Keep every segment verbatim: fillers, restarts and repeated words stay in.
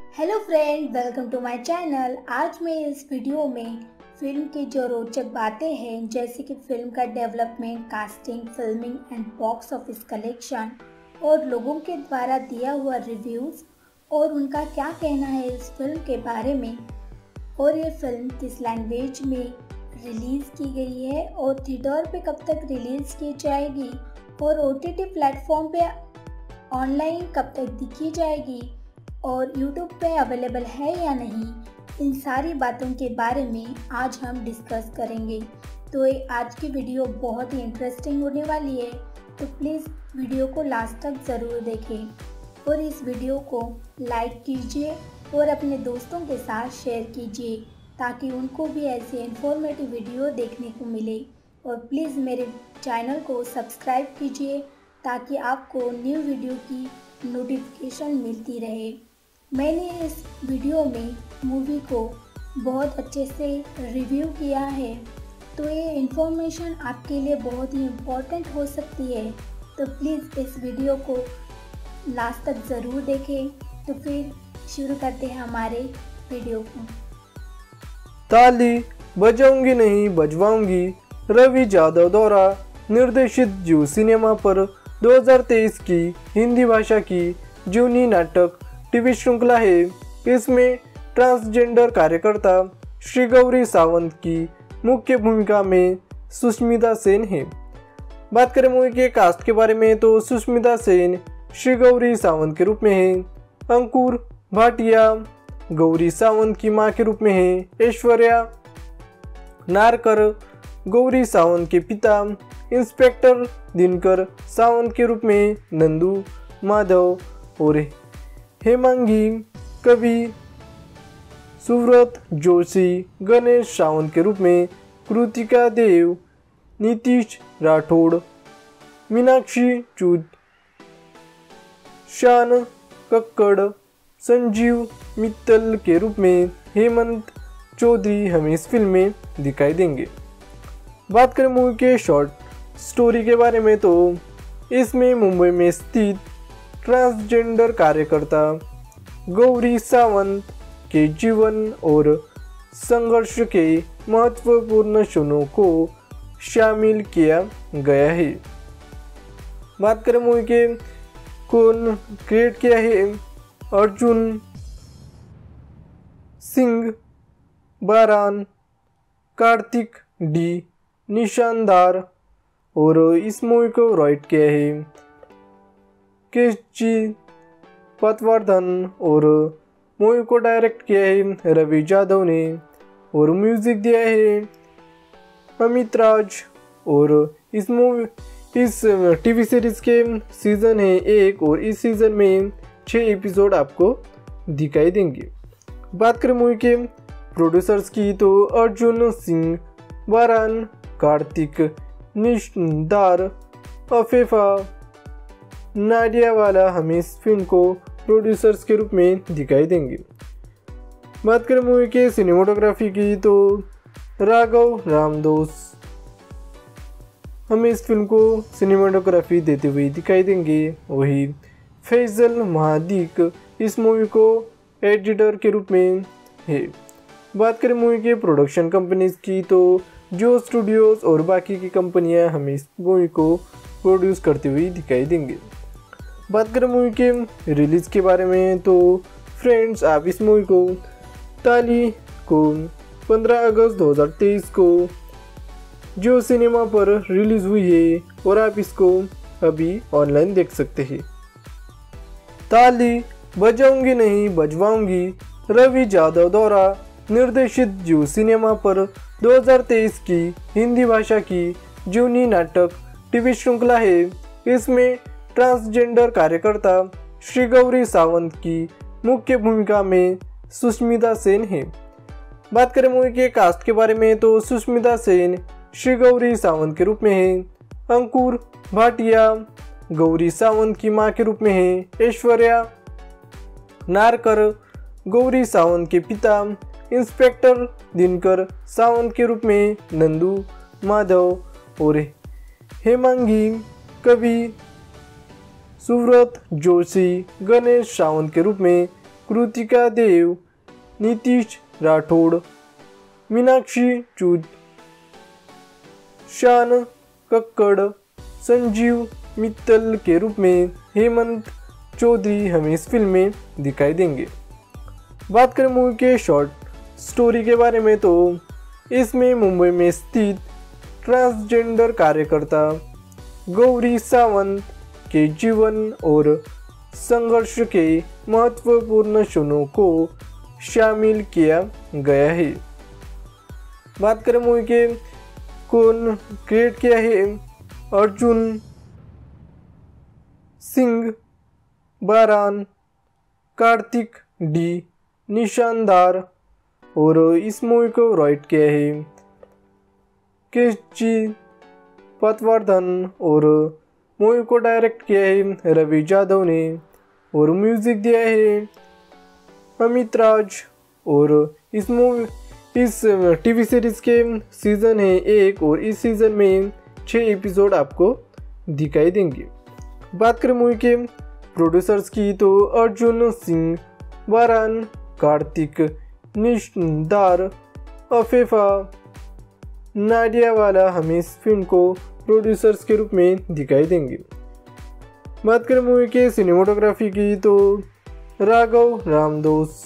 Hello friend, welcome to my channel. आज मैं इस वीडियो में फिल्म की जो रोचक बातें हैं, जैसे कि फिल्म का development, casting, filming and box office collection और लोगों के द्वारा दिया हुआ रिव्यूज़ और उनका क्या कहना है इस फिल्म के बारे में, और ये फिल्म किस लैंग्वेज में रिलीज़ की गई है और थिएटर पे कब तक रिलीज़ की जाएगी और ओ टी टी प्लेटफॉर्म पे ऑनलाइन कब तक दिखी जाएगी और यूट्यूब पे अवेलेबल है या नहीं, इन सारी बातों के बारे में आज हम डिस्कस करेंगे। तो ये आज की वीडियो बहुत ही इंटरेस्टिंग होने वाली है, तो प्लीज़ वीडियो को लास्ट तक ज़रूर देखें और इस वीडियो को लाइक कीजिए और अपने दोस्तों के साथ शेयर कीजिए ताकि उनको भी ऐसी इन्फॉर्मेटिव वीडियो देखने को मिले। और प्लीज़ मेरे चैनल को सब्सक्राइब कीजिए ताकि आपको न्यू वीडियो की नोटिफिकेशन मिलती रहे। मैंने इस वीडियो में मूवी को बहुत अच्छे से रिव्यू किया है, तो ये इन्फॉर्मेशन आपके लिए बहुत ही इम्पोर्टेंट हो सकती है, तो प्लीज़ इस वीडियो को लास्ट तक ज़रूर देखें। तो फिर शुरू करते हैं हमारे वीडियो को। ताली बजाऊंगी नहीं बजवाऊंगी, रवि जादव द्वारा निर्देशित जियो सिनेमा पर दो हज़ार तेईस की हिंदी भाषा की जूनी नाटक टीवी श्रृंखला है। इसमें ट्रांसजेंडर कार्यकर्ता श्री गौरी सावंत की मुख्य भूमिका में सुष्मिता सेन है। बात करें मूवी के कास्ट के बारे में तो सुष्मिता सेन श्री गौरी सावंत के रूप में है, अंकुर भाटिया गौरी सावंत की मां के रूप में है, ऐश्वर्या नारकर गौरी सावंत के पिता इंस्पेक्टर दिनकर सावंत के रूप में नंदू माधव और हेमांगी कवि सुव्रत जोशी गणेश सावंत के रूप में, कृतिका देव नीतीश राठौड़ मीनाक्षी चूत शान कक्कड़ संजीव मित्तल के रूप में, हेमंत चौधरी हमें इस फिल्म में दिखाई देंगे। बात करें मूवी के शॉर्ट स्टोरी के बारे में तो इसमें मुंबई में स्थित ट्रांसजेंडर कार्यकर्ता गौरी सावंत के जीवन और संघर्ष के महत्वपूर्ण क्षणों को शामिल किया गया है। बात करें मूवी के कौन क्रिएट किया है, अर्जुन सिंह बारान, कार्तिक डी निशानदार, और इस मूवी को राइट किया है केशजी पटवर्धन और मूवी को डायरेक्ट किया है रवि जादव ने, और म्यूजिक दिया है अमित राज। और इस मूवी इस टीवी सीरीज के सीज़न है एक और इस सीज़न में छः एपिसोड आपको दिखाई देंगे। बात करें मूवी के प्रोड्यूसर्स की तो अर्जुन सिंह बारान, कार्तिक निशानदार, अफेफा नाडियावाला हमें इस फिल्म को प्रोड्यूसर्स के रूप में दिखाई देंगे। बात करें मूवी के सिनेमाटोग्राफी की तो राघव रामदोस हमें इस फिल्म को सिनेमाटोग्राफी देते हुए दिखाई देंगे। वही फैजल महादीक इस मूवी को एडिटर के रूप में है। बात करें मूवी के प्रोडक्शन कंपनीज की तो जियो स्टूडियोज और बाकी की कंपनियां हमें इस मूवी को प्रोड्यूस करते हुए दिखाई देंगे। बात करें मूवी के रिलीज़ के बारे में तो फ्रेंड्स, आप इस मूवी को ताली को पंद्रह अगस्त दो हज़ार तेईस को जियो सिनेमा पर रिलीज़ हुई है और आप इसको अभी ऑनलाइन देख सकते हैं। ताली बजाऊंगी नहीं बजवाऊंगी, रवि जादव द्वारा निर्देशित जियो सिनेमा पर दो हज़ार तेईस की हिंदी भाषा की जूनी नाटक टीवी श्रृंखला है। इसमें ट्रांसजेंडर कार्यकर्ता श्री गौरी सावंत की मुख्य भूमिका में सुष्मिता सेन है। बात करें मूवी के कास्ट के बारे में तो सुष्मिता सेन श्री गौरी सावंत के रूप में है, अंकुर भाटिया गौरी सावंत की मां के रूप में है, ऐश्वर्या नारकर गौरी सावंत के पिता इंस्पेक्टर दिनकर सावंत के रूप में नंदू माधव और हेमांगी कवि सुव्रत जोशी गणेश सावंत के रूप में, कृतिका देव, नीतीश राठौड़, मीनाक्षी चूद, शान कक्कड़, संजीव मित्तल के रूप में हेमंत चौधरी हमें इस फिल्म में दिखाई देंगे। बात करें मूवी के शॉर्ट स्टोरी के बारे में तो इसमें मुंबई में स्थित ट्रांसजेंडर कार्यकर्ता गौरी सावंत के जीवन और संघर्ष के महत्वपूर्ण क्षणों को शामिल किया गया है। बात करें मूवी के कौन क्रिएट किया है, अर्जुन सिंह बारान, कार्तिक डी निशानदार, और इस मूवी को राइट किया है केशजी पटवर्धन, और मूवी को डायरेक्ट किया है रवि यादव ने, और म्यूजिक दिया है अमित राज। और इस मूवी इस टीवी सीरीज के सीज़न है एक, और इस सीज़न में छः एपिसोड आपको दिखाई देंगे। बात करें मूवी के प्रोड्यूसर्स की तो अर्जुन सिंह बारान, कार्तिक निशानदार, अफेफा नाडियावाला हमें इस फिल्म को प्रोड्यूसर्स के रूप में दिखाई देंगे। बात करें मूवी के सिनेमाटोग्राफी की तो राघव रामदास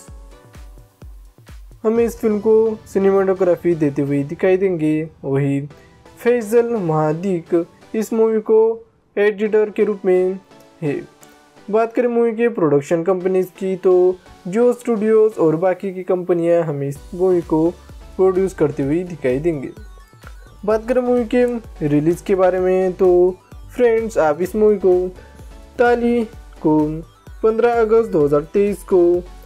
हमें इस फिल्म को सिनेमाटोग्राफी देते हुए दिखाई देंगे। वही फैजल महादीक इस मूवी को एडिटर के रूप में है। बात करें मूवी के प्रोडक्शन कंपनीज की तो जो स्टूडियोज और बाकी की कंपनियां हमें इस मूवी को प्रोड्यूस करते हुए दिखाई देंगे। बात करें मूवी के रिलीज़ के बारे में तो फ्रेंड्स, आप इस मूवी को ताली को पंद्रह अगस्त दो हज़ार तेईस को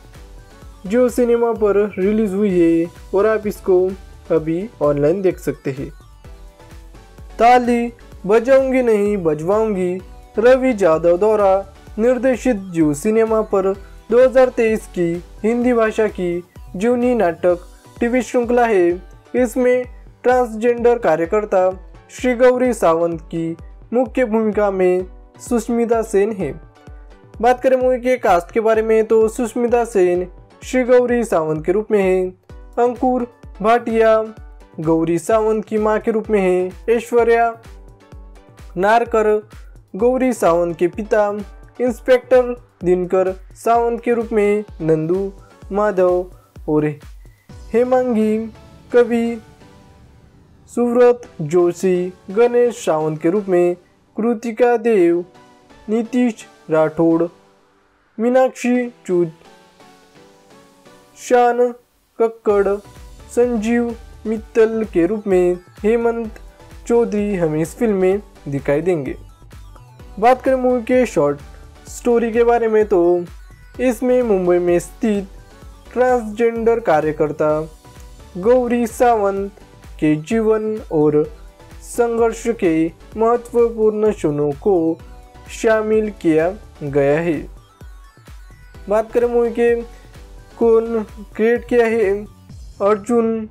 जो सिनेमा पर रिलीज़ हुई है, और आप इसको अभी ऑनलाइन देख सकते हैं। ताली बजाऊंगी नहीं बजवाऊंगी रवि यादव द्वारा निर्देशित जो सिनेमा पर दो हज़ार तेईस की हिंदी भाषा की जूनी नाटक टीवी श्रृंखला है। इसमें ट्रांसजेंडर कार्यकर्ता श्री गौरी सावंत की मुख्य भूमिका में सुष्मिता सेन है। बात करें मूवी के कास्ट के बारे में तो सुष्मिता सेन श्री गौरी सावंत के रूप में है, अंकुर भाटिया गौरी सावंत की मां के रूप में है, ऐश्वर्या नारकर गौरी सावंत के पिता इंस्पेक्टर दिनकर सावंत के रूप में नंदू माधव, और हेमांगी कवि सुव्रत जोशी गणेश सावंत के रूप में, कृतिका देव, नीतीश राठौड़, मीनाक्षी चूद, शान कक्कड़, संजीव मित्तल के रूप में हेमंत चौधरी हमें इस फिल्म में दिखाई देंगे। बात करें मूवी के शॉर्ट स्टोरी के बारे में तो इसमें मुंबई में स्थित ट्रांसजेंडर कार्यकर्ता गौरी सावंत के जीवन और संघर्ष के महत्वपूर्ण क्षणों को शामिल किया गया है। बात करें मूवी के कौन क्रिएट किया है, अर्जुन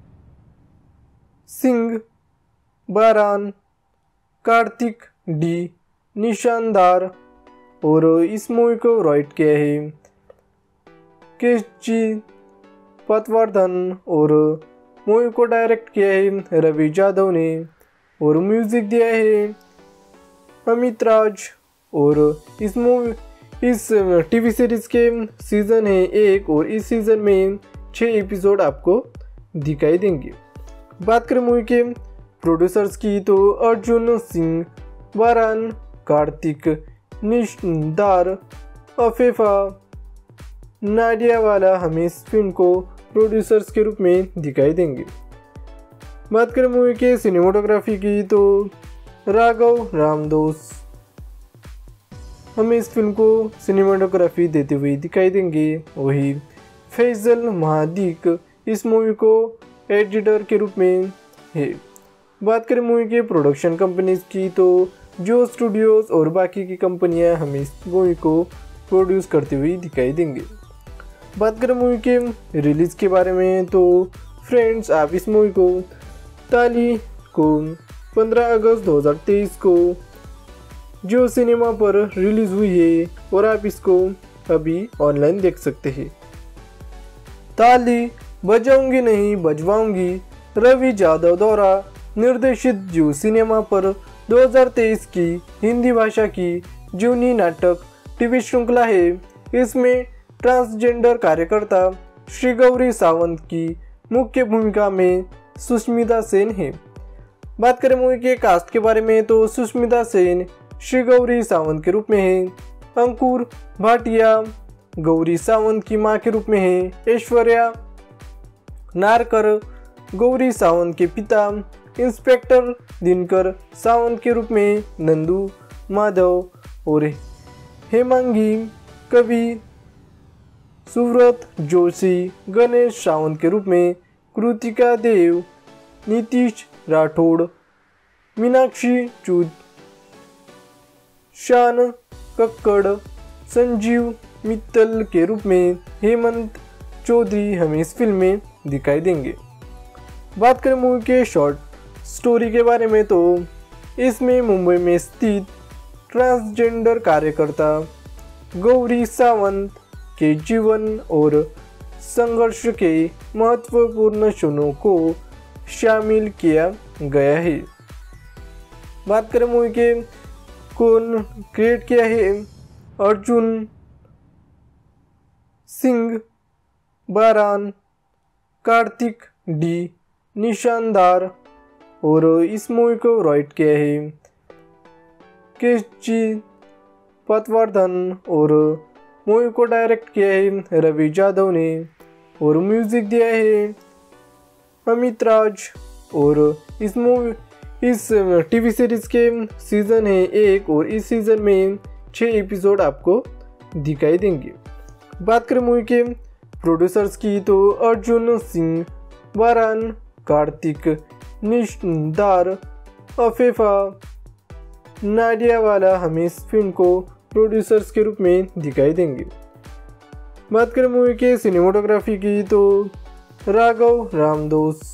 सिंह बारान, कार्तिक डी निशानदार, और इस मूवी को राइट किया है केशजी पटवर्धन, और मूवी को डायरेक्ट किया है रवि यादव ने, और म्यूजिक दिया है अमित राज। और इस मूवी इस टीवी सीरीज के सीज़न है एक, और इस सीज़न में छः एपिसोड आपको दिखाई देंगे। बात करें मूवी के प्रोड्यूसर्स की तो अर्जुन सिंह बारान, कार्तिक निशानदार, अफेफा नाडियावाला हमें इस फिल्म को प्रोड्यूसर्स के रूप में दिखाई देंगे। बात करें मूवी के सिनेमाटोग्राफी की तो राघव रामदास हमें इस फिल्म को सिनेमाटोग्राफी देते हुए दिखाई देंगे। वही फैजल महादीक इस मूवी को एडिटर के रूप में है। बात करें मूवी के प्रोडक्शन कंपनीज की तो जो स्टूडियोज और बाकी की कंपनियां हमें इस मूवी को प्रोड्यूस करते हुए दिखाई देंगे। बात करें मूवी के रिलीज़ के बारे में तो फ्रेंड्स, आप इस मूवी को ताली को पंद्रह अगस्त दो हज़ार तेईस को जो सिनेमा पर रिलीज़ हुई है, और आप इसको अभी ऑनलाइन देख सकते हैं। ताली बजाऊंगी नहीं बजवाऊंगी रवि जादव द्वारा निर्देशित जियो सिनेमा पर दो हज़ार तेईस की हिंदी भाषा की जूनी नाटक टीवी श्रृंखला है। इसमें ट्रांसजेंडर कार्यकर्ता श्री गौरी सावंत की मुख्य भूमिका में सुष्मिता सेन है। बात करें मूवी के कास्ट के बारे में तो सुष्मिता सेन श्री गौरी सावंत के रूप में है। अंकुर भाटिया गौरी सावंत की मां के रूप में है। ऐश्वर्या नारकर गौरी सावंत के पिता इंस्पेक्टर दिनकर सावंत के रूप में नंदू माधव और हेमांगी कवि सुव्रत जोशी गणेश सावंत के रूप में कृतिका देव नीतीश राठौड़ मीनाक्षी चूद शान कक्कड़ संजीव मित्तल के रूप में हेमंत चौधरी हमें इस फिल्म में दिखाई देंगे। बात करें मूवी के शॉर्ट स्टोरी के बारे में तो इसमें मुंबई में स्थित ट्रांसजेंडर कार्यकर्ता गौरी सावंत के जीवन और संघर्ष के महत्वपूर्ण क्षणों को शामिल किया गया है। बात करें मूवी के कौन क्रिएट किया है, अर्जुन सिंह बारान, कार्तिक डी निशानदार और इस मूवी को राइट किया है केशजी पटवर्धन और मूवी को डायरेक्ट किया है रवि जादव ने और म्यूजिक दिया है अमित राज। और इस मूवी इस टीवी सीरीज के सीज़न है एक और इस सीज़न में छः एपिसोड आपको दिखाई देंगे। बात करें मूवी के प्रोड्यूसर्स की तो अर्जुन सिंह बारान, कार्तिक निशानदार, अफेफा नाडियावाला हमें इस फिल्म को प्रोड्यूसर्स के रूप में दिखाई देंगे। बात करें मूवी के सिनेमाटोग्राफी की तो राघव रामदास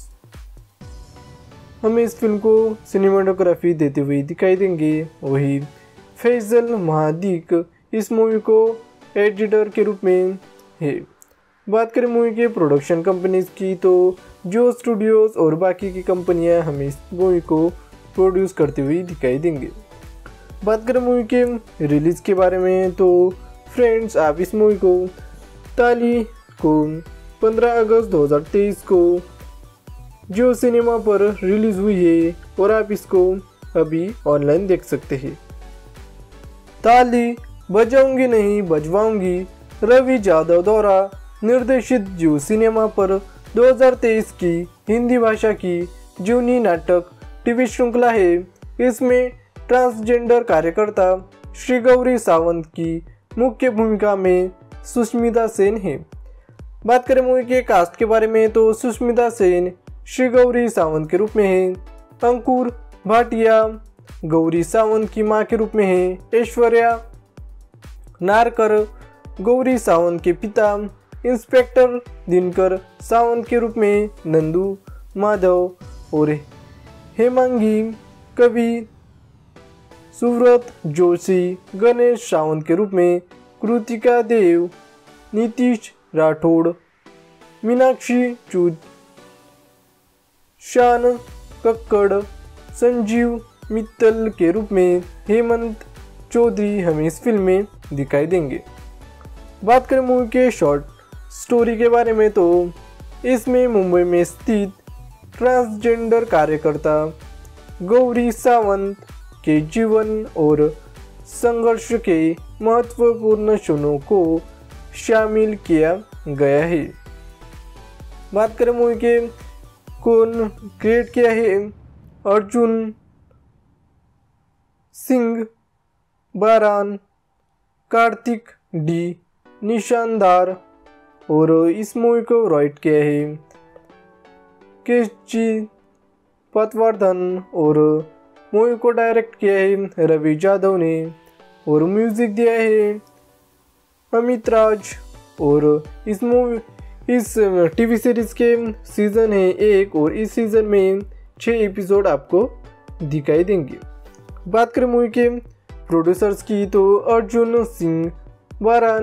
हमें इस फिल्म को सिनेमाटोग्राफी देते हुए दिखाई देंगे। वही फैजल महादीक इस मूवी को एडिटर के रूप में है। बात करें मूवी के प्रोडक्शन कंपनीज की तो जियो स्टूडियोज और बाकी की कंपनियां हमें इस मूवी को प्रोड्यूस करते हुए दिखाई देंगे। बात करें मूवी के रिलीज़ के बारे में तो फ्रेंड्स आप इस मूवी को ताली को पंद्रह अगस्त दो हज़ार तेईस को जियो सिनेमा पर रिलीज़ हुई है और आप इसको अभी ऑनलाइन देख सकते हैं। ताली बजाऊंगी नहीं बजवाऊंगी रवि जादव द्वारा निर्देशित जियो सिनेमा पर दो हज़ार तेईस की हिंदी भाषा की जूनी नाटक टीवी श्रृंखला है। इसमें ट्रांसजेंडर कार्यकर्ता श्री गौरी सावंत की मुख्य भूमिका में सुष्मिता सेन है। बात करें मूवी के कास्ट के बारे में तो सुष्मिता सेन श्री गौरी सावंत के रूप में है। अंकुर भाटिया गौरी सावंत की मां के रूप में है। ऐश्वर्या नारकर गौरी सावंत के पिता इंस्पेक्टर दिनकर सावंत के रूप में नंदू माधव और हेमांगी कवि सुव्रत जोशी गणेश सावंत के रूप में कृतिका देव नीतीश राठौड़ मीनाक्षी चूद शान कक्कड़ संजीव मित्तल के रूप में हेमंत चौधरी हमें इस फिल्म में दिखाई देंगे। बात करें मूवी के शॉर्ट स्टोरी के बारे में तो इसमें मुंबई में स्थित ट्रांसजेंडर कार्यकर्ता गौरी सावंत के जीवन और संघर्ष के महत्वपूर्ण क्षणों को शामिल किया गया है। बात करें मूवी के कौन क्रिएट किया है, अर्जुन सिंह बारान, कार्तिक डी निशानदार और इस मूवी को राइट किया है केशजी पटवर्धन और मूवी को डायरेक्ट किया है रवि जादव ने और म्यूजिक दिया है अमित राज। और इस मूवी इस टीवी सीरीज के सीज़न है एक और इस सीज़न में छः एपिसोड आपको दिखाई देंगे। बात करें मूवी के प्रोड्यूसर्स की तो अर्जुन सिंह बारान,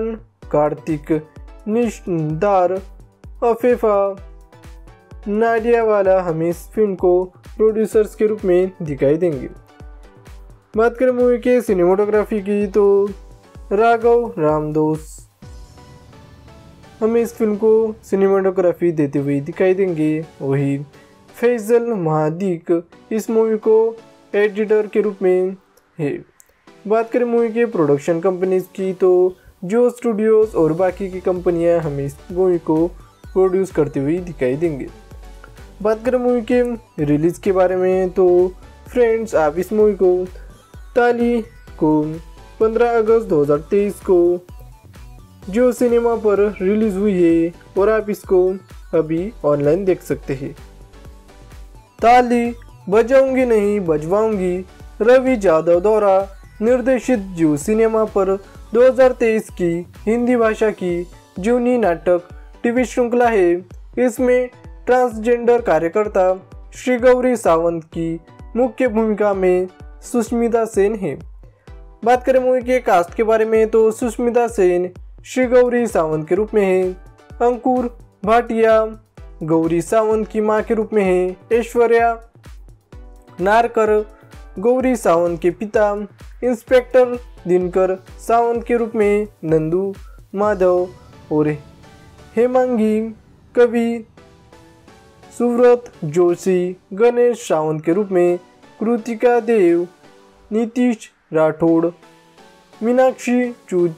कार्तिक, निशानदार, अफीफा नाडियावाला हमें इस फिल्म को प्रोड्यूसर्स के रूप में दिखाई देंगे। बात करें मूवी के सिनेमाटोग्राफी की तो राघव रामदास हमें इस फिल्म को सिनेमाटोग्राफी देते हुए दिखाई देंगे। वही फैजल महादीक इस मूवी को एडिटर के रूप में है। बात करें मूवी के प्रोडक्शन कंपनीज की तो जो स्टूडियोज और बाकी की कंपनियां हमें इस मूवी को प्रोड्यूस करते हुए दिखाई देंगे। बात करें मूवी के रिलीज़ के बारे में तो फ्रेंड्स, आप इस मूवी को ताली को पंद्रह अगस्त दो हज़ार तेईस को जियो सिनेमा पर रिलीज़ हुई है और आप इसको अभी ऑनलाइन देख सकते हैं। ताली बजाऊंगी नहीं बजवाऊंगी रवि यादव द्वारा निर्देशित जियो सिनेमा पर दो हज़ार तेईस की हिंदी भाषा की जूनी नाटक टीवी श्रृंखला है। इसमें ट्रांसजेंडर कार्यकर्ता श्री गौरी सावंत की मुख्य भूमिका में सुष्मिता सेन है। बात करें मूवी के कास्ट के बारे में तो सुष्मिता सेन श्री गौरी सावंत के रूप में है। अंकुर भाटिया गौरी सावंत की मां के रूप में है। ऐश्वर्या नारकर गौरी सावंत के पिता इंस्पेक्टर दिनकर सावंत के रूप में नंदू माधव और हेमांगी कवि सुव्रत जोशी गणेश सावंत के रूप में कृतिका देव नीतीश राठौड़ मीनाक्षी चूद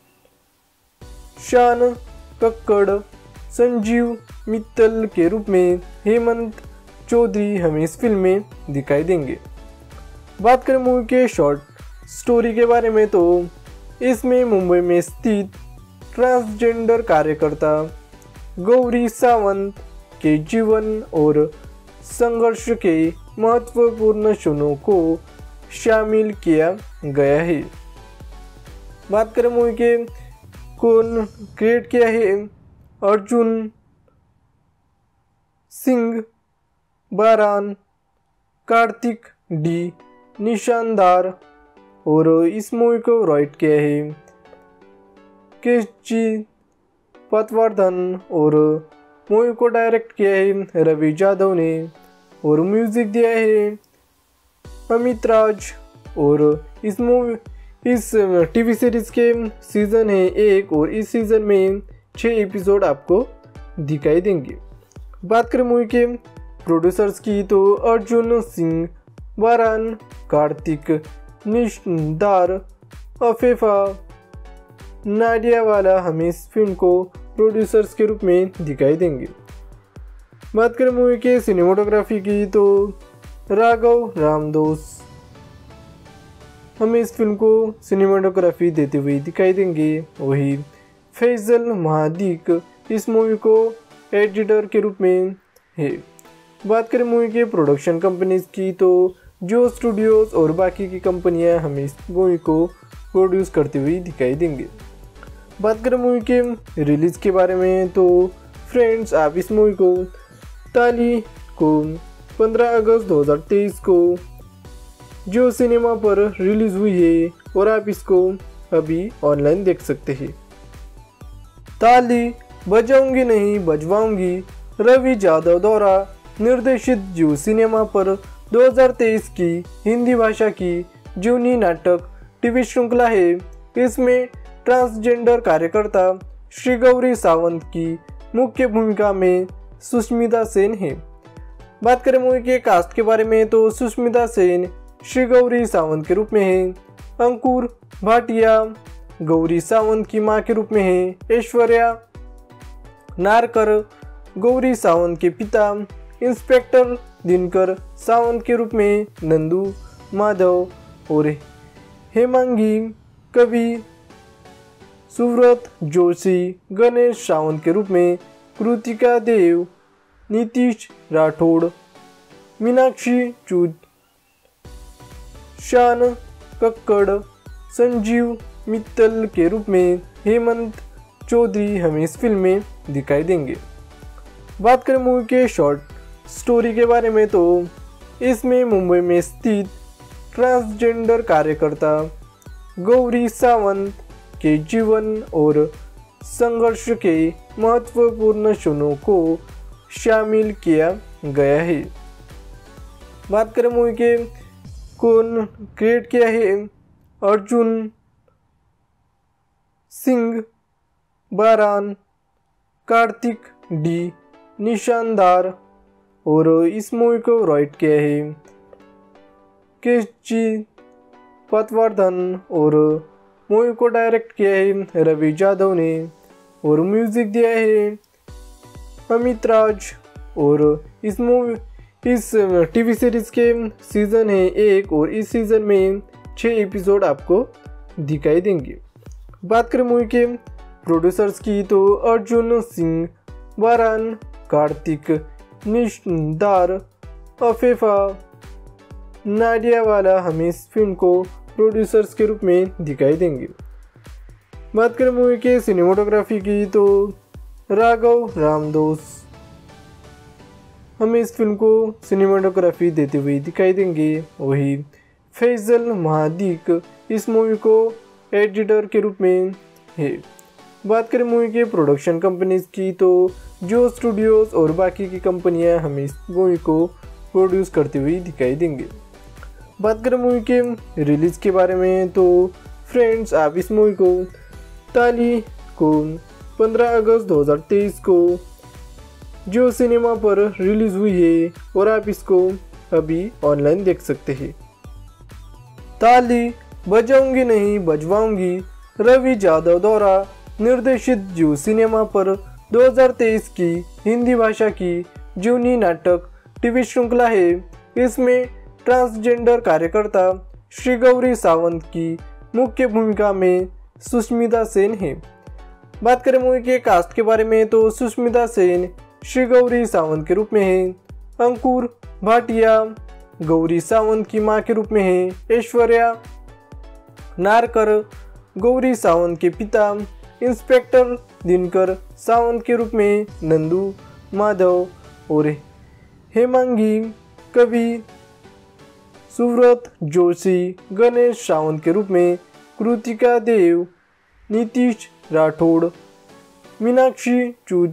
शान कक्कड़ संजीव मित्तल के रूप में हेमंत चौधरी हमें इस फिल्म में दिखाई देंगे। बात करें मूवी के शॉर्ट स्टोरी के बारे में तो इसमें मुंबई में स्थित ट्रांसजेंडर कार्यकर्ता गौरी सावंत के जीवन और संघर्ष के महत्वपूर्ण क्षणों को शामिल किया गया है। बात करें मूवी के कौन क्रिएट किया है, अर्जुन सिंह बारान, कार्तिक डी, निशानदार और इस मूवी को राइट किया है केशजी पटवर्धन और मूवी को डायरेक्ट किया है रवि यादव ने और म्यूजिक दिया है अमित राज। और इस मूवी इस टीवी सीरीज के सीज़न है एक और इस सीज़न में छः एपिसोड आपको दिखाई देंगे। बात करें मूवी के प्रोड्यूसर्स की तो अर्जुन सिंह बारान, कार्तिक निशानदार, अफीफा नाडियावाला हमें इस फिल्म को प्रोड्यूसर्स के रूप में दिखाई देंगे। बात करें मूवी के सिनेमाटोग्राफी की तो राघव रामदास हमें इस फिल्म को सिनेमाटोग्राफी देते हुए दिखाई देंगे। वही फैजल महादीक इस मूवी को एडिटर के रूप में है। बात करें मूवी के प्रोडक्शन कंपनीज की तो जो स्टूडियोज और बाकी की कंपनियां हमें इस मूवी को प्रोड्यूस करते हुए दिखाई देंगे। बात करें मूवी के रिलीज़ के बारे में तो फ्रेंड्स, आप इस मूवी को ताली को पंद्रह अगस्त दो हज़ार तेईस को जियो सिनेमा पर रिलीज़ हुई है और आप इसको अभी ऑनलाइन देख सकते हैं। ताली बजाऊंगी नहीं बजवाऊंगी रवि यादव द्वारा निर्देशित जियो सिनेमा पर दो हज़ार तेईस की हिंदी भाषा की जूनी नाटक टीवी श्रृंखला है। इसमें ट्रांसजेंडर कार्यकर्ता श्री गौरी सावंत की मुख्य भूमिका में सुष्मिता सेन है। बात करें मूवी के कास्ट के बारे में तो सुष्मिता सेन श्री गौरी सावंत के रूप में है। अंकुर भाटिया गौरी सावंत की मां के रूप में है। ऐश्वर्या नारकर गौरी सावंत के पिता इंस्पेक्टर दिनकर सावंत के रूप में नंदू माधव और हेमांगी कवि सुव्रत जोशी गणेश सावंत के रूप में कृतिका देव नीतीश राठौड़ मीनाक्षी चूद शान कक्कड़ संजीव मित्तल के रूप में हेमंत चौधरी हमें इस फिल्म में दिखाई देंगे। बात करें मूवी के शॉर्ट स्टोरी के बारे में तो इसमें मुंबई में स्थित ट्रांसजेंडर कार्यकर्ता गौरी सावंत के जीवन और संघर्ष के महत्वपूर्ण क्षणों को शामिल किया गया है। बात करें मूवी के कौन क्रिएट किया है, अर्जुन सिंह बारान, कार्तिक डी निशानदार, और इस मूवी को राइट किया है केशजी पटवर्धन, और मूवी को डायरेक्ट किया है रवि यादव ने, और म्यूजिक दिया है अमित राज। और इस मूवी इस टीवी सीरीज के सीज़न है एक, और इस सीज़न में छः एपिसोड आपको दिखाई देंगे। बात करें मूवी के प्रोड्यूसर्स की तो अर्जुन सिंह बारान, कार्तिक निशानदार, अफेफा नाडियावाला हमें इस फिल्म को प्रोड्यूसर्स के रूप में दिखाई देंगे। बात करें मूवी के सिनेमाटोग्राफी की तो राघव रामदास हमें इस फिल्म को सिनेमाटोग्राफी देते हुए दिखाई देंगे। वही फैजल महादीक इस मूवी को एडिटर के रूप में है। बात करें मूवी के प्रोडक्शन कंपनीज की तो जो स्टूडियोज और बाकी की कंपनियां हमें इस मूवी को प्रोड्यूस करते हुए दिखाई देंगे। बात करें मूवी के रिलीज़ के बारे में तो फ्रेंड्स, आप इस मूवी को ताली को पंद्रह अगस्त दो हज़ार तेईस को जो सिनेमा पर रिलीज़ हुई है, और आप इसको अभी ऑनलाइन देख सकते हैं। ताली बजाऊंगी नहीं बजवाऊंगी रवि यादव द्वारा निर्देशित जो सिनेमा पर दो हज़ार तेईस की हिंदी भाषा की जीवनी नाटक टीवी श्रृंखला है। इसमें ट्रांसजेंडर कार्यकर्ता श्री गौरी सावंत की मुख्य भूमिका में सुष्मिता सेन है। बात करें मूवी के कास्ट के बारे में तो सुष्मिता सेन श्री गौरी सावंत के रूप में है, अंकुर भाटिया गौरी सावंत की मां के रूप में है, ऐश्वर्या नारकर गौरी सावंत के पिता, इंस्पेक्टर दिनकर सावंत के रूप में नंदू माधव, और हेमांगी कवि सुव्रत जोशी गणेश सावंत के रूप में, कृतिका देव, नीतीश राठौड़, मीनाक्षी चूद,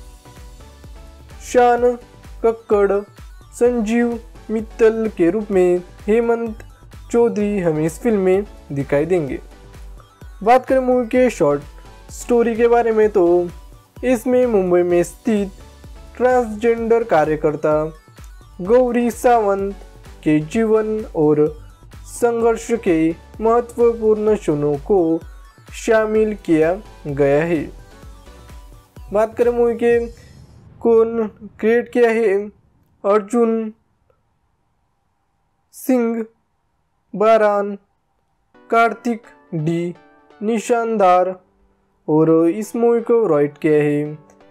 शान कक्कड़, संजीव मित्तल के रूप में हेमंत चौधरी हमें इस फिल्म में दिखाई देंगे। बात करें मूवी के शॉर्ट स्टोरी के बारे में तो इसमें मुंबई में स्थित ट्रांसजेंडर कार्यकर्ता गौरी सावंत के जीवन और संघर्ष के महत्वपूर्ण क्षणों को शामिल किया गया है। बात करें मूवी के कौन क्रिएट किया है, अर्जुन सिंह बारान, कार्तिक डी निशानदार, और इस मूवी को राइट किया है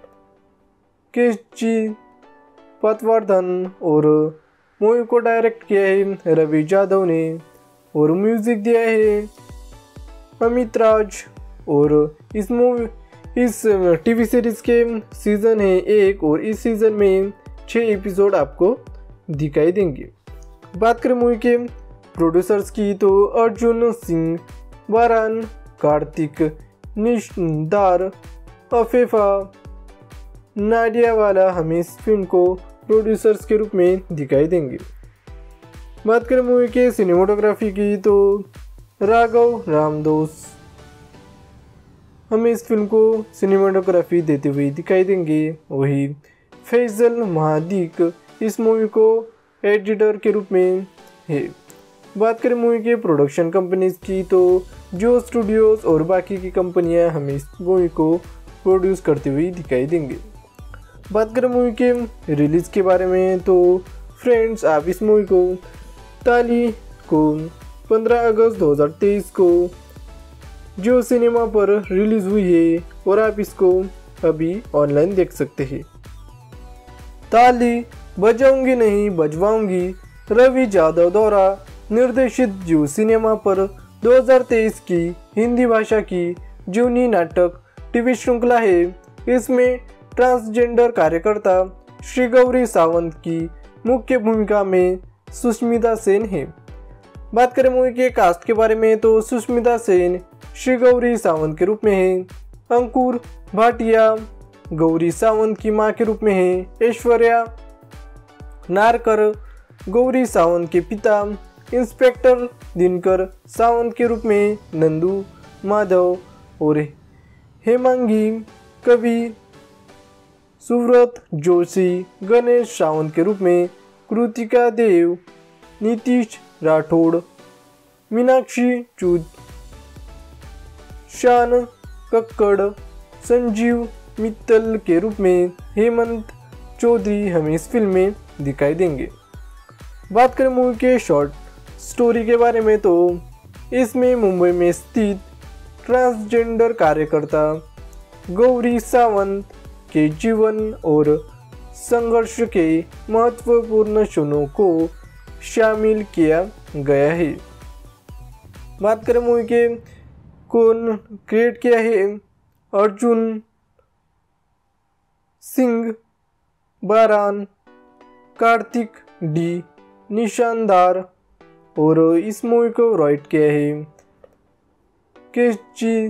केशजी पटवर्धन, और मूवी को डायरेक्ट किया है रवि यादव ने, और म्यूजिक दिया है अमित राज। और इस मूवी इस टीवी सीरीज के सीज़न है एक, और इस सीज़न में छः एपिसोड आपको दिखाई देंगे। बात करें मूवी के प्रोड्यूसर्स की तो अर्जुन सिंह बारान, कार्तिक निशानदार, अफेफा नाडियावाला हमें इस फिल्म को प्रोड्यूसर्स के रूप में दिखाई देंगे। बात करें मूवी के सिनेमाटोग्राफी की तो राघव रामदास हमें इस फिल्म को सिनेमाटोग्राफी देते हुए दिखाई देंगे। वही फैजल महादीक इस मूवी को एडिटर के रूप में है। बात करें मूवी के प्रोडक्शन कंपनीज की तो जो स्टूडियोज और बाकी की कंपनियां हमें इस मूवी को प्रोड्यूस करते हुए दिखाई देंगे। बात करें मूवी के रिलीज़ के बारे में तो फ्रेंड्स, आप इस मूवी को ताली को पंद्रह अगस्त दो हज़ार तेईस को जो सिनेमा पर रिलीज़ हुई है, और आप इसको अभी ऑनलाइन देख सकते हैं। ताली बजाऊंगी नहीं बजवाऊंगी रवि यादव द्वारा निर्देशित जो सिनेमा पर दो हज़ार तेईस की हिंदी भाषा की जीवनी नाटक टीवी श्रृंखला है। इसमें ट्रांसजेंडर कार्यकर्ता श्री गौरी सावंत की मुख्य भूमिका में सुष्मिता सेन है। बात करें मूवी के कास्ट के बारे में तो सुष्मिता सेन श्री गौरी सावंत के रूप में है, अंकुर भाटिया गौरी सावंत की मां के रूप में हैं। ऐश्वर्या नारकर गौरी सावंत के पिता इंस्पेक्टर दिनकर सावंत के रूप में नंदू माधव और हेमांगी कवि सुव्रत जोशी गणेश सावंत के रूप में कृतिका देव नीतीश राठौड़ मीनाक्षी चूद शान कक्कड़ संजीव मित्तल के रूप में हेमंत चौधरी हमें इस फिल्म में दिखाई देंगे। बात करें मूवी के शॉर्ट स्टोरी के बारे में तो इसमें मुंबई में स्थित ट्रांसजेंडर कार्यकर्ता गौरी सावंत के जीवन और संघर्ष के महत्वपूर्ण क्षणों को शामिल किया गया है। बात करें मूवी के कौन क्रिएट किया है, अर्जुन सिंह बारान, कार्तिक डी निशानदार और इस मूवी को राइट किया है केशजी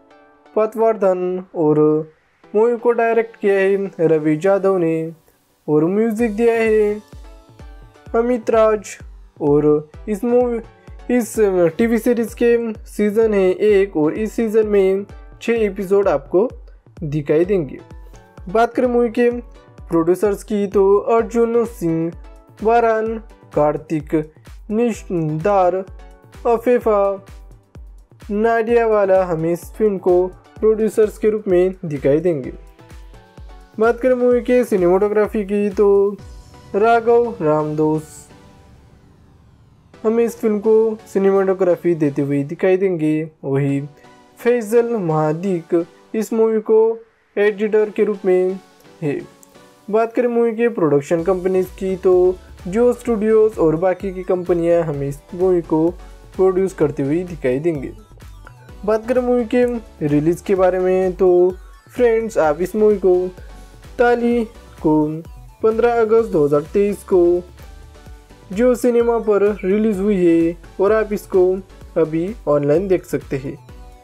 पटवर्धन और मूवी को डायरेक्ट किया है रवि यादव ने और म्यूजिक दिया है अमित राज। और इस मूवी इस टीवी सीरीज के सीज़न है एक और इस सीज़न में छः एपिसोड आपको दिखाई देंगे। बात करें मूवी के प्रोड्यूसर्स की तो अर्जुन सिंह बारान, कार्तिक निशानदार, अफेफा नाडियावाला हमें इस फिल्म को प्रोड्यूसर्स के रूप में दिखाई देंगे। बात करें मूवी के सिनेमाटोग्राफी की तो राघव रामदोस हमें इस फिल्म को सिनेमाटोग्राफी देते हुए दिखाई देंगे। वही फैजल महादीक इस मूवी को एडिटर के रूप में है। बात करें मूवी के प्रोडक्शन कंपनीज की तो जियो स्टूडियोज और बाकी की कंपनियां हमें इस मूवी को प्रोड्यूस करते हुए दिखाई देंगे। बात करें मूवी के रिलीज़ के बारे में तो फ्रेंड्स आप इस मूवी को ताली को पंद्रह अगस्त दो हज़ार तेईस को जियो सिनेमा पर रिलीज़ हुई है और आप इसको अभी ऑनलाइन देख सकते हैं।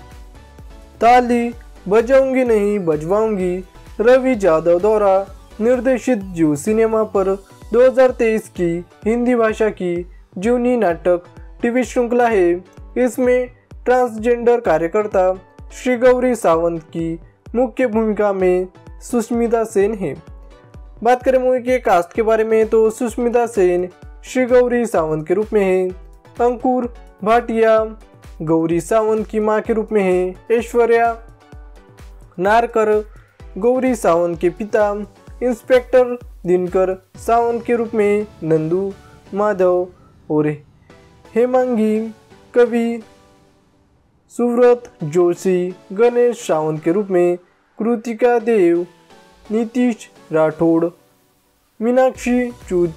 ताली बजाऊंगी नहीं बजवाऊंगी रवि यादव द्वारा निर्देशित जियो सिनेमा पर दो हज़ार तेईस की हिंदी भाषा की जीवनी नाटक टीवी श्रृंखला है। इसमें ट्रांसजेंडर कार्यकर्ता श्री गौरी सावंत की मुख्य भूमिका में सुष्मिता सेन है। बात करें मूवी के कास्ट के बारे में तो सुष्मिता सेन श्री गौरी सावंत के रूप में है, अंकुर भाटिया गौरी सावंत की मां के रूप में है, ऐश्वर्या नारकर गौरी सावंत के पिता इंस्पेक्टर दिनकर सावंत के रूप में नंदू माधव और हेमांगी कवि सुव्रत जोशी गणेश सावंत के रूप में कृतिका देव नीतीश राठौड़ मीनाक्षी चूद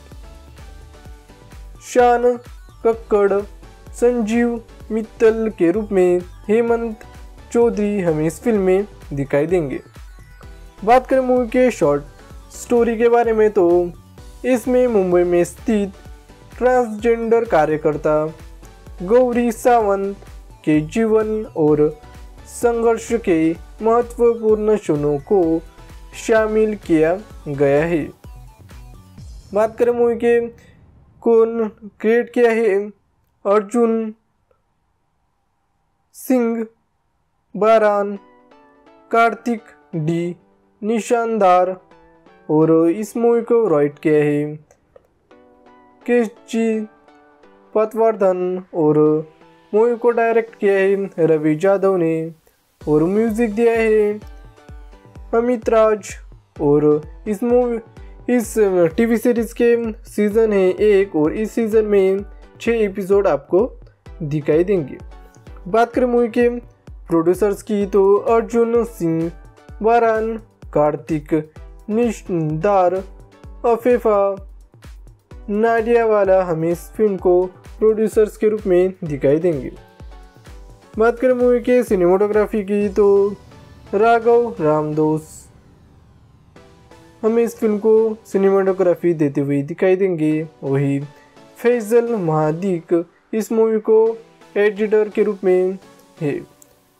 शान कक्कड़ संजीव मित्तल के रूप में हेमंत चौधरी हमें इस फिल्म में दिखाई देंगे। बात करें मूवी के शॉर्ट स्टोरी के बारे में तो इसमें मुंबई में स्थित ट्रांसजेंडर कार्यकर्ता गौरी सावंत के जीवन और संघर्ष के महत्वपूर्ण क्षणों को शामिल किया गया है। बात करें मूवी के कौन क्रिएट किया है, अर्जुन सिंह बारान, कार्तिक डी निशानदार और इस मूवी को राइट किया है केशजी पटवर्धन और मूवी को डायरेक्ट किया है रवि यादव ने और म्यूजिक दिया है अमित राज। और इस मूवी इस टीवी सीरीज के सीज़न है एक और इस सीज़न में छः एपिसोड आपको दिखाई देंगे। बात करें मूवी के प्रोड्यूसर्स की तो अर्जुन सिंह बारान, कार्तिक निशानदार, अफेफा नाडियावाला हमें इस फिल्म को प्रोड्यूसर्स के रूप में दिखाई देंगे। बात करें मूवी के सिनेमाटोग्राफी की तो राघव रामदोस हमें इस फिल्म को सिनेमाटोग्राफी देते हुए दिखाई देंगे। वही फैजल महादीक इस मूवी को एडिटर के रूप में है।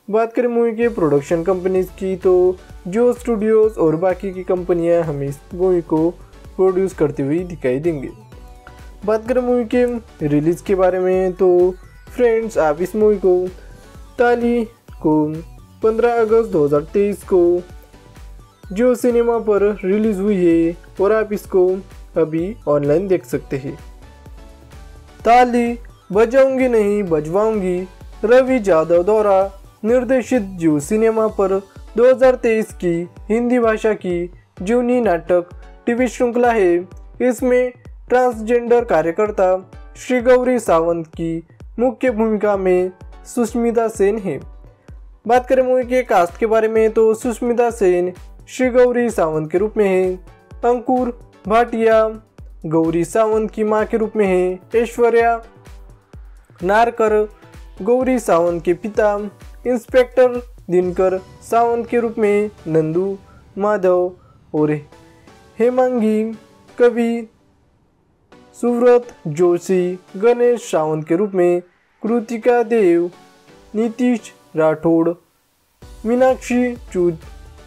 बात करें मूवी के प्रोडक्शन कंपनीज की तो जो स्टूडियोज और बाकी की कंपनियां हमें इस मूवी को प्रोड्यूस करती हुई दिखाई देंगे। बात करें मूवी के रिलीज़ के बारे में तो फ्रेंड्स, आप इस मूवी को ताली को पंद्रह अगस्त दो हज़ार तेईस को जियो सिनेमा पर रिलीज़ हुई है और आप इसको अभी ऑनलाइन देख सकते हैं। ताली बजाऊंगी नहीं बजवाऊंगी रवि जादव द्वारा निर्देशित जियो सिनेमा पर दो हज़ार तेईस की हिंदी भाषा की जीवनी नाटक टीवी श्रृंखला है। इसमें ट्रांसजेंडर कार्यकर्ता श्री गौरी सावंत की मुख्य भूमिका में सुष्मिता सेन है। बात करें मूवी के कास्ट के बारे में तो सुष्मिता सेन श्री गौरी सावंत के रूप में है, अंकुर भाटिया गौरी सावंत की मां के रूप में है, ऐश्वर्या नारकर गौरी सावंत के पिता इंस्पेक्टर दिनकर सावंत के रूप में नंदू माधव और हेमांगी कवि सुव्रत जोशी गणेश सावंत के रूप में, कृतिका देव नीतीश राठौड़ मीनाक्षी चूद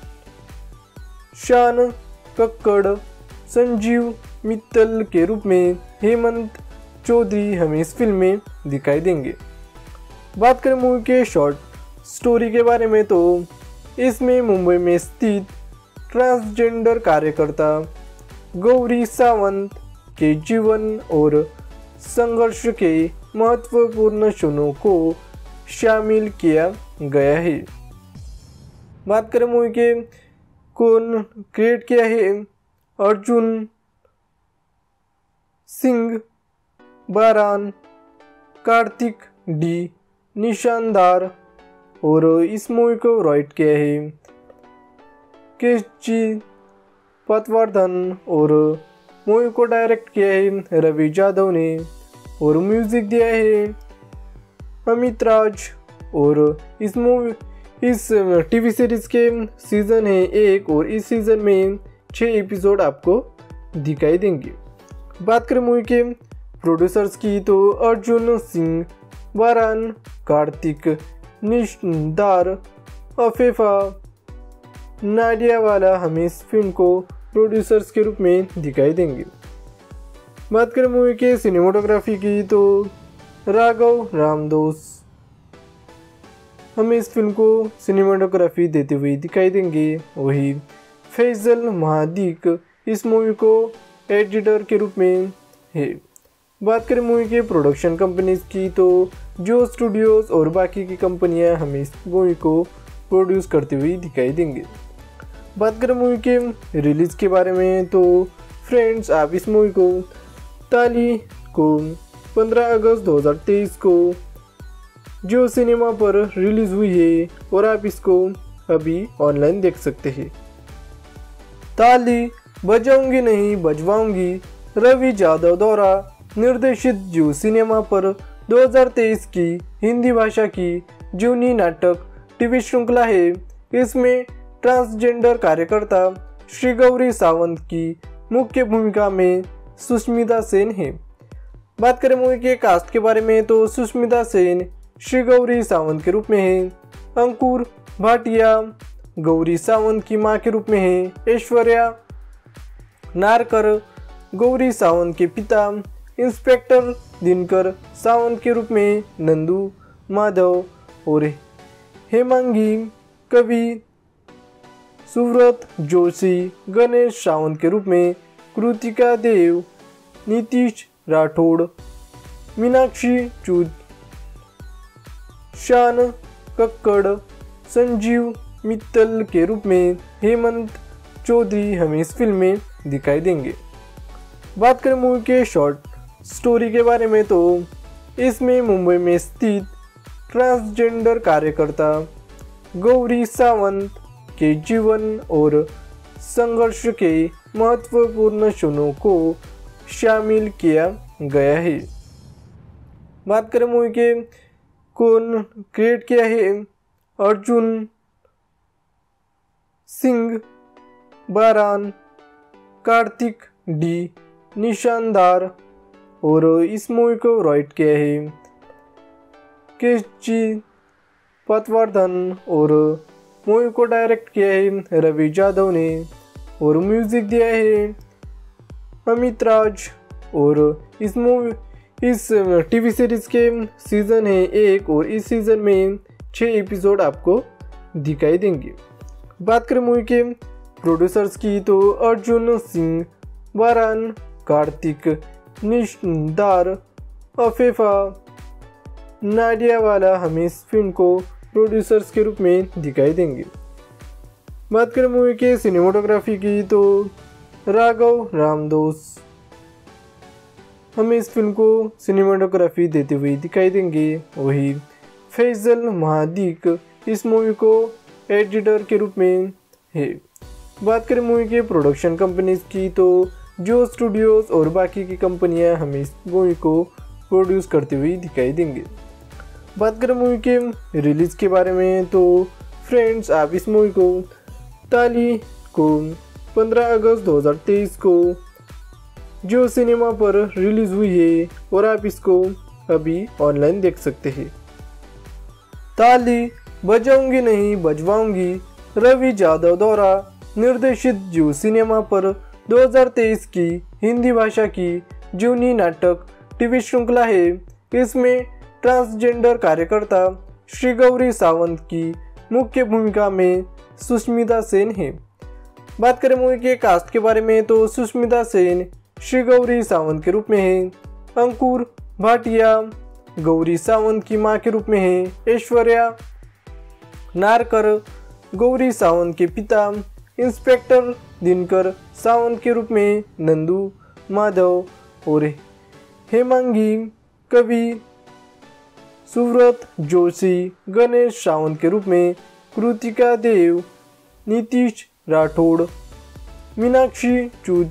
शान कक्कड़ संजीव मित्तल के रूप में हेमंत चौधरी हमें इस फिल्म में दिखाई देंगे। बात करें मूवी के शॉर्ट स्टोरी के बारे में तो इसमें मुंबई में स्थित ट्रांसजेंडर कार्यकर्ता गौरी सावंत के जीवन और संघर्ष के महत्वपूर्ण क्षणों को शामिल किया गया है। बात करें मूवी के कौन क्रिएट किया है, अर्जुन सिंह बारान, कार्तिक डी निशानदार और इस मूवी को राइट किया है केशजी पटवर्धन और मूवी को डायरेक्ट किया है रवि जादव ने और म्यूजिक दिया है अमित राज। और इस मूवी इस टीवी सीरीज के सीज़न है एक और इस सीज़न में छः एपिसोड आपको दिखाई देंगे। बात करें मूवी के प्रोड्यूसर्स की तो अर्जुन सिंह बारान, कार्तिक निशानदार, अफेफा नाडियावाला हमें इस फिल्म को प्रोड्यूसर्स के रूप में दिखाई देंगे। बात करें मूवी के सिनेमाटोग्राफी की तो राघव रामदोस हमें इस फिल्म को सिनेमाटोग्राफी देते हुए दिखाई देंगे। वही फैजल महादीक इस मूवी को एडिटर के रूप में है। बात करें मूवी के प्रोडक्शन कंपनीज की तो जो स्टूडियोज और बाकी की कंपनियां हमें इस मूवी को प्रोड्यूस करती हुई दिखाई देंगे। बात करें मूवी के रिलीज़ के बारे में तो फ्रेंड्स, आप इस मूवी को ताली को पंद्रह अगस्त दो हज़ार तेईस को जियो सिनेमा पर रिलीज़ हुई है और आप इसको अभी ऑनलाइन देख सकते हैं। ताली बजाऊंगी नहीं बजवाऊंगी रवि जादव द्वारा निर्देशित जियो सिनेमा पर दो हज़ार तेईस की हिंदी भाषा की जीवनी नाटक टीवी श्रृंखला है। इसमें ट्रांसजेंडर कार्यकर्ता श्री गौरी सावंत की मुख्य भूमिका में सुष्मिता सेन है। बात करें मूवी के कास्ट के बारे में तो सुष्मिता सेन श्री गौरी सावंत के रूप में है, अंकुर भाटिया गौरी सावंत की मां के रूप में है, ऐश्वर्या नारकर गौरी सावंत के पिता इंस्पेक्टर दिनकर सावंत के रूप में नंदू माधव और हेमांगी कवि सुव्रत जोशी गणेश सावंत के रूप में, कृतिका देव नीतीश राठौड़ मीनाक्षी चूद शान कक्कड़ संजीव मित्तल के रूप में हेमंत चौधरी हमें इस फिल्म में दिखाई देंगे। बात करें मूवी के शॉर्ट स्टोरी के बारे में तो इसमें मुंबई में स्थित ट्रांसजेंडर कार्यकर्ता गौरी सावंत के जीवन और संघर्ष के महत्वपूर्ण क्षणों को शामिल किया गया है। बात करें मूवी के कौन क्रिएट किया है, अर्जुन सिंह बारान, कार्तिक डी निशानदार और इस मूवी को राइट किया है केशजी पटवर्धन और मूवी को डायरेक्ट किया है रवि यादव ने और म्यूजिक दिया है अमित राज। और इस मूवी इस टीवी सीरीज के सीज़न है एक और इस सीज़न में छः एपिसोड आपको दिखाई देंगे। बात करें मूवी के प्रोड्यूसर्स की तो अर्जुन सिंह, बारान, कार्तिक, निशानदार, अफेफा, नाडियावाला हमें इस फिल्म को प्रोड्यूसर्स के रूप में दिखाई देंगे। बात करें मूवी के सिनेमाटोग्राफी की तो राघव रामदास हमें इस फिल्म को सिनेमाटोग्राफी देते हुए दिखाई देंगे। वही फैजल महादीक इस मूवी को एडिटर के रूप में है। बात करें मूवी के प्रोडक्शन कंपनीज की तो जो स्टूडियोज और बाकी की कंपनियां हमें इस मूवी को प्रोड्यूस करते हुए दिखाई देंगे। बात करें मूवी के रिलीज़ के बारे में तो फ्रेंड्स, आप इस मूवी को ताली को पंद्रह अगस्त दो हज़ार तेईस को जो सिनेमा पर रिलीज़ हुई है और आप इसको अभी ऑनलाइन देख सकते हैं। ताली बजाऊंगी नहीं बजवाऊंगी रवि यादव द्वारा निर्देशित जो सिनेमा पर दो हज़ार तेईस की हिंदी भाषा की जूनी नाटक टीवी श्रृंखला है। इसमें ट्रांसजेंडर कार्यकर्ता श्री गौरी सावंत की मुख्य भूमिका में सुष्मिता सेन है। बात करें मूवी के कास्ट के बारे में तो सुष्मिता सेन श्री गौरी सावंत के रूप में है, अंकुर भाटिया गौरी सावंत की मां के रूप में है, ऐश्वर्या नारकर गौरी सावंत के पिता इंस्पेक्टर दिनकर सावंत के रूप में नंदू माधव और हेमांगी कवि सुव्रत जोशी गणेश सावंत के रूप में, कृतिका देव, नीतीश राठौड़, मीनाक्षी चूद,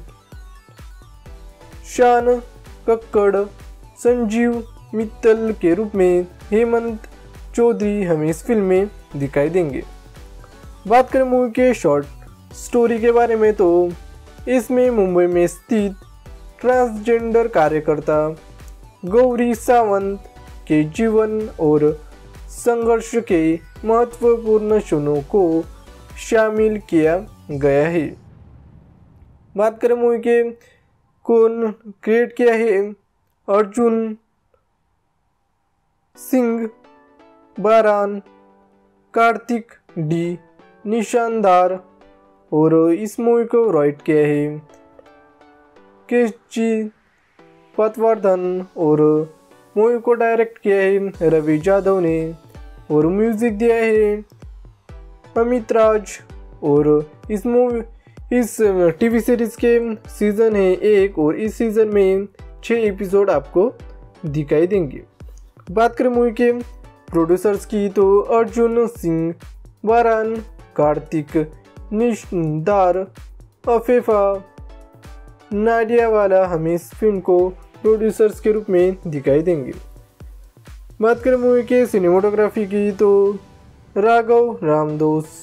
शान कक्कड़, संजीव मित्तल के रूप में हेमंत चौधरी हमें इस फिल्म में दिखाई देंगे। बात करें मूवी के शॉर्ट स्टोरी के बारे में तो इसमें मुंबई में स्थित ट्रांसजेंडर कार्यकर्ता गौरी सावंत के जीवन और संघर्ष के महत्वपूर्ण क्षणों को शामिल किया गया है। बात करें मूवी के कौन क्रिएट किया है, अर्जुन सिंह, बारान, कार्तिक डी, निशानदार और इस मूवी को राइट किया है केजी पटवर्धन और मूवी को डायरेक्ट किया है रवि यादव ने और म्यूजिक दिया है अमित राज। और इस मूवी इस टीवी सीरीज के सीज़न है एक और इस सीज़न में छः एपिसोड आपको दिखाई देंगे। बात करें मूवी के प्रोड्यूसर्स की तो अर्जुन सिंह, बारान, कार्तिक, निशानदार, अफेफा, नाडियावाला हमें इस फिल्म को प्रोड्यूसर्स के रूप में दिखाई देंगे। बात करें मूवी के सिनेमाटोग्राफी की तो राघव रामदास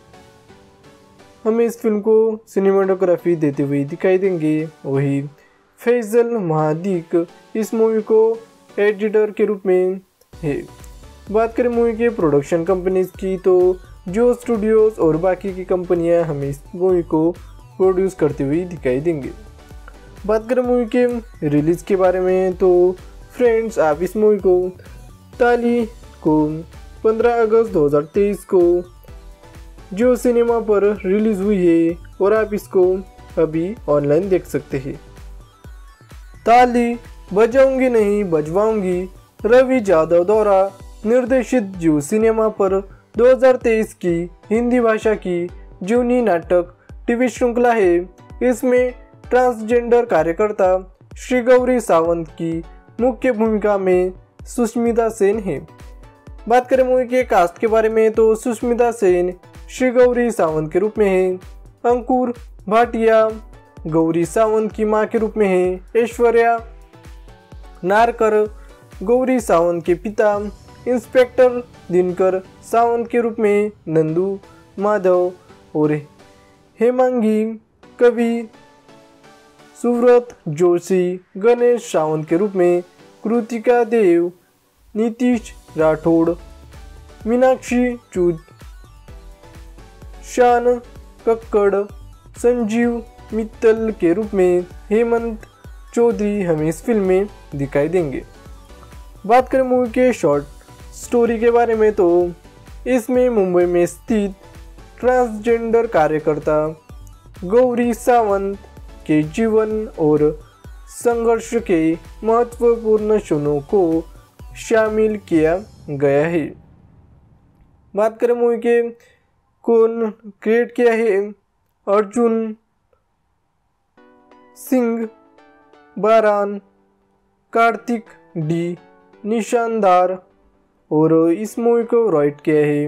हमें इस फिल्म को सिनेमाटोग्राफी देते हुए दिखाई देंगे। वही फैजल महादीक इस मूवी को एडिटर के रूप में है। बात करें मूवी के प्रोडक्शन कंपनीज की तो जो स्टूडियोज और बाकी की कंपनियां हमें इस मूवी को प्रोड्यूस करते हुए दिखाई देंगे। बात करें मूवी के रिलीज़ के बारे में तो फ्रेंड्स, आप इस मूवी को ताली को पंद्रह अगस्त दो हज़ार तेईस को जो सिनेमा पर रिलीज़ हुई है और आप इसको अभी ऑनलाइन देख सकते हैं। ताली बजाऊंगी नहीं बजवाऊंगी रवि यादव द्वारा निर्देशित जो सिनेमा पर दो हज़ार तेईस की हिंदी भाषा की जूनी नाटक टीवी श्रृंखला है। इसमें ट्रांसजेंडर कार्यकर्ता श्री गौरी सावंत की मुख्य भूमिका में सुष्मिता सेन है। बात करें मूवी के कास्ट के बारे में तो सुष्मिता सेन श्री गौरी सावंत के रूप में है, अंकुर भाटिया गौरी सावंत की मां के रूप में है, ऐश्वर्या नारकर गौरी सावंत के पिता इंस्पेक्टर दिनकर सावंत के रूप में नंदू माधव और हेमांगी कवि सुव्रत जोशी गणेश सावंत के रूप में, कृतिका देव, नीतीश राठौड़, मीनाक्षी चूद, शान कक्कड़, संजीव मित्तल के रूप में हेमंत चौधरी हमें इस फिल्म में दिखाई देंगे। बात करें मूवी के शॉर्ट स्टोरी के बारे में तो इसमें मुंबई में स्थित ट्रांसजेंडर कार्यकर्ता गौरी सावंत के जीवन और संघर्ष के महत्वपूर्ण क्षणों को शामिल किया गया है। बात करें मूवी के कौन क्रिएट किया है, अर्जुन सिंह बारान, कार्तिक डी निशानदार, और इस मूवी को राइट किया है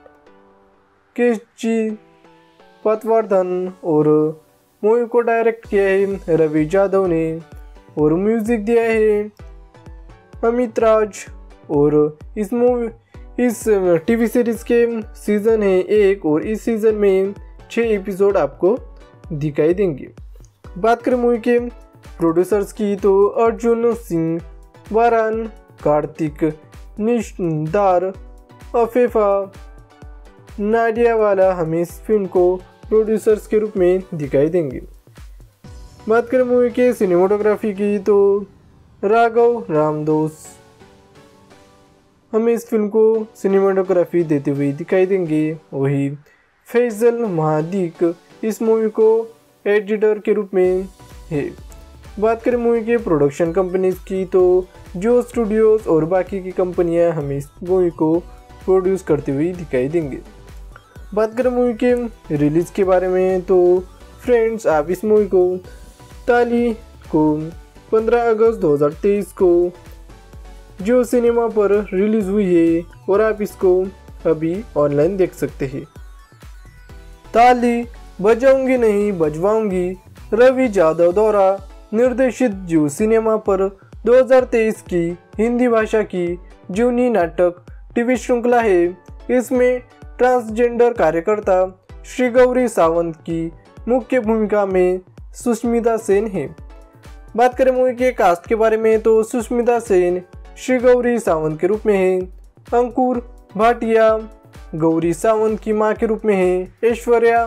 केशजी पटवर्धन, और मूवी को डायरेक्ट किया है रवि यादव ने, और म्यूजिक दिया है अमित राज। और इस मूवी इस टीवी सीरीज के सीज़न है एक, और इस सीज़न में छः एपिसोड आपको दिखाई देंगे। बात करें मूवी के प्रोड्यूसर्स की तो अर्जुन सिंह बारान, कार्तिक निशानदार, अफेफा नाडियावाला हमें इस फिल्म को प्रोड्यूसर्स के रूप में दिखाई देंगे। बात करें मूवी के सिनेमाटोग्राफी की तो राघव रामदास हमें इस फिल्म को सिनेमाटोग्राफी देते हुए दिखाई देंगे। वही फैजल महादीक इस मूवी को एडिटर के रूप में है। बात करें मूवी के प्रोडक्शन कंपनीज की तो जो स्टूडियोज और बाकी की कंपनियां हमें इस मूवी को प्रोड्यूस करते हुए दिखाई देंगे। बात करें मूवी के रिलीज़ के बारे में तो फ्रेंड्स, आप इस मूवी को ताली को पंद्रह अगस्त दो हज़ार तेईस को जो सिनेमा पर रिलीज़ हुई है, और आप इसको अभी ऑनलाइन देख सकते हैं। ताली बजाऊंगी नहीं बजवाऊंगी रवि यादव द्वारा निर्देशित जो सिनेमा पर दो हज़ार तेईस की हिंदी भाषा की जीवनी नाटक टीवी श्रृंखला है। इसमें ट्रांसजेंडर कार्यकर्ता श्री गौरी सावंत की मुख्य भूमिका में सुष्मिता सेन है। बात करें मूवी के कास्ट के बारे में तो सुष्मिता सेन श्री गौरी सावंत के रूप में है, अंकुर भाटिया गौरी सावंत की मां के रूप में है, ऐश्वर्या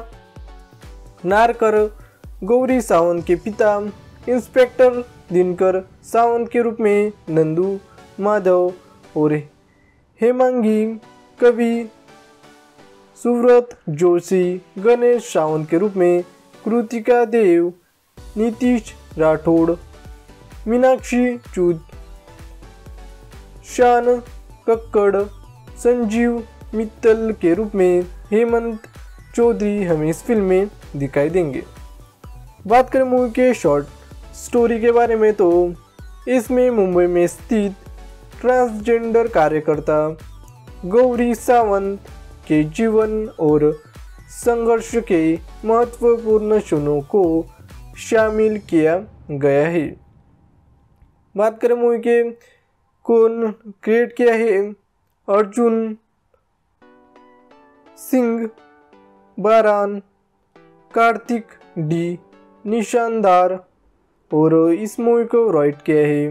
नारकर गौरी सावंत के पिता, इंस्पेक्टर दिनकर सावंत के रूप में नंदू माधव, और हेमांगी कवि सुव्रत जोशी गणेश सावंत के रूप में, कृतिका देव, नीतीश राठौड़, मीनाक्षी चूद, शान कक्कड़, संजीव मित्तल के रूप में हेमंत चौधरी हमें इस फिल्म में दिखाई देंगे। बात करें मूवी के शॉर्ट स्टोरी के बारे में तो इसमें मुंबई में स्थित ट्रांसजेंडर कार्यकर्ता गौरी सावंत के जीवन और संघर्ष के महत्वपूर्ण क्षणों को शामिल किया गया है। बात करें मूवी के कौन क्रिएट किया है, अर्जुन सिंह बारान, कार्तिक डी निशानदार, और इस मूवी को राइट किया है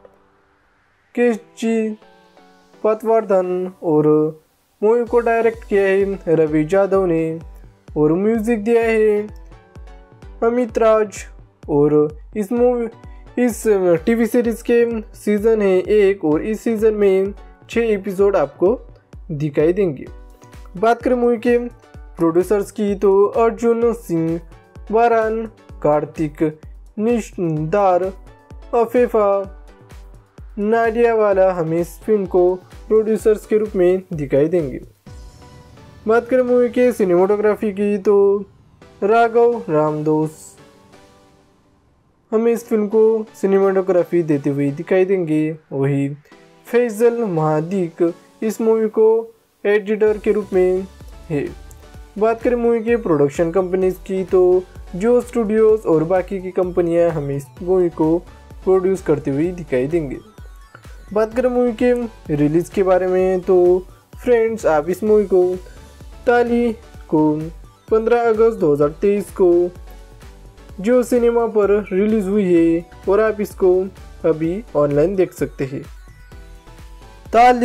केशजी पटवर्धन, और मूवी को डायरेक्ट किया है रवि यादव ने, और म्यूजिक दिया है अमित राज। और इस मूवी इस टीवी सीरीज के सीज़न है एक, और इस सीज़न में छः एपिसोड आपको दिखाई देंगे। बात करें मूवी के प्रोड्यूसर्स की तो अर्जुन सिंह बारान, कार्तिक निशानदार, अफेफा नाडियावाला हमें इस फिल्म को प्रोड्यूसर्स के रूप में दिखाई देंगे। बात करें मूवी के सिनेमाटोग्राफी की तो राघव रामदास हमें इस फिल्म को सिनेमाटोग्राफी देते हुए दिखाई देंगे। वही फैजल महादीक इस मूवी को एडिटर के रूप में है। बात करें मूवी के प्रोडक्शन कंपनीज की तो जो स्टूडियोज और बाकी की कंपनियां हमें इस मूवी को प्रोड्यूस करते हुए दिखाई देंगे। बात करें मूवी के रिलीज़ के बारे में तो फ्रेंड्स, आप इस मूवी को ताली को पंद्रह अगस्त दो हज़ार तेईस को जो सिनेमा पर रिलीज़ हुई है, और आप इसको अभी ऑनलाइन देख सकते हैं। ताली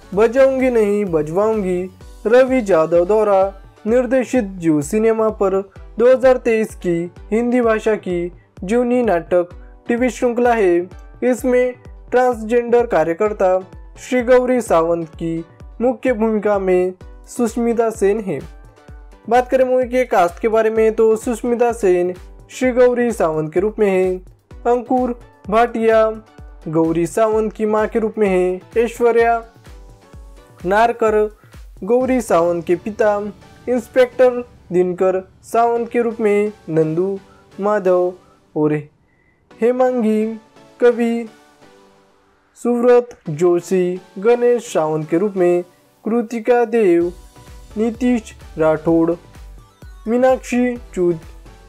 बजाऊंगी नहीं बजवाऊंगी रवि जादव द्वारा निर्देशित जियो सिनेमा पर दो हज़ार तेईस की हिंदी भाषा की जीवनी नाटक टीवी श्रृंखला है। इसमें ट्रांसजेंडर कार्यकर्ता श्री गौरी सावंत की मुख्य भूमिका में सुष्मिता सेन है। बात करें मूवी के कास्ट के बारे में तो सुष्मिता सेन श्री गौरी सावंत के रूप में है। अंकुर भाटिया गौरी सावंत की मां के रूप में है। ऐश्वर्या नारकर गौरी सावंत के पिता इंस्पेक्टर दिनकर सावंत के रूप में नंदू माधव और हेमांगी कवि सुव्रत जोशी गणेश सावंत के रूप में कृतिका देव नीतीश राठौड़ मीनाक्षी चूद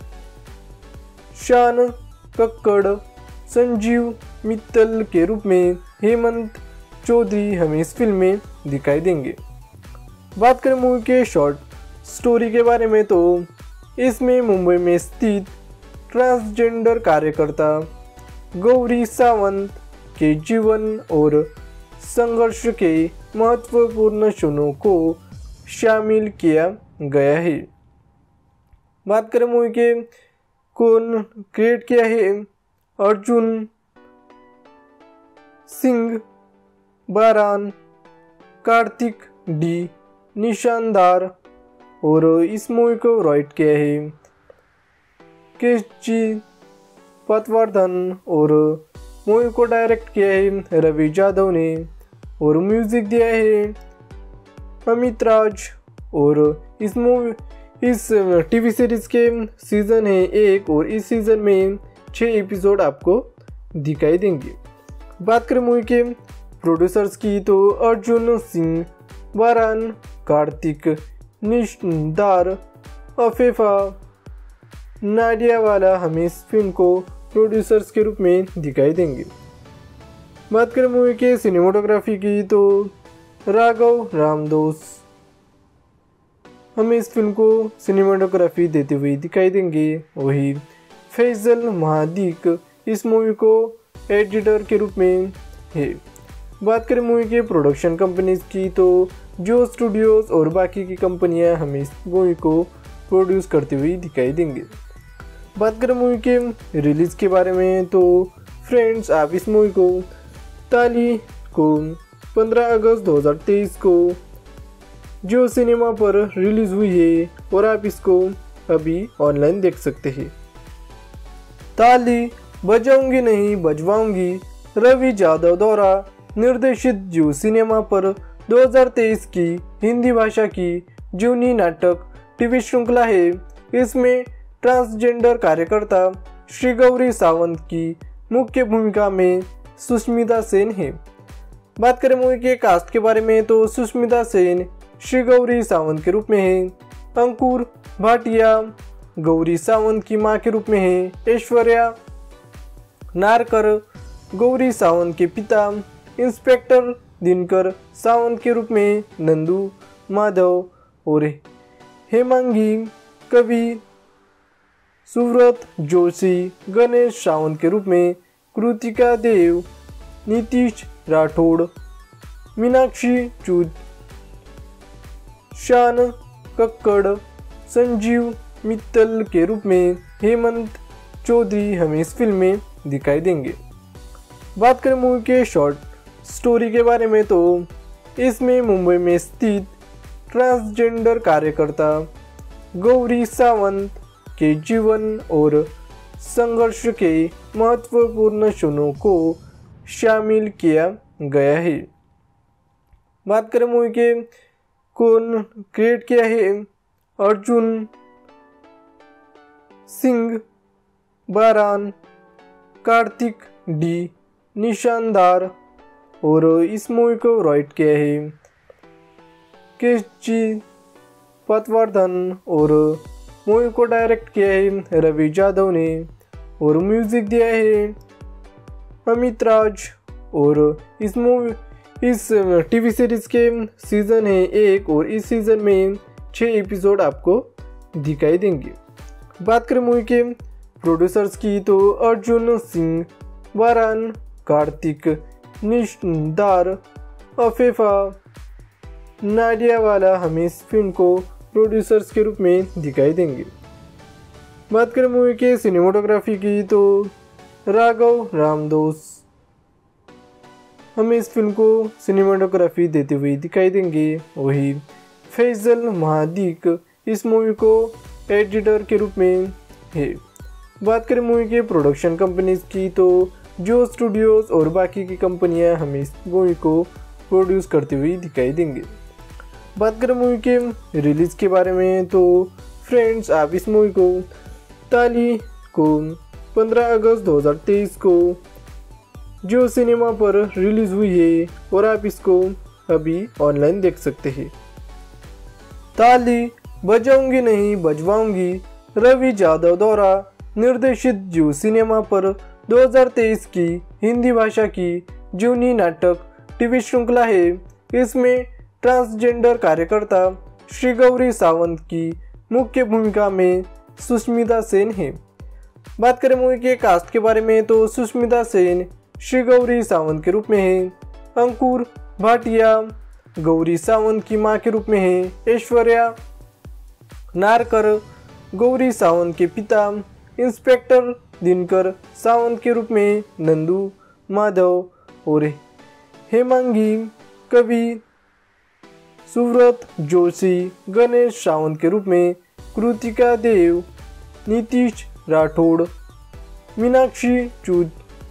शान कक्कड़ संजीव मित्तल के रूप में हेमंत चौधरी हमें इस फिल्म में दिखाई देंगे। बात करें मूवी के शॉर्ट स्टोरी के बारे में तो इसमें मुंबई में स्थित ट्रांसजेंडर कार्यकर्ता गौरी सावंत के जीवन और संघर्ष के महत्वपूर्ण क्षणों को शामिल किया गया है। बात करें मूवी के कौन क्रिएट किया है, अर्जुन सिंह बारान, कार्तिक डी निशानदार और इस मूवी को राइट किया है केशजी पटवर्धन और मूवी को डायरेक्ट किया है रवि जादव ने और म्यूजिक दिया है अमित राज। और इस मूवी इस टीवी सीरीज के सीज़न है एक और इस सीज़न में छः एपिसोड आपको दिखाई देंगे। बात करें मूवी के प्रोड्यूसर्स की तो अर्जुन सिंह बारान, कार्तिक निशानदार, अफेफा नाडियावाला हमें इस फिल्म को प्रोड्यूसर्स के रूप में दिखाई देंगे। बात करें मूवी के सिनेमाटोग्राफी की तो राघव रामदोस हमें इस फिल्म को सिनेमाटोग्राफी देते हुए दिखाई देंगे। वही फैजल महादीक इस मूवी को एडिटर के रूप में है। बात करें मूवी के प्रोडक्शन कंपनीज की तो जियो स्टूडियोज और बाकी की कंपनियां हमें इस मूवी को प्रोड्यूस करते हुए दिखाई देंगे। बात करें मूवी के रिलीज़ के बारे में तो फ्रेंड्स आप इस मूवी को ताली को पंद्रह अगस्त दो हज़ार तेईस को जियो सिनेमा पर रिलीज़ हुई है और आप इसको अभी ऑनलाइन देख सकते हैं। ताली बजाऊंगी नहीं बजवाऊंगी रवि जादव द्वारा निर्देशित जियो सिनेमा पर दो हज़ार तेईस की हिंदी भाषा की जीवनी नाटक टीवी श्रृंखला है। इसमें ट्रांसजेंडर कार्यकर्ता श्री गौरी सावंत की मुख्य भूमिका में सुष्मिता सेन है। बात करें मूवी के कास्ट के बारे में तो सुष्मिता सेन श्री गौरी सावंत के रूप में है। अंकुर भाटिया गौरी सावंत की मां के रूप में है। ऐश्वर्या नारकर गौरी सावंत के पिता इंस्पेक्टर दिनकर सावंत के रूप में नंदू माधव और हेमांगी कवि सुव्रत जोशी गणेश सावंत के रूप में कृतिका देव नीतीश राठौड़ मीनाक्षी चूद शान कक्कड़ संजीव मित्तल के रूप में हेमंत चौधरी हमें इस फिल्म में दिखाई देंगे। बात करें मूवी के शॉर्ट स्टोरी के बारे में तो इसमें मुंबई में स्थित ट्रांसजेंडर कार्यकर्ता गौरी सावंत के जीवन और संघर्ष के महत्वपूर्ण क्षणों को शामिल किया गया है। बात करें मूवी के कौन क्रिएट किया है, अर्जुन सिंह बारान, कार्तिक डी निशानदार और इस मूवी को राइट किया है केशजी पटवर्धन और मूवी को डायरेक्ट किया है रवि जादव ने और म्यूजिक दिया है अमित राज। और इस मूवी इस टीवी सीरीज के सीज़न है एक और इस सीज़न में छः एपिसोड आपको दिखाई देंगे। बात करें मूवी के प्रोड्यूसर्स की तो अर्जुन सिंह बारान, कार्तिक निशानदार, अफीफा नाडियावाला हमें इस फिल्म को प्रोड्यूसर्स के रूप में दिखाई देंगे। बात करें मूवी के सिनेमाटोग्राफी की तो राघव रामदास हमें इस फिल्म को सिनेमाटोग्राफी देते हुए दिखाई देंगे। वही फैजल महादीक इस मूवी को एडिटर के रूप में है। बात करें मूवी के प्रोडक्शन कंपनीज की तो जो स्टूडियोज और बाकी की कंपनियां हमें इस मूवी को प्रोड्यूस करते हुए दिखाई देंगे। बात करें मूवी के रिलीज़ के बारे में तो फ्रेंड्स, आप इस मूवी को ताली को पंद्रह अगस्त दो हज़ार तेईस को जियो सिनेमा पर रिलीज़ हुई है और आप इसको अभी ऑनलाइन देख सकते हैं। ताली बजाऊंगी नहीं बजवाऊंगी रवि यादव द्वारा निर्देशित जियो सिनेमा पर दो हज़ार तेईस की हिंदी भाषा की जीवनी नाटक टीवी श्रृंखला है। इसमें ट्रांसजेंडर कार्यकर्ता श्री गौरी सावंत की मुख्य भूमिका में सुष्मिता सेन है। बात करें मूवी के कास्ट के बारे में तो सुष्मिता सेन श्री गौरी सावंत के रूप में है। अंकुर भाटिया गौरी सावंत की मां के रूप में है। ऐश्वर्या नारकर गौरी सावंत के पिता इंस्पेक्टर दिनकर सावंत के रूप में नंदू माधव और हेमांगी कवि सुव्रत जोशी गणेश सावंत के रूप में कृतिका देव नीतीश राठौड़ मीनाक्षी चूद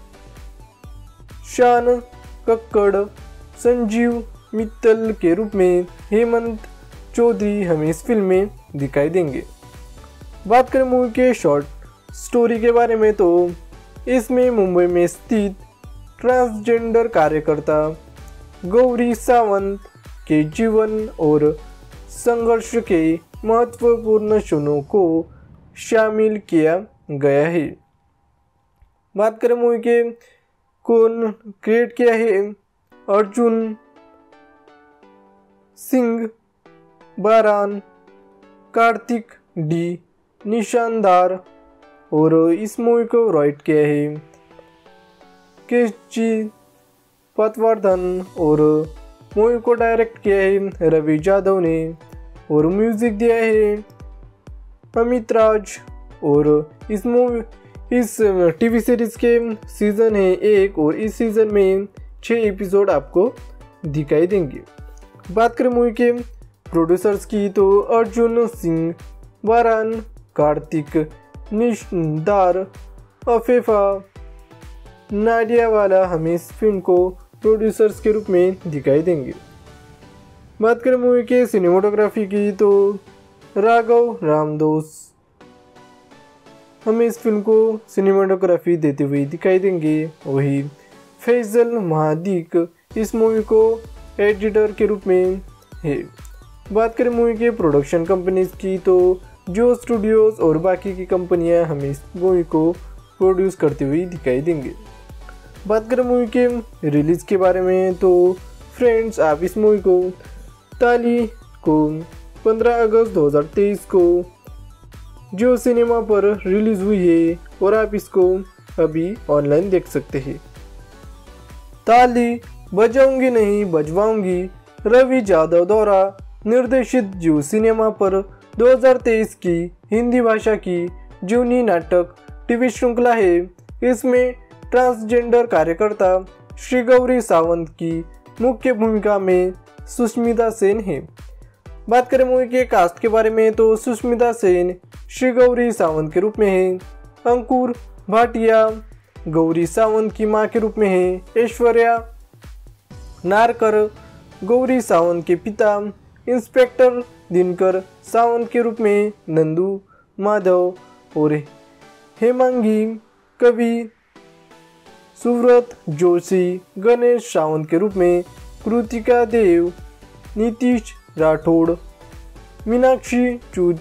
शान कक्कड़ संजीव मित्तल के रूप में हेमंत चौधरी हमें इस फिल्म में दिखाई देंगे। बात करें मूवी के शॉर्ट स्टोरी के बारे में तो इसमें मुंबई में स्थित ट्रांसजेंडर कार्यकर्ता गौरी सावंत के जीवन और संघर्ष के महत्वपूर्ण क्षणों को शामिल किया गया है। बात करें मूवी के कौन क्रिएट किया है, अर्जुन सिंह बारान, कार्तिक डी निशानदार और इस मूवी को राइट किया है केशजी पटवर्धन और मूवी को डायरेक्ट किया है रवि यादव ने और म्यूजिक दिया है अमित राज। और इस मूवी इस टीवी सीरीज के सीज़न है एक और इस सीज़न में छः एपिसोड आपको दिखाई देंगे। बात करें मूवी के प्रोड्यूसर्स की तो अर्जुन सिंह बारान, कार्तिक निशानदार, अफीफा नाडियावाला हमें इस फिल्म को प्रोड्यूसर्स के रूप में दिखाई देंगे। बात करें मूवी के सिनेमाटोग्राफी की तो राघव रामदास हमें इस फिल्म को सिनेमाटोग्राफी देते हुए दिखाई देंगे। वही फैजल महादीक इस मूवी को एडिटर के रूप में है। बात करें मूवी के प्रोडक्शन कंपनीज की तो जो स्टूडियोज और बाकी की कंपनियां हमें इस मूवी को प्रोड्यूस करते हुए दिखाई देंगे। बात करें मूवी के रिलीज़ के बारे में तो फ्रेंड्स, आप इस मूवी को ताली को पंद्रह अगस्त दो हज़ार तेईस को जियो सिनेमा पर रिलीज़ हुई है और आप इसको अभी ऑनलाइन देख सकते हैं। ताली बजाऊंगी नहीं बजवाऊंगी रवि यादव द्वारा निर्देशित जियो सिनेमा पर दो हज़ार तेईस की हिंदी भाषा की जीवनी नाटक टीवी श्रृंखला है। इसमें ट्रांसजेंडर कार्यकर्ता श्री गौरी सावंत की मुख्य भूमिका में सुष्मिता सेन है। बात करें मूवी के कास्ट के बारे में तो सुष्मिता सेन श्री गौरी सावंत के रूप में है। अंकुर भाटिया गौरी सावंत की मां के रूप में है। ऐश्वर्या नारकर गौरी सावंत के पिता इंस्पेक्टर दिनकर सावंत के रूप में नंदू माधव और हेमांगी कवि सुव्रत जोशी गणेश सावंत के रूप में कृतिका देव नीतीश राठौड़ मीनाक्षी चूद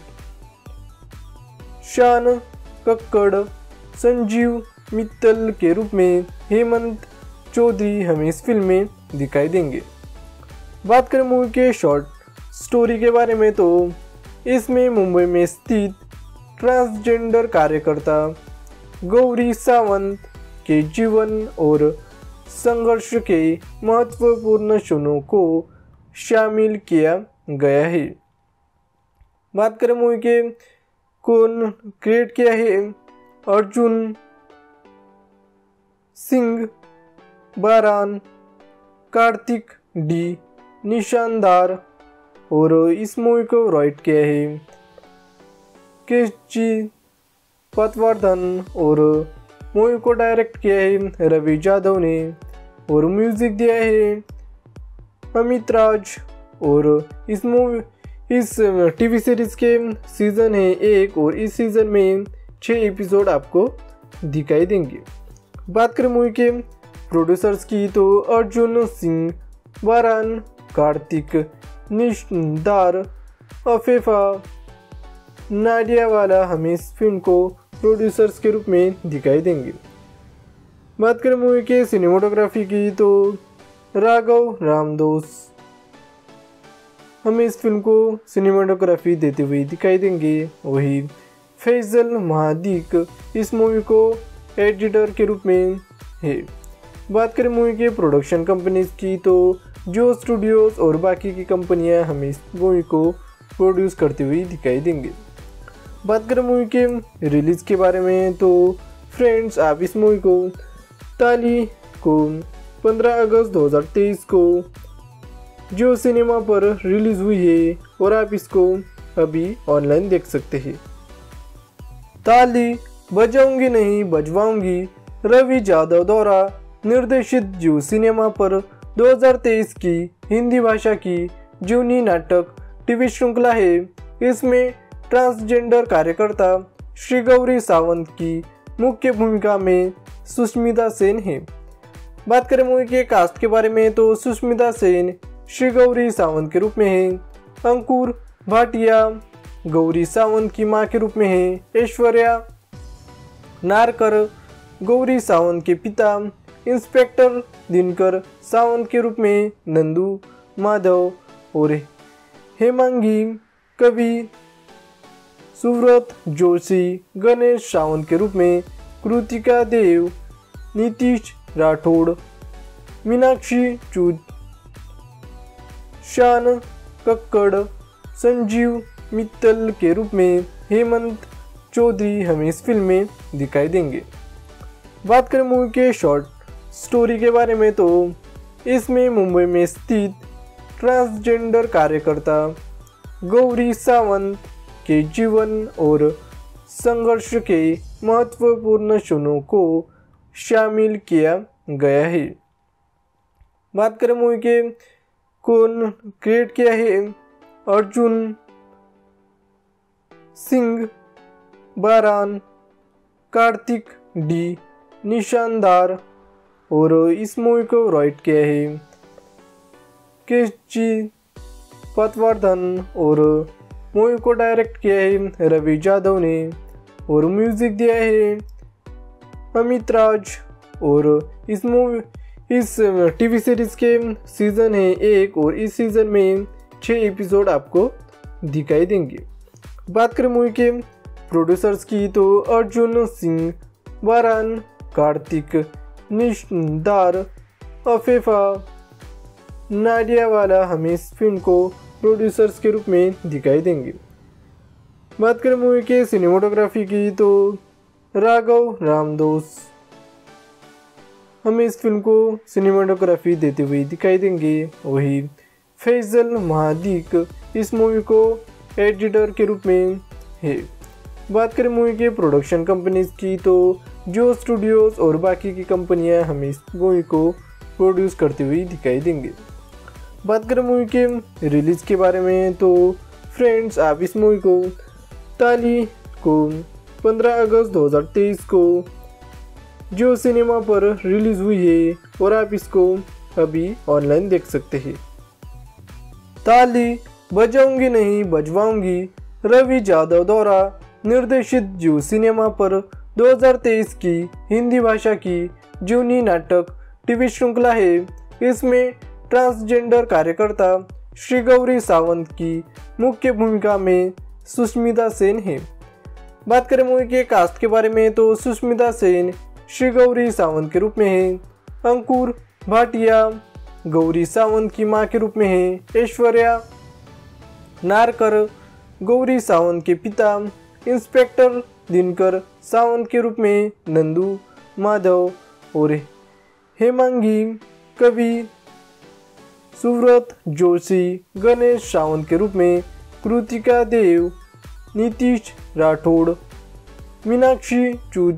शान कक्कड़ संजीव मित्तल के रूप में हेमंत चौधरी हमें इस फिल्म में दिखाई देंगे। बात करें मूवी के शॉर्ट स्टोरी के बारे में तो इसमें मुंबई में स्थित ट्रांसजेंडर कार्यकर्ता गौरी सावंत के जीवन और संघर्ष के महत्वपूर्ण क्षणों को शामिल किया गया है। बात करें मूवी के कौन क्रिएट किया है, अर्जुन सिंह बारान, कार्तिक डी निशानदार, और इस मूवी को राइट किया है केशजी पटवर्धन, और मूवी को डायरेक्ट किया है रवि यादव ने, और म्यूजिक दिया है अमित राज। और इस मूवी इस टीवी सीरीज के सीज़न है एक, और इस सीज़न में छः एपिसोड आपको दिखाई देंगे। बात करें मूवी के प्रोड्यूसर्स की तो अर्जुन सिंह बारान, कार्तिक निशानदार, अफेफा नाडियावाला हमें इस फिल्म को प्रोड्यूसर्स के रूप में दिखाई देंगे। बात करें मूवी के सिनेमाटोग्राफी की तो राघव रामदास हमें इस फिल्म को सिनेमाटोग्राफी देते हुए दिखाई देंगे। वही फैजल महादीक इस मूवी को एडिटर के रूप में है। बात करें मूवी के प्रोडक्शन कंपनीज की तो जो स्टूडियोज और बाकी की कंपनियां हमें इस मूवी को प्रोड्यूस करते हुए दिखाई देंगे। बात करें मूवी के रिलीज़ के बारे में तो फ्रेंड्स, आप इस मूवी को ताली को पंद्रह अगस्त दो हज़ार तेईस को जो सिनेमा पर रिलीज़ हुई है, और आप इसको अभी ऑनलाइन देख सकते हैं। ताली बजाऊंगी नहीं बजवाऊंगी रवि यादव द्वारा निर्देशित जो सिनेमा पर दो हज़ार तेईस की हिंदी भाषा की जूनी नाटक टीवी श्रृंखला है। इसमें ट्रांसजेंडर कार्यकर्ता श्री गौरी सावंत की मुख्य भूमिका में सुष्मिता सेन है। बात करें मूवी के कास्ट के बारे में तो सुष्मिता सेन श्री गौरी सावंत के रूप में है, अंकुर भाटिया गौरी सावंत की मां के रूप में है, ऐश्वर्या नारकर गौरी सावंत के पिता, इंस्पेक्टर दिनकर सावंत के रूप में नंदू माधव, और हेमांगी कवि सुव्रत जोशी गणेश सावंत के रूप में, कृतिका देव, नीतीश राठौड़, मीनाक्षी चूद, शान कक्कड़, संजीव मित्तल के रूप में हेमंत चौधरी हमें इस फिल्म में दिखाई देंगे। बात करें मूवी के शॉर्ट स्टोरी के बारे में तो इसमें मुंबई में स्थित ट्रांसजेंडर कार्यकर्ता गौरी सावंत के जीवन और संघर्ष के महत्वपूर्ण क्षणों को शामिल किया गया है। बात करें मूवी के कौन क्रिएट किया है, अर्जुन सिंह बारान, कार्तिक डी निशानदार, और इस मूवी को राइट किया है केशजी पटवर्धन, और मूवी को डायरेक्ट किया है रवि यादव ने, और म्यूजिक दिया है अमित राज। और इस मूवी इस टीवी सीरीज के सीज़न है एक, और इस सीज़न में छः एपिसोड आपको दिखाई देंगे। बात करें मूवी के प्रोड्यूसर्स की तो अर्जुन सिंह बारान, कार्तिक निशानदार, अफेफा नाडियावाला हमें इस फिल्म को प्रोड्यूसर्स के रूप में दिखाई देंगे। बात करें मूवी के सिनेमाटोग्राफी की तो राघव रामदास हमें इस फिल्म को सिनेमाटोग्राफी देते हुए दिखाई देंगे। वही फैजल महादीक इस मूवी को एडिटर के रूप में है। बात करें मूवी के प्रोडक्शन कंपनीज की तो जो स्टूडियोज और बाकी की कंपनियां हमें इस मूवी को प्रोड्यूस करते हुए दिखाई देंगे। बात करें मूवी के रिलीज़ के बारे में तो फ्रेंड्स, आप इस मूवी को ताली को पंद्रह अगस्त दो हज़ार तेईस को जो सिनेमा पर रिलीज़ हुई है, और आप इसको अभी ऑनलाइन देख सकते हैं। ताली बजाऊंगी नहीं बजवाऊंगी रवि यादव द्वारा निर्देशित जो सिनेमा पर दो हज़ार तेईस की हिंदी भाषा की जूनी नाटक टीवी श्रृंखला है। इसमें ट्रांसजेंडर कार्यकर्ता श्री गौरी सावंत की मुख्य भूमिका में सुष्मिता सेन है। बात करें मूवी के कास्ट के बारे में तो सुष्मिता सेन श्री गौरी सावंत के रूप में है, अंकुर भाटिया गौरी सावंत की मां के रूप में हैं। ऐश्वर्या नारकर गौरी सावंत के पिता इंस्पेक्टर दिनकर सावंत के रूप में नंदू माधव और हेमांगी कवि सुव्रत जोशी गणेश सावंत के रूप में कृतिका देव नीतीश राठौड़ मीनाक्षी चूद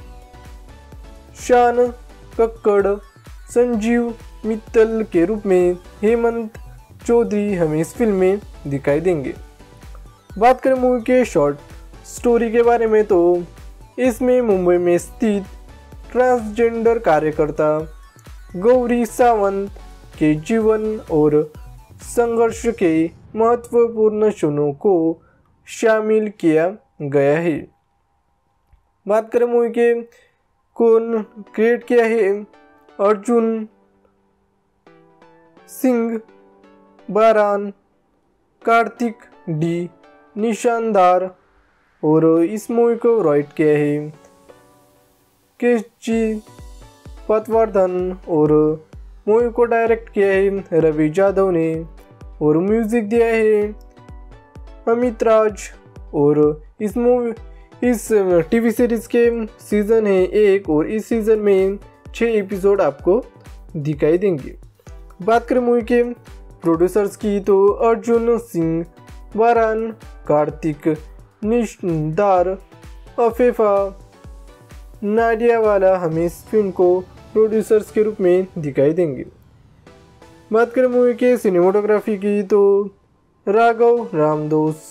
शान कक्कड़ संजीव मित्तल के रूप में हेमंत चौधरी हमें इस फिल्म में दिखाई देंगे। बात करें मूवी के शॉर्ट स्टोरी के बारे में तो इसमें मुंबई में स्थित ट्रांसजेंडर कार्यकर्ता गौरी सावंत के जीवन और संघर्ष के महत्वपूर्ण क्षणों को शामिल किया गया है। बात करें मूवी के कौन क्रिएट किया है, अर्जुन सिंह बारान, कार्तिक डी निशानदार और इस मूवी को राइट किया है केची पटवर्धन और मूवी को डायरेक्ट किया है रवि यादव ने और म्यूजिक दिया है अमित राज। और इस मूवी इस टीवी सीरीज के सीज़न है एक और इस सीज़न में छः एपिसोड आपको दिखाई देंगे। बात करें मूवी के प्रोड्यूसर्स की तो अर्जुन सिंह बारान, कार्तिक निशानदार, अफेफा नाडियावाला हमें इस फिल्म को प्रोड्यूसर्स के रूप में दिखाई देंगे। बात करें मूवी के सिनेमाटोग्राफी की तो राघव रामदोस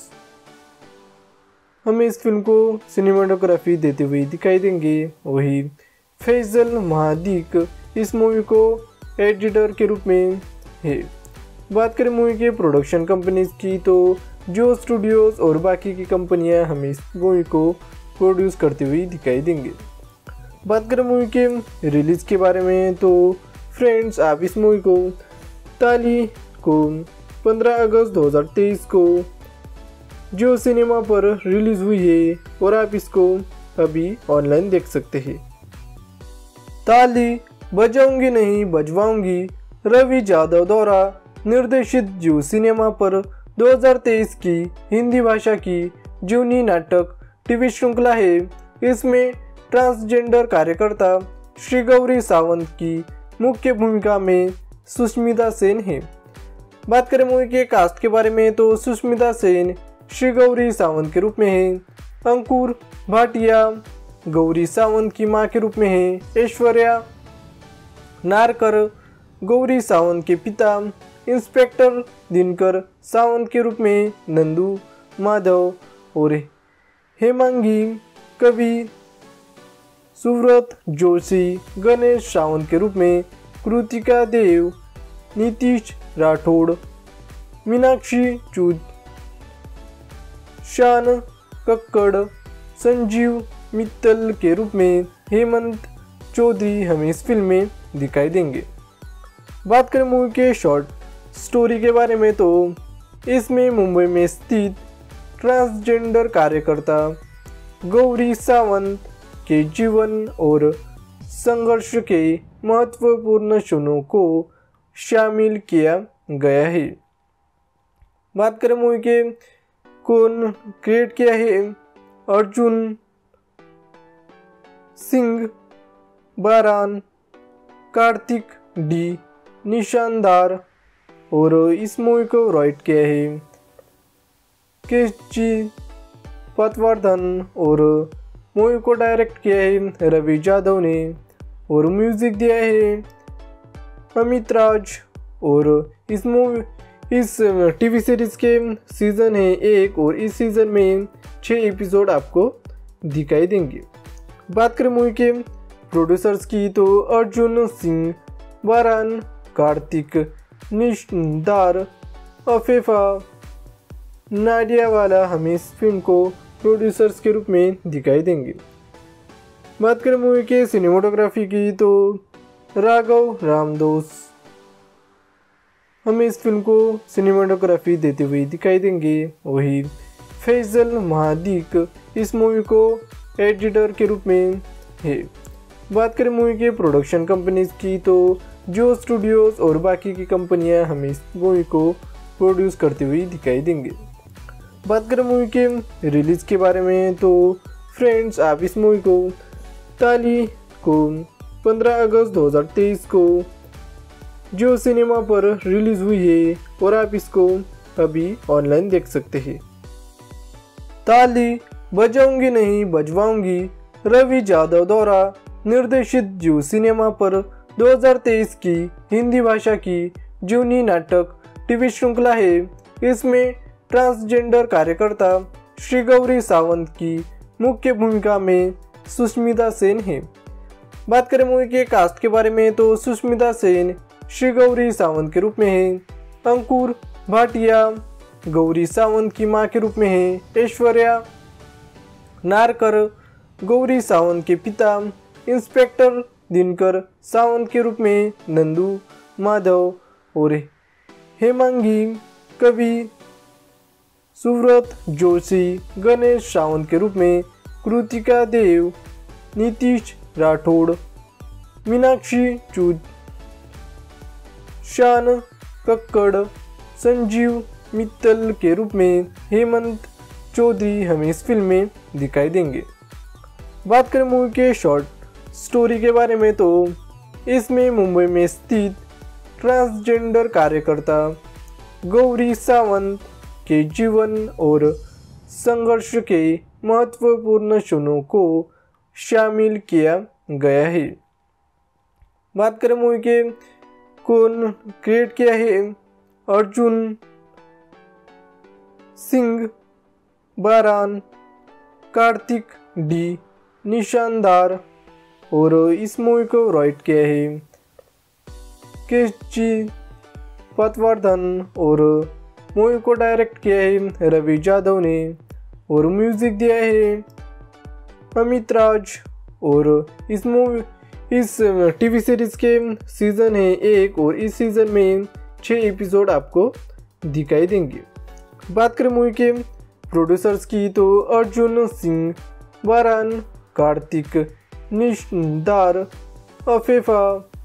हमें इस फिल्म को सिनेमाटोग्राफी देते हुए दिखाई देंगे। वही फैजल महादीक इस मूवी को एडिटर के रूप में है। बात करें मूवी के प्रोडक्शन कंपनीज की तो जो स्टूडियोज और बाकी की कंपनियां हमें इस मूवी को प्रोड्यूस करते हुए दिखाई देंगे। बात करें मूवी के रिलीज़ के बारे में तो फ्रेंड्स आप इस मूवी को ताली को पंद्रह अगस्त दो हज़ार तेईस को जो सिनेमा पर रिलीज़ हुई है और आप इसको अभी ऑनलाइन देख सकते हैं। ताली बजाऊंगी नहीं बजवाऊंगी रवि यादव द्वारा निर्देशित जो सिनेमा पर दो हज़ार तेईस की हिंदी भाषा की जीवनी नाटक टीवी श्रृंखला है। इसमें ट्रांसजेंडर कार्यकर्ता श्री गौरी सावंत की मुख्य भूमिका में सुष्मिता सेन है। बात करें मूवी के कास्ट के बारे में तो सुष्मिता सेन श्री गौरी सावंत के रूप में है। अंकुर भाटिया गौरी सावंत की मां के रूप में है। ऐश्वर्या नारकर गौरी सावंत के पिता इंस्पेक्टर दिनकर सावंत के रूप में नंदू माधव और हेमांगी कवि सुव्रत जोशी गणेश सावंत के रूप में कृतिका देव नीतीश राठौड़ मीनाक्षी चूद शान कक्कड़ संजीव मित्तल के रूप में हेमंत चौधरी हमें इस फिल्म में दिखाई देंगे। बात करें मूवी के शॉर्ट स्टोरी के बारे में तो इसमें मुंबई में स्थित ट्रांसजेंडर कार्यकर्ता गौरी सावंत के जीवन और संघर्ष के महत्वपूर्ण क्षणों को शामिल किया गया है। बात करें मूवी के कौन क्रिएट किया है, अर्जुन सिंह बारान, कार्तिक डी निशानदार और इस मूवी को राइट किया है केची पटवर्धन और मूवी को डायरेक्ट किया है रवि यादव ने और म्यूजिक दिया है अमित राज। और इस मूवी इस टीवी सीरीज के सीज़न है एक और इस सीज़न में छः एपिसोड आपको दिखाई देंगे। बात करें मूवी के प्रोड्यूसर्स की तो अर्जुन सिंह बारान, कार्तिक निशानदार, अफेफा नाडियावाला हमें इस फिल्म को प्रोड्यूसर्स के रूप में दिखाई देंगे। बात करें मूवी के सिनेमाटोग्राफी की तो राघव रामदोस हमें इस फिल्म को सिनेमाटोग्राफी देते हुए दिखाई देंगे। वही फैजल महादीक इस मूवी को एडिटर के रूप में है। बात करें मूवी के प्रोडक्शन कंपनीज की तो जियो स्टूडियोज और बाकी की कंपनियां हमें इस मूवी को प्रोड्यूस करती हुई दिखाई देंगे। बात करें मूवी के रिलीज़ के बारे में तो फ्रेंड्स, आप इस मूवी को ताली को पंद्रह अगस्त दो हज़ार तेईस को जियो सिनेमा पर रिलीज़ हुई है और आप इसको अभी ऑनलाइन देख सकते हैं। ताली बजाऊंगी नहीं बजवाऊंगी रवि जादव द्वारा निर्देशित जियो सिनेमा पर दो हज़ार तेईस की हिंदी भाषा की जीवनी नाटक टीवी श्रृंखला है। इसमें ट्रांसजेंडर कार्यकर्ता श्री गौरी सावंत की मुख्य भूमिका में सुष्मिता सेन है। बात करें मूवी के कास्ट के बारे में तो सुष्मिता सेन श्री गौरी सावंत के रूप में है, अंकुर भाटिया गौरी सावंत की मां के रूप में है, ऐश्वर्या नारकर गौरी सावंत के पिता इंस्पेक्टर दिनकर सावंत के रूप में नंदू माधव और हेमांगी कवि सुव्रत जोशी गणेश सावंत के रूप में, कृतिका देव नीतीश राठौड़ मीनाक्षी चूद शान कक्कड़ संजीव मित्तल के रूप में हेमंत चौधरी हमें इस फिल्म में दिखाई देंगे। बात करें मूवी के शॉर्ट स्टोरी के बारे में तो इसमें मुंबई में स्थित ट्रांसजेंडर कार्यकर्ता गौरी सावंत के जीवन और संघर्ष के महत्वपूर्ण क्षणों को शामिल किया गया है। बात करें मूवी के कौन क्रिएट किया है, अर्जुन सिंह बारान, कार्तिक डी निशानदार और इस मूवी को राइट किया है केशजी पटवर्धन और मूवी को डायरेक्ट किया है रवि जादव ने और म्यूजिक दिया है अमित राज। और इस मूवी इस टीवी सीरीज के सीज़न है एक और इस सीज़न में छः एपिसोड आपको दिखाई देंगे। बात करें मूवी के प्रोड्यूसर्स की तो अर्जुन सिंह बारान, कार्तिक निशानदार, अफेफा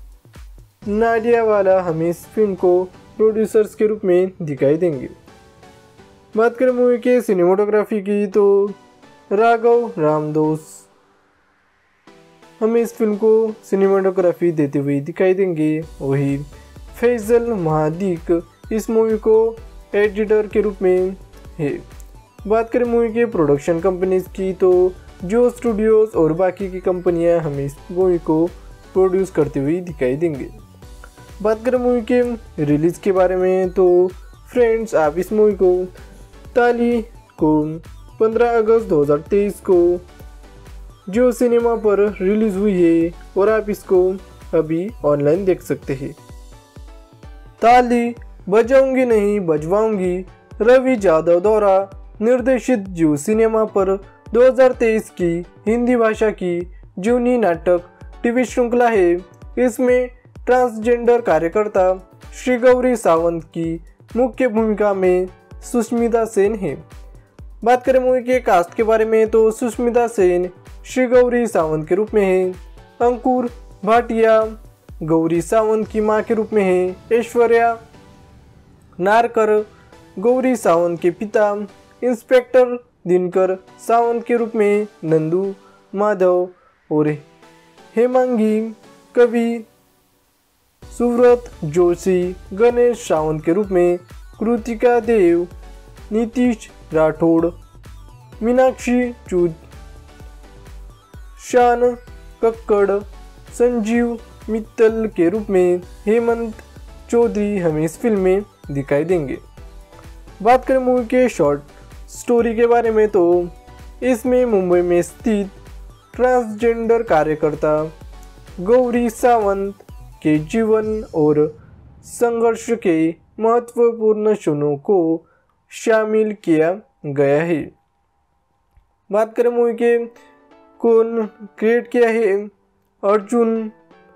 नाडियावाला हमें इस फिल्म को प्रोड्यूसर्स के रूप में दिखाई देंगे। बात करें मूवी के सिनेमाटोग्राफी की तो राघव रामदोस हमें इस फिल्म को सिनेमाटोग्राफी देते हुए दिखाई देंगे। वही फैजल महादीक इस मूवी को एडिटर के रूप में है। बात करें मूवी के प्रोडक्शन कंपनीज की तो जियो स्टूडियोज और बाकी की कंपनियां हमें इस मूवी को प्रोड्यूस करती हुई दिखाई देंगे। बात करें मूवी के रिलीज़ के बारे में तो फ्रेंड्स, आप इस मूवी को ताली को पंद्रह अगस्त दो हज़ार तेईस को जियो सिनेमा पर रिलीज़ हुई है और आप इसको अभी ऑनलाइन देख सकते हैं। ताली बजाऊंगी नहीं बजवाऊंगी रवि जादव द्वारा निर्देशित जियो सिनेमा पर दो हज़ार तेईस की हिंदी भाषा की जीवनी नाटक टीवी श्रृंखला है। इसमें ट्रांसजेंडर कार्यकर्ता श्री गौरी सावंत की मुख्य भूमिका में सुष्मिता सेन है। बात करें मूवी के कास्ट के बारे में तो सुष्मिता सेन श्री गौरी सावंत के रूप में है, अंकुर भाटिया गौरी सावंत की मां के रूप में है, ऐश्वर्या नारकर गौरी सावंत के पिता इंस्पेक्टर दिनकर सावंत के रूप में नंदू माधव और हेमांगी कवि सुव्रत जोशी गणेश सावंत के रूप में, कृतिका देव नीतीश राठौड़ मीनाक्षी चूद शान कक्कड़ संजीव मित्तल के रूप में हेमंत चौधरी हमें इस फिल्म में दिखाई देंगे। बात करें मूवी के शॉर्ट स्टोरी के बारे में तो इसमें मुंबई में स्थित ट्रांसजेंडर कार्यकर्ता गौरी सावंत के जीवन और संघर्ष के महत्वपूर्ण क्षणों को शामिल किया गया है। बात करें मूवी के कौन क्रिएट किया है, अर्जुन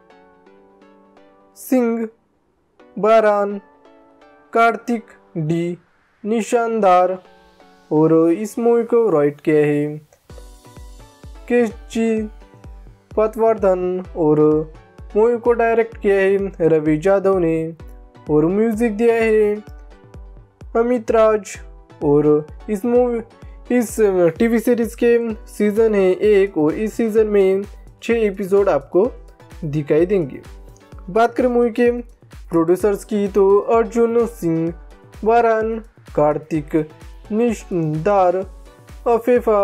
सिंह बारान, कार्तिक डी निशानदार और इस मूवी को राइट किया है केशजी पटवर्धन और मूवी को डायरेक्ट किया है रवि यादव ने और म्यूजिक दिया है अमित राज। और इस मूवी इस टीवी सीरीज के सीज़न है एक और इस सीज़न में छः एपिसोड आपको दिखाई देंगे। बात करें मूवी के प्रोड्यूसर्स की तो अर्जुन सिंह, वारान, कार्तिक, निशानदार, अफेफा,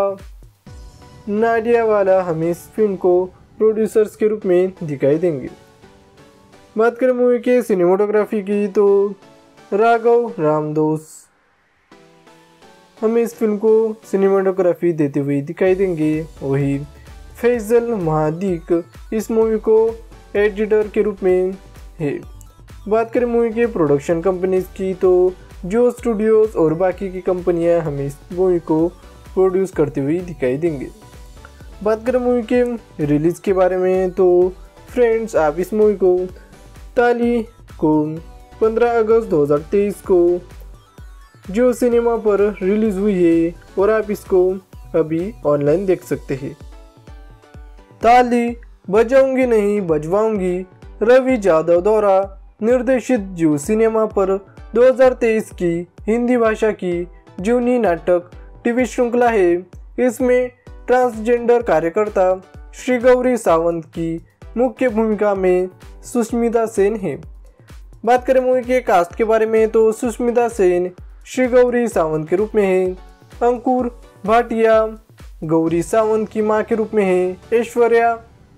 नाडियावाला हमें इस फिल्म को प्रोड्यूसर्स के रूप में दिखाई देंगे। बात करें मूवी के सिनेमाटोग्राफी की तो राघव रामदास हमें इस फिल्म को सिनेमाटोग्राफी देते हुए दिखाई देंगे। वही फैजल महादीक इस मूवी को एडिटर के रूप में है। बात करें मूवी के प्रोडक्शन कंपनीज की तो जो स्टूडियोज और बाकी की कंपनियां हमें इस मूवी को प्रोड्यूस करते हुए दिखाई देंगे। बात करें मूवी के रिलीज़ के बारे में तो फ्रेंड्स, आप इस मूवी को ताली को पंद्रह अगस्त दो हज़ार तेईस को जो सिनेमा पर रिलीज़ हुई है और आप इसको अभी ऑनलाइन देख सकते हैं। ताली बजाऊंगी नहीं बजवाऊंगी रवि यादव द्वारा निर्देशित जो सिनेमा पर दो हज़ार तेईस की हिंदी भाषा की जूनी नाटक टीवी श्रृंखला है। इसमें ट्रांसजेंडर कार्यकर्ता श्री गौरी सावंत की मुख्य भूमिका में सुष्मिता सेन है। बात करें मूवी के कास्ट के बारे में तो सुष्मिता सेन श्री गौरी सावंत के रूप में है, अंकुर भाटिया गौरी सावंत की मां के रूप में है, ऐश्वर्या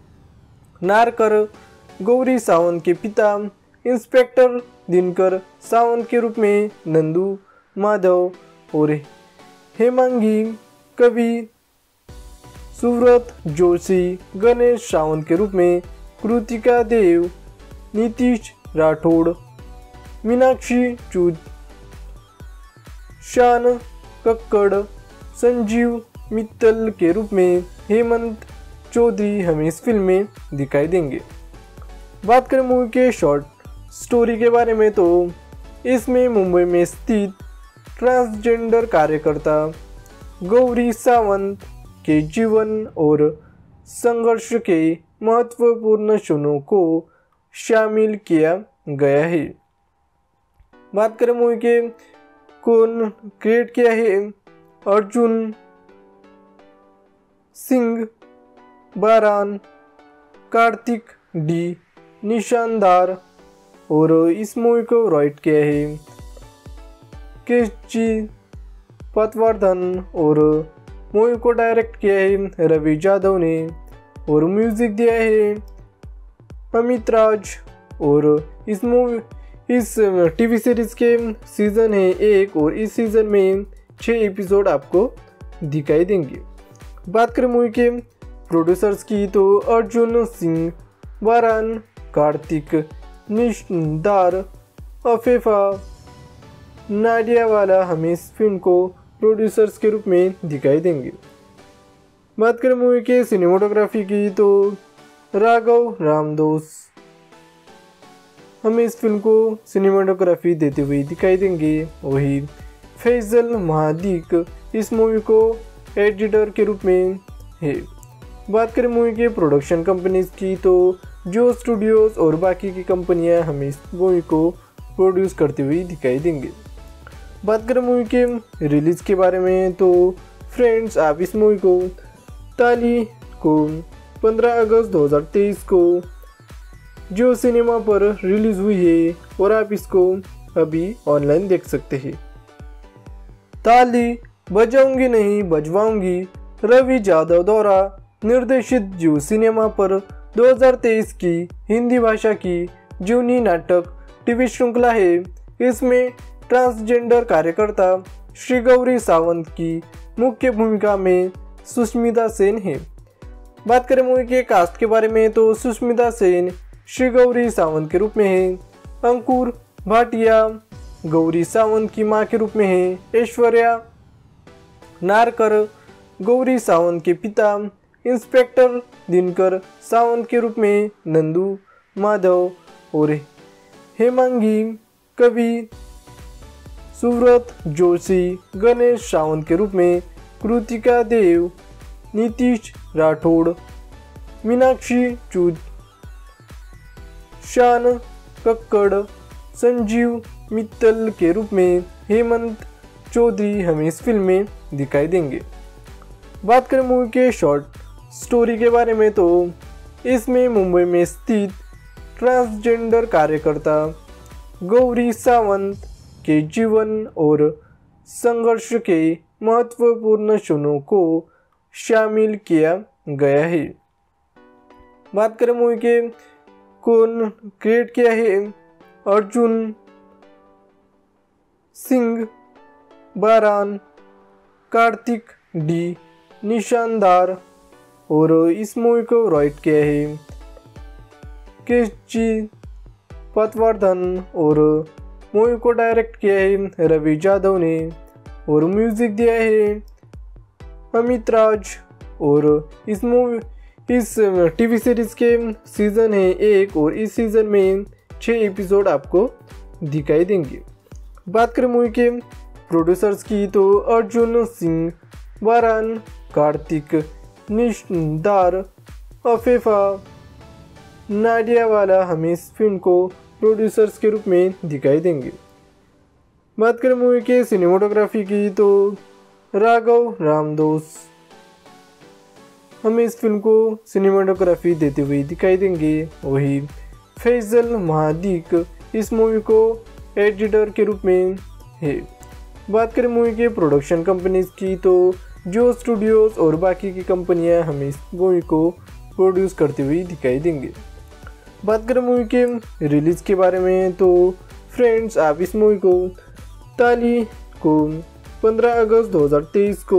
नारकर गौरी सावंत के पिता इंस्पेक्टर दिनकर सावंत के रूप में नंदू माधव और हेमांगी कवि सुव्रत जोशी गणेश सावंत के रूप में, कृतिका देव, नीतीश राठौड़, मीनाक्षी चूद, शान कक्कड़, संजीव मित्तल के रूप में हेमंत चौधरी हमें इस फिल्म में दिखाई देंगे। बात करें मूवी के शॉर्ट स्टोरी के बारे में तो इसमें मुंबई में स्थित ट्रांसजेंडर कार्यकर्ता गौरी सावंत के जीवन और संघर्ष के महत्वपूर्ण क्षणों को शामिल किया गया है। बात करें मूवी के कौन क्रिएट किया है, अर्जुन सिंह, बारान, कार्तिक डी, निशानदार और इस मूवी को राइट किया है केजी पटवर्धन और मूवी को डायरेक्ट किया है रवि यादव ने और म्यूजिक दिया है अमित राज। और इस मूवी इस टीवी सीरीज के सीज़न है एक और इस सीज़न में छः एपिसोड आपको दिखाई देंगे। बात करें मूवी के प्रोड्यूसर्स की तो अर्जुन सिंह, वारान, कार्तिक, निशानदार, अफेफा, नाडियावाला हमें इस फिल्म को प्रोड्यूसर्स के रूप में दिखाई देंगे। बात करें मूवी के सिनेमाटोग्राफी की तो राघव रामदास हमें इस फिल्म को सिनेमाटोग्राफी देते हुए दिखाई देंगे। वही फैजल महादीक इस मूवी को एडिटर के रूप में है। बात करें मूवी के प्रोडक्शन कंपनीज की तो जो स्टूडियोज और बाकी की कंपनियां हमें इस मूवी को प्रोड्यूस करते हुए दिखाई देंगे। बात करें मूवी के रिलीज़ के बारे में तो फ्रेंड्स, आप इस मूवी को ताली को पंद्रह अगस्त दो हज़ार तेईस को जो सिनेमा पर रिलीज़ हुई है और आप इसको अभी ऑनलाइन देख सकते हैं। ताली बजाऊंगी नहीं बजवाऊंगी रवि यादव द्वारा निर्देशित जो सिनेमा पर दो हज़ार तेईस की हिंदी भाषा की जूनी नाटक टीवी श्रृंखला है। इसमें ट्रांसजेंडर कार्यकर्ता श्री गौरी सावंत की मुख्य भूमिका में सुष्मिता सेन है। बात करें मूवी के कास्ट के बारे में तो सुष्मिता सेन श्री गौरी सावंत के रूप में है, अंकुर भाटिया गौरी सावंत की मां के रूप में है, ऐश्वर्या नारकर गौरी सावंत के पिता इंस्पेक्टर दिनकर सावंत के रूप में नंदू माधव और हेमांगी कवि सुव्रत जोशी गणेश सावंत के रूप में, कृतिका देव, नीतीश राठौड़, मीनाक्षी चूद, शान कक्कड़, संजीव मित्तल के रूप में हेमंत चौधरी हमें इस फिल्म में दिखाई देंगे। बात करें मूवी के शॉर्ट स्टोरी के बारे में तो इसमें मुंबई में स्थित ट्रांसजेंडर कार्यकर्ता गौरी सावंत के जीवन और संघर्ष के महत्वपूर्ण क्षणों को शामिल किया गया है। बात करें मूवी के कौन क्रिएट किया है, अर्जुन सिंह बारान, कार्तिक डी निशानदार, और इस मूवी को राइट किया है केची पटवर्धन, और मूवी को डायरेक्ट किया है रवि जाधव ने, और म्यूजिक दिया है अमित राज। और इस मूवी इस टीवी सीरीज के सीज़न है एक, और इस सीज़न में छः एपिसोड आपको दिखाई देंगे। बात करें मूवी के प्रोड्यूसर्स की तो अर्जुन सिंह बारान, कार्तिक निशानदार, अफेफा नाडियावाला हमें इस फिल्म को प्रोड्यूसर्स के रूप में दिखाई देंगे। बात करें मूवी के सिनेमाटोग्राफी की तो राघव रामदास हमें इस फिल्म को सिनेमाटोग्राफी देते हुए दिखाई देंगे। वही फैजल महादीक इस मूवी को एडिटर के रूप में है। बात करें मूवी के प्रोडक्शन कंपनीज की तो जो स्टूडियोज और बाकी की कंपनियां हमें इस मूवी को प्रोड्यूस करते हुए दिखाई देंगे। बात करें मूवी के रिलीज़ के बारे में तो फ्रेंड्स, आप इस मूवी को ताली को पंद्रह अगस्त दो हज़ार तेईस को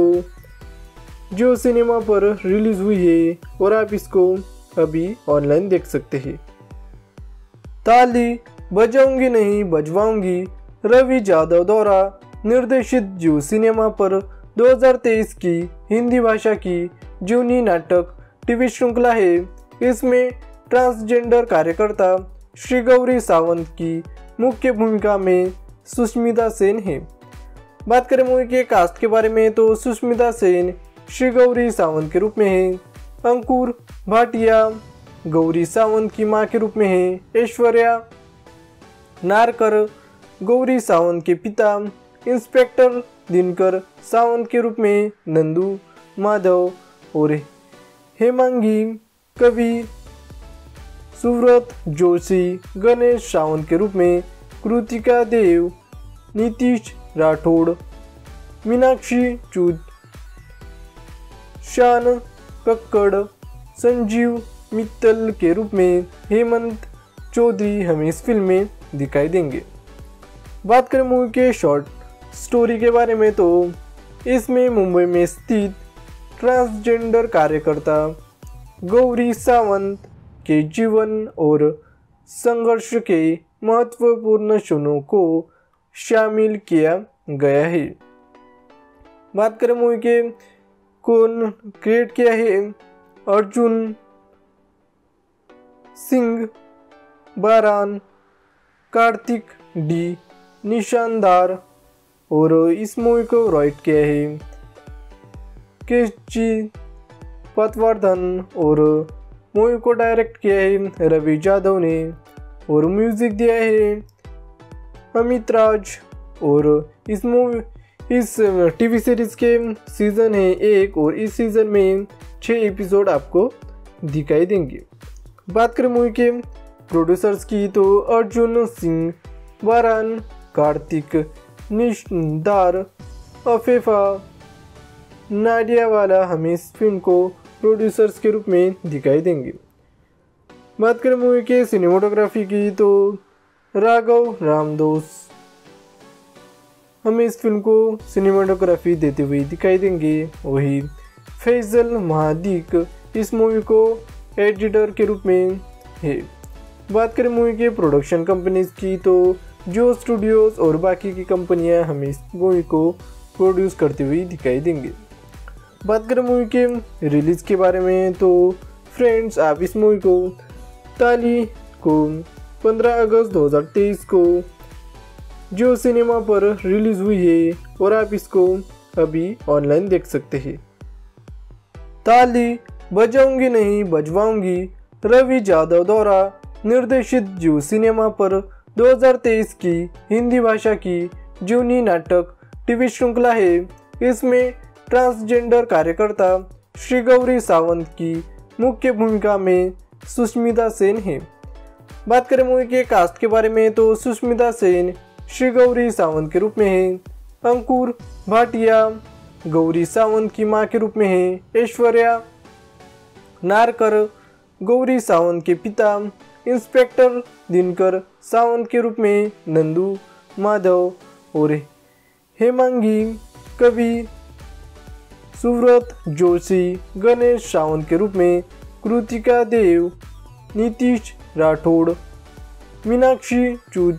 जो सिनेमा पर रिलीज़ हुई है, और आप इसको अभी ऑनलाइन देख सकते हैं। ताली बजाऊंगी नहीं बजवाऊंगी रवि जाधव द्वारा निर्देशित जो सिनेमा पर दो हज़ार तेईस की हिंदी भाषा की जूनी नाटक टीवी श्रृंखला है। इसमें ट्रांसजेंडर कार्यकर्ता श्री गौरी सावंत की मुख्य भूमिका में सुष्मिता सेन है। बात करें मूवी के कास्ट के बारे में तो सुष्मिता सेन श्री गौरी सावंत के रूप में है, अंकुर भाटिया गौरी सावंत की मां के रूप में है, ऐश्वर्या नारकर गौरी सावंत के पिता इंस्पेक्टर दिनकर सावंत के रूप में नंदू माधव, और हेमांगी कवि सुव्रत जोशी गणेश सावंत के रूप में, कृतिका देव नीतीश राठौड़, मीनाक्षी चूद, शान कक्कड़, संजीव मित्तल के रूप में हेमंत चौधरी हमें इस फिल्म में दिखाई देंगे। बात करें मूवी के शॉर्ट स्टोरी के बारे में तो इसमें मुंबई में स्थित ट्रांसजेंडर कार्यकर्ता गौरी सावंत के जीवन और संघर्ष के महत्वपूर्ण क्षणों को शामिल किया गया है। बात करें मूवी के कौन क्रिएट किया है, अर्जुन सिंह बारान, कार्तिक डी निशानदार, और इस मूवी को राइट किया है केची पटवर्धन, और मूवी को डायरेक्ट किया है रवि जाधव ने, और म्यूजिक दिया है अमित राज। और इस मूवी इस टीवी सीरीज के सीज़न है एक, और इस सीज़न में छः एपिसोड आपको दिखाई देंगे। बात करें मूवी के प्रोड्यूसर्स की तो अर्जुन सिंह बारान, कार्तिक निशानदार, अफेफा नाडियावाला हमें इस फिल्म को प्रोड्यूसर्स के रूप में दिखाई देंगे। बात करें मूवी के सिनेमाटोग्राफी की तो राघव रामदास हमें इस फिल्म को सिनेमाटोग्राफी देते हुए दिखाई देंगे। वही फैजल महादीक इस मूवी को एडिटर के रूप में है। बात करें मूवी के प्रोडक्शन कंपनीज की तो जो स्टूडियोज और बाकी की कंपनियां हमें इस मूवी को प्रोड्यूस करते हुए दिखाई देंगे। बात करें मूवी के रिलीज़ के बारे में तो फ्रेंड्स, आप इस मूवी को ताली को पंद्रह अगस्त दो हज़ार तेईस को जो सिनेमा पर रिलीज़ हुई है, और आप इसको अभी ऑनलाइन देख सकते हैं। ताली बजाऊंगी नहीं बजवाऊंगी रवि जादव द्वारा निर्देशित जियो सिनेमा पर दो हज़ार तेईस की हिंदी भाषा की जीवनी नाटक टीवी श्रृंखला है। इसमें ट्रांसजेंडर कार्यकर्ता श्री गौरी सावंत की मुख्य भूमिका में सुष्मिता सेन है। बात करें मूवी के कास्ट के बारे में तो सुष्मिता सेन श्री गौरी सावंत के रूप में है। अंकुर भाटिया गौरी सावंत की मां के रूप में है। ऐश्वर्या नारकर गौरी सावंत के पिता इंस्पेक्टर दिनकर सावंत के रूप में नंदू माधव और हेमांगी कवि सुव्रत जोशी गणेश सावंत के रूप में कृतिका देव नीतीश राठौड़ मीनाक्षी चूद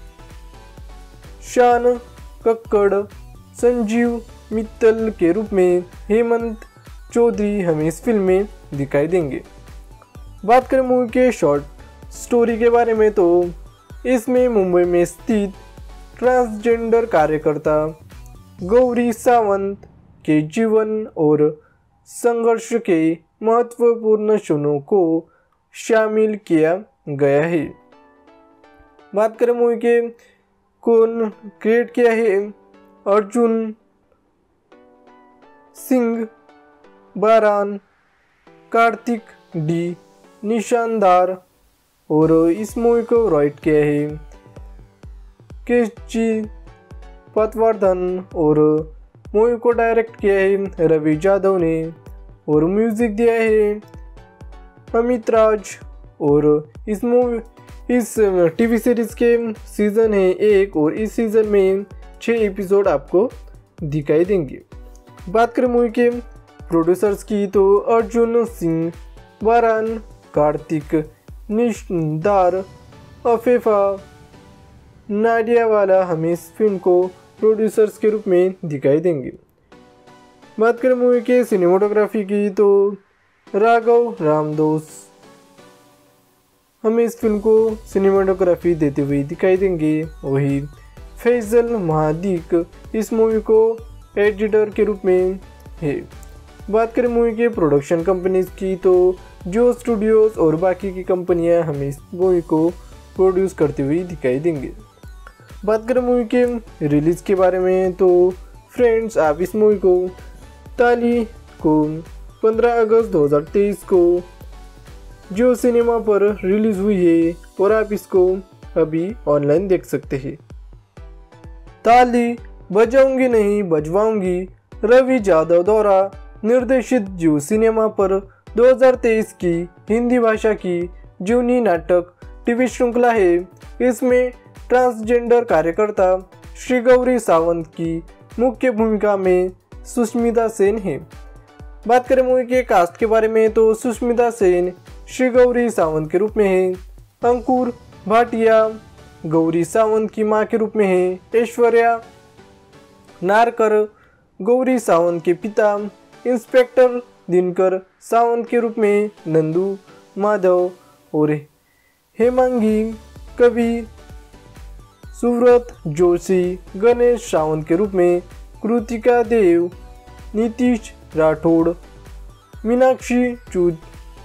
शान कक्कड़ संजीव मित्तल के रूप में हेमंत चौधरी हमें इस फिल्म में दिखाई देंगे। बात करें मूवी के शॉर्ट स्टोरी के बारे में तो इसमें मुंबई में स्थित ट्रांसजेंडर कार्यकर्ता गौरी सावंत के जीवन और संघर्ष के महत्वपूर्ण क्षणों को शामिल किया गया है। बात करें मूवी के कौन क्रिएट किया है, अर्जुन सिंह बारान, कार्तिक डी निशानदार और इस मूवी को राइट किया है केची पटवर्धन और मूवी को डायरेक्ट किया है रवि जादव ने और म्यूजिक दिया है अमित राज। और इस मूवी इस टीवी सीरीज के सीज़न है एक और इस सीज़न में छः एपिसोड आपको दिखाई देंगे। बात करें मूवी के प्रोड्यूसर्स की तो अर्जुन सिंह बारान, कार्तिक निशानदार, अफेफा नाडियावाला हमें इस फिल्म को प्रोड्यूसर्स के रूप में दिखाई देंगे। बात करें मूवी के सिनेमाटोग्राफी की तो राघव रामदोस हमें इस फिल्म को सिनेमाटोग्राफी देते हुए दिखाई देंगे। वही फैजल महादीक इस मूवी को एडिटर के रूप में है। बात करें मूवी के प्रोडक्शन कंपनीज की तो जियो स्टूडियोज और बाकी की कंपनियां हमें इस मूवी को प्रोड्यूस करते हुए दिखाई देंगे। बात करें मूवी के रिलीज़ के बारे में तो फ्रेंड्स आप इस मूवी को ताली को पंद्रह अगस्त दो हज़ार तेईस को जियो सिनेमा पर रिलीज़ हुई है और आप इसको अभी ऑनलाइन देख सकते हैं। ताली बजाऊंगी नहीं बजवाऊंगी रवि जादव द्वारा निर्देशित जियो सिनेमा पर दो हज़ार तेईस की हिंदी भाषा की जीवनी नाटक टीवी श्रृंखला है। इसमें ट्रांसजेंडर कार्यकर्ता श्री गौरी सावंत की मुख्य भूमिका में सुष्मिता सेन है। बात करें मूवी के कास्ट के बारे में तो सुष्मिता सेन श्री गौरी सावंत के रूप में है। अंकुर भाटिया गौरी सावंत की मां के रूप में है। ऐश्वर्या नारकर गौरी सावंत के पिता इंस्पेक्टर दिनकर सावंत के रूप में नंदू माधव और हेमांगी कवि सुव्रत जोशी गणेश सावंत के रूप में कृतिका देव नीतीश राठौड़ मीनाक्षी चूद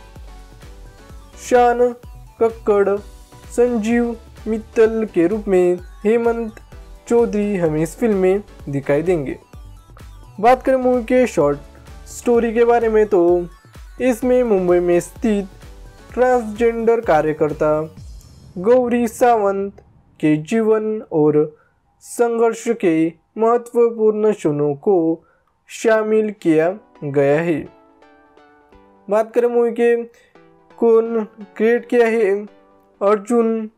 शान कक्कड़ संजीव मित्तल के रूप में हेमंत चौधरी हमें इस फिल्म में दिखाई देंगे। बात करें मूवी के शॉर्ट स्टोरी के बारे में तो इसमें मुंबई में स्थित ट्रांसजेंडर कार्यकर्ता गौरी सावंत के जीवन और संघर्ष के महत्वपूर्ण क्षणों को शामिल किया गया है। बात करें मूवी के कौन क्रिएट किया है, अर्जुन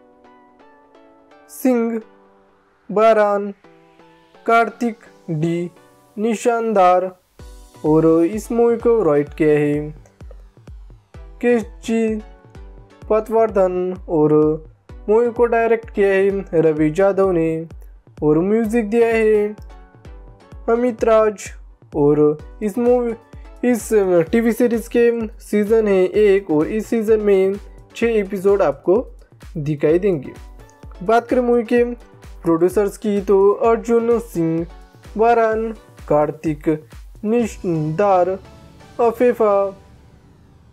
सिंह बारान, कार्तिक डी निशानदार और इस मूवी को राइट किया है केची पटवर्धन और मूवी को डायरेक्ट किया है रवि जादव ने और म्यूजिक दिया है अमित राज। और इस मूवी इस टीवी सीरीज के सीज़न है एक और इस सीज़न में छः एपिसोड आपको दिखाई देंगे। बात करें मूवी के प्रोड्यूसर्स की तो अर्जुन सिंह बारान, कार्तिक निशानदार, अफेफा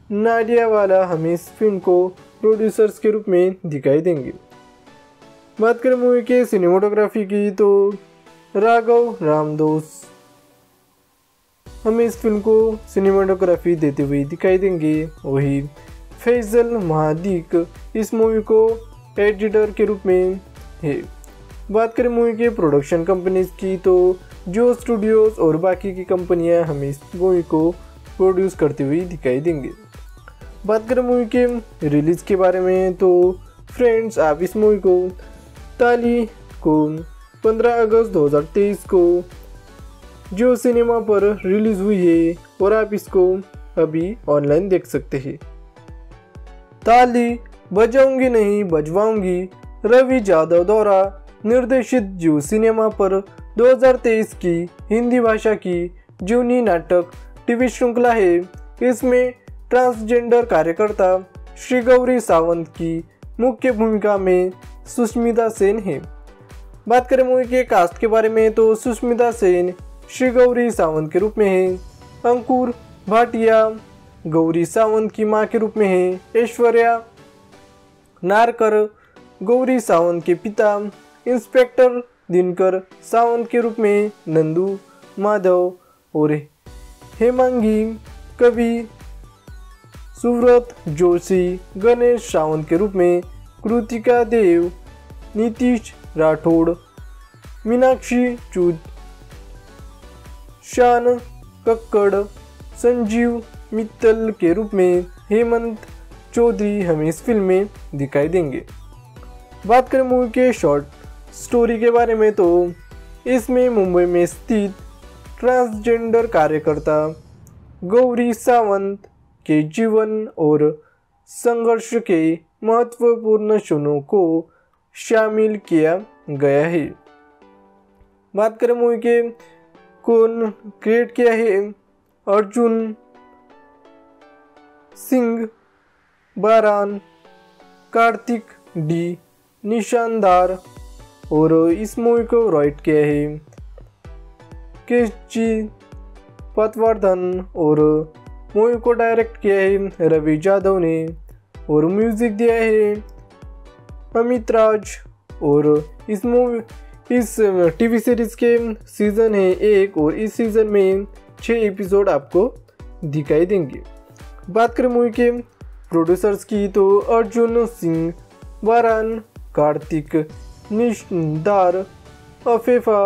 नाडियावाला हमें इस फिल्म को प्रोड्यूसर्स के रूप में दिखाई देंगे। बात करें मूवी के सिनेमाटोग्राफी की तो राघव रामदास हमें इस फिल्म को सिनेमाटोग्राफी देते हुए दिखाई देंगे। वही फैजल महादीक इस मूवी को एडिटर के रूप में है। बात करें मूवी के प्रोडक्शन कंपनीज की तो जो स्टूडियोज और बाकी की कंपनियां हमें इस मूवी को प्रोड्यूस करते हुए दिखाई देंगे। बात करें मूवी के रिलीज़ के बारे में तो फ्रेंड्स, आप इस मूवी को ताली को पंद्रह अगस्त दो हज़ार तेईस को जो सिनेमा पर रिलीज़ हुई है और आप इसको अभी ऑनलाइन देख सकते हैं। ताली बजाऊंगी नहीं बजवाऊंगी रवि जादव द्वारा निर्देशित जियो सिनेमा पर दो हज़ार तेईस की हिंदी भाषा की जूनी नाटक टीवी श्रृंखला है। इसमें ट्रांसजेंडर कार्यकर्ता श्री गौरी सावंत की मुख्य भूमिका में सुष्मिता सेन है। बात करें मूवी के कास्ट के बारे में तो सुष्मिता सेन श्री गौरी सावंत के रूप में है। अंकुर भाटिया गौरी सावंत की मां के रूप में है। ऐश्वर्या नारकर गौरी सावंत के पिता इंस्पेक्टर दिनकर सावंत के रूप में नंदू माधव और हेमांगी कवि सुव्रत जोशी गणेश सावंत के रूप में कृतिका देव नीतीश राठौड़ मीनाक्षी चूद शान कक्कड़ संजीव मित्तल के रूप में हेमंत चौधरी हमें इस फिल्म में दिखाई देंगे। बात करें मूवी के शॉर्ट स्टोरी के बारे में तो इसमें मुंबई में स्थित ट्रांसजेंडर कार्यकर्ता गौरी सावंत के जीवन और संघर्ष के महत्वपूर्ण क्षणों को शामिल किया गया है। बात करें मूवी के कौन क्रिएट किया है, अर्जुन सिंह बारान, कार्तिक डी निशानदार और इस मूवी को राइट किया है केशजी पटवर्धन और मूवी को डायरेक्ट किया है रवि जादव ने और म्यूजिक दिया है अमित राज। और इस मूवी इस टीवी सीरीज के सीज़न है एक और इस सीज़न में छः एपिसोड आपको दिखाई देंगे। बात करें मूवी के प्रोड्यूसर्स की तो अर्जुन सिंह बारान, कार्तिक निशानदार, अफेफा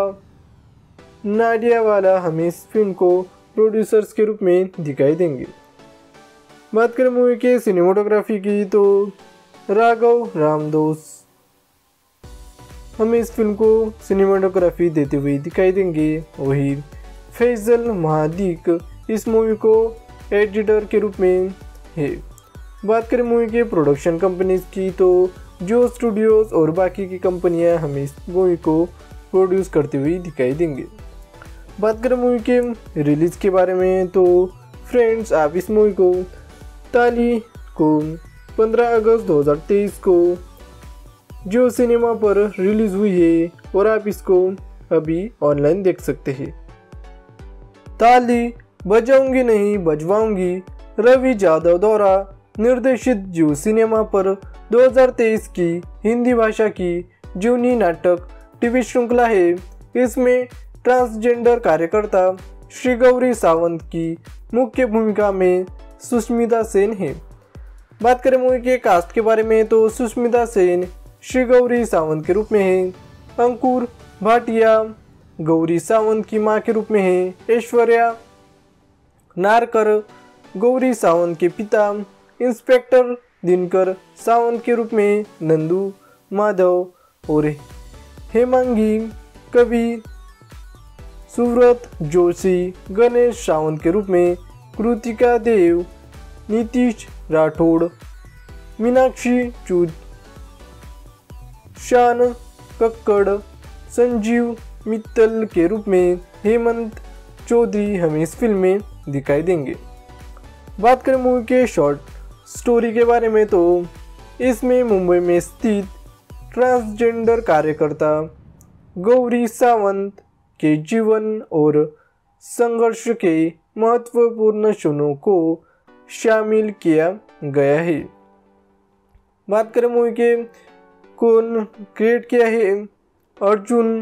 नाडियावाला हमें इस फिल्म को प्रोड्यूसर्स के रूप में दिखाई देंगे। बात करें मूवी के सिनेमाटोग्राफी की तो राघव रामदास हमें इस फिल्म को सिनेमाटोग्राफी देते हुए दिखाई देंगे। वही फैजल महादीक इस मूवी को एडिटर के रूप में है। बात करें मूवी के प्रोडक्शन कंपनीज की तो जो स्टूडियोज और बाकी की कंपनियां हमें इस मूवी को प्रोड्यूस करते हुए दिखाई देंगे। बात करें मूवी के रिलीज़ के बारे में तो फ्रेंड्स, आप इस मूवी को ताली को पंद्रह अगस्त दो हज़ार तेईस को जो सिनेमा पर रिलीज़ हुई है और आप इसको अभी ऑनलाइन देख सकते हैं। ताली बजाऊंगी नहीं बजवाऊंगी रवि जादव द्वारा निर्देशित जियो सिनेमा पर दो हज़ार तेईस की हिंदी भाषा की जूनी नाटक टीवी श्रृंखला है। इसमें ट्रांसजेंडर कार्यकर्ता श्री गौरी सावंत की मुख्य भूमिका में सुष्मिता सेन है। बात करें मूवी के कास्ट के बारे में तो सुष्मिता सेन श्री गौरी सावंत के रूप में है। अंकुर भाटिया गौरी सावंत की मां के रूप में है। ऐश्वर्या नारकर गौरी सावंत के पिता इंस्पेक्टर दिनकर सावंत के रूप में नंदू माधव और हेमांगी कवि सुव्रत जोशी गणेश सावंत के रूप में कृतिका देव नीतीश राठौड़ मीनाक्षी चूद शान कक्कड़ संजीव मित्तल के रूप में हेमंत चौधरी हमें इस फिल्म में दिखाई देंगे। बात करें मूवी के शॉर्ट स्टोरी के बारे में तो इसमें मुंबई में स्थित ट्रांसजेंडर कार्यकर्ता गौरी सावंत के जीवन और संघर्ष के महत्वपूर्ण क्षणों को शामिल किया गया है। बात करें मूवी के कौन क्रिएट किया है, अर्जुन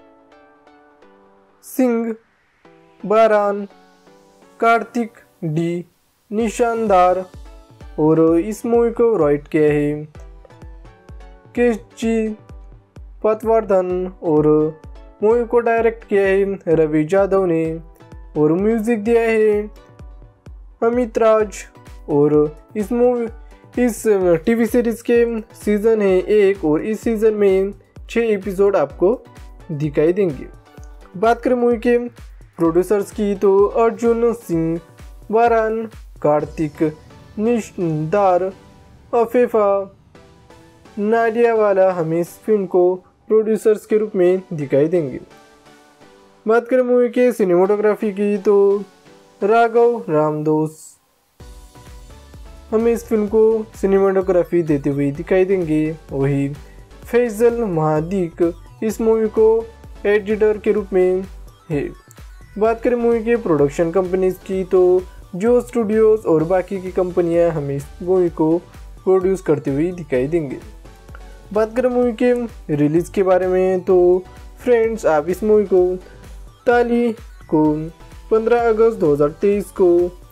सिंह बारान, कार्तिक डी निशानदार, और इस मूवी को राइट किया है केशजी पटवर्धन, और मूवी को डायरेक्ट किया है रवि यादव ने, और म्यूजिक दिया है अमित राज। और इस मूवी इस टीवी सीरीज के सीज़न है एक, और इस सीज़न में छः एपिसोड आपको दिखाई देंगे। बात करें मूवी के प्रोड्यूसर्स की तो अर्जुन सिंह बारान, कार्तिक निशानदार, अफेफा नाडियावाला हमें इस फिल्म को प्रोड्यूसर्स के रूप में दिखाई देंगे। बात करें मूवी के सिनेमाटोग्राफी की तो राघव रामदास हमें इस फिल्म को सिनेमाटोग्राफी देते हुए दिखाई देंगे। वही फैजल महादीक इस मूवी को एडिटर के रूप में है। बात करें मूवी के प्रोडक्शन कंपनीज की तो जो स्टूडियोज और बाकी की कंपनियां हमें इस मूवी को प्रोड्यूस करते हुए दिखाई देंगे। बात करें मूवी के रिलीज़ के बारे में तो फ्रेंड्स, आप इस मूवी को ताली को पंद्रह अगस्त दो हज़ार तेईस को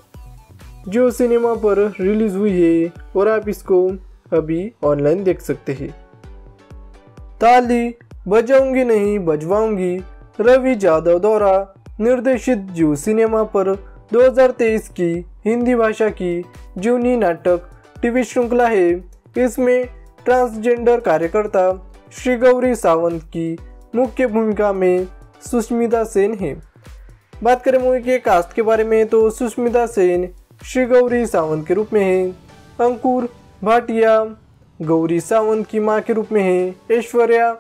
जो सिनेमा पर रिलीज़ हुई है, और आप इसको अभी ऑनलाइन देख सकते हैं। ताली बजाऊंगी नहीं बजवाऊंगी रवि यादव द्वारा निर्देशित जो सिनेमा पर दो हज़ार तेईस की हिंदी भाषा की जूनी नाटक टीवी श्रृंखला है। इसमें ट्रांसजेंडर कार्यकर्ता श्री गौरी सावंत की मुख्य भूमिका में सुष्मिता सेन है। बात करें मूवी के कास्ट के बारे में तो सुष्मिता सेन श्री गौरी सावंत के रूप में है, अंकुर भाटिया गौरी सावंत की मां के रूप में है, ऐश्वर्या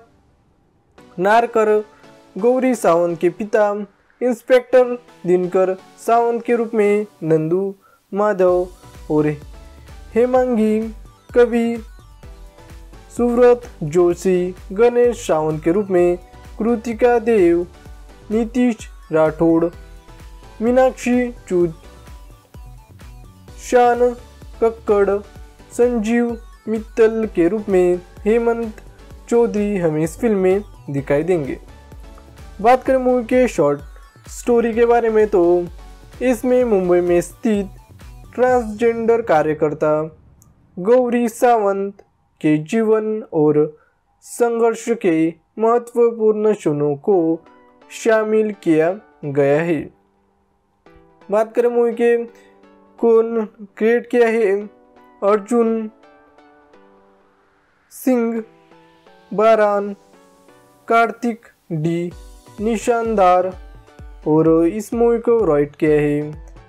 नारकर गौरी सावंत के पिता, इंस्पेक्टर दिनकर सावंत के रूप में नंदू माधव, और हेमांगी कवि सुव्रत जोशी गणेश सावंत के रूप में, कृतिका देव, नीतीश राठौड़, मीनाक्षी चूद, शान कक्कड़, संजीव मित्तल के रूप में हेमंत चौधरी हमें इस फिल्म में दिखाई देंगे। बात करें मूवी के शॉर्ट स्टोरी के बारे में तो इसमें मुंबई में स्थित ट्रांसजेंडर कार्यकर्ता गौरी सावंत के जीवन और संघर्ष के महत्वपूर्ण क्षणों को शामिल किया गया है। बात करें मूवी के कौन क्रिएट किया है, अर्जुन सिंह बारान, कार्तिक डी निशानदार, और इस मूवी को राइट किया है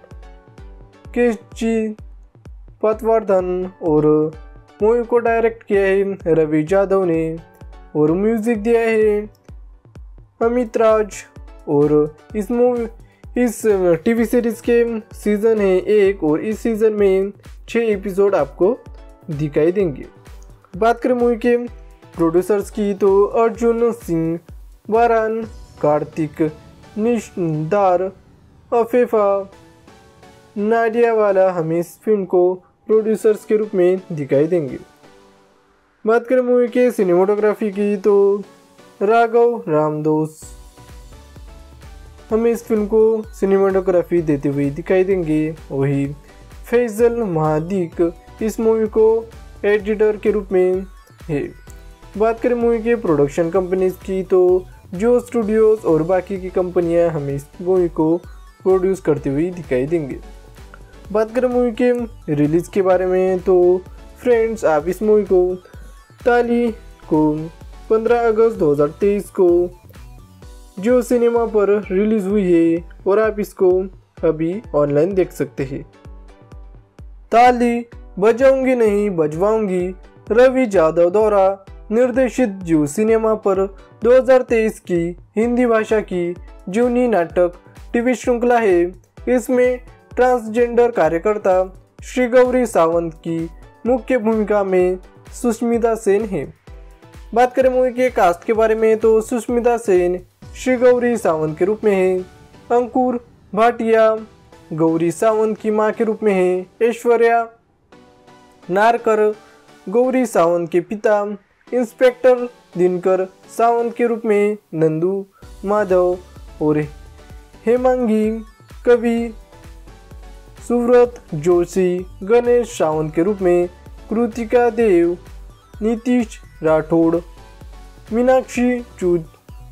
केशजी पटवर्धन, और मूवी को डायरेक्ट किया है रवि यादव ने, और म्यूजिक दिया है अमित राज। और इस मूवी इस टीवी सीरीज के सीज़न है एक, और इस सीज़न में छः एपिसोड आपको दिखाई देंगे। बात करें मूवी के प्रोड्यूसर्स की तो अर्जुन सिंह बारान, कार्तिक निशानदार, अफेफा नाडियावाला हमें इस फिल्म को प्रोड्यूसर्स के रूप में दिखाई देंगे। बात करें मूवी के सिनेमाटोग्राफी की तो राघव रामदास हमें इस फिल्म को सिनेमाटोग्राफी देते हुए दिखाई देंगे। वही फैजल महादीक इस मूवी को एडिटर के रूप में है। बात करें मूवी के प्रोडक्शन कंपनीज की तो जो स्टूडियोज और बाकी की कंपनियां हमें इस मूवी को प्रोड्यूस करते हुए दिखाई देंगे। बात करें मूवी के रिलीज़ के बारे में तो फ्रेंड्स, आप इस मूवी को ताली को पंद्रह अगस्त दो हज़ार तेईस को जो सिनेमा पर रिलीज़ हुई है, और आप इसको अभी ऑनलाइन देख सकते हैं। ताली बजाऊंगी नहीं बजवाऊंगी रवि यादव द्वारा निर्देशित जो सिनेमा पर दो हज़ार तेईस की हिंदी भाषा की जूनी नाटक टीवी श्रृंखला है। इसमें ट्रांसजेंडर कार्यकर्ता श्री गौरी सावंत की मुख्य भूमिका में सुष्मिता सेन है। बात करें मूवी के कास्ट के बारे में तो सुष्मिता सेन श्री गौरी सावंत के रूप में है, अंकुर भाटिया गौरी सावंत की मां के रूप में है ऐश्वर्या नारकर, गौरी सावंत के पिता इंस्पेक्टर दिनकर सावंत के रूप में नंदू माधव और हेमांगी कवि सुव्रत जोशी, गणेश सावंत के रूप में कृतिका देव, नीतीश राठौड़, मीनाक्षी चूद,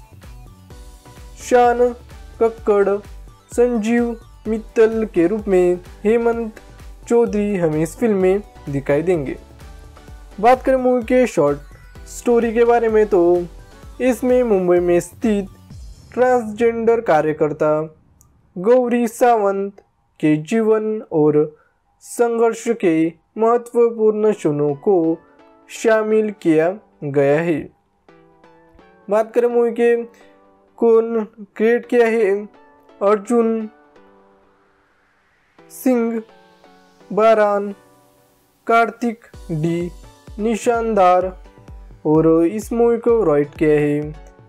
शान कक्कड़, संजीव मित्तल के रूप में हेमंत चौधरी हमें इस फिल्म में दिखाई देंगे। बात करें मूवी के शॉर्ट स्टोरी के बारे में तो इसमें मुंबई में स्थित ट्रांसजेंडर कार्यकर्ता गौरी सावंत के जीवन और संघर्ष के महत्वपूर्ण क्षणों को शामिल किया गया है। बात करें मूवी के कौन क्रिएट किया है, अर्जुन सिंह बारान, कार्तिक डी निशानदार और इस मूवी को राइट किया है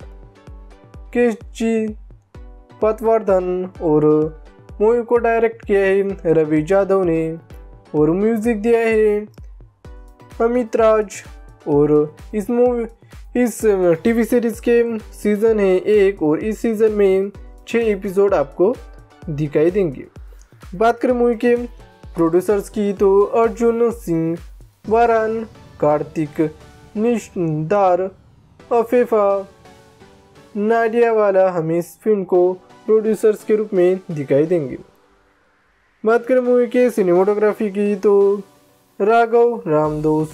केची पटवर्धन और मूवी को डायरेक्ट किया है रवि यादव ने और म्यूजिक दिया है अमित राज। और इस मूवी इस टीवी सीरीज के सीज़न है एक और इस सीज़न में छः एपिसोड आपको दिखाई देंगे। बात करें मूवी के प्रोड्यूसर्स की तो अर्जुन सिंह बारान, कार्तिक निशानदार, अफेफा नाडियावाला हमें इस फिल्म को प्रोड्यूसर्स के रूप में दिखाई देंगे। बात करें मूवी के सिनेमाटोग्राफी की तो राघव रामदास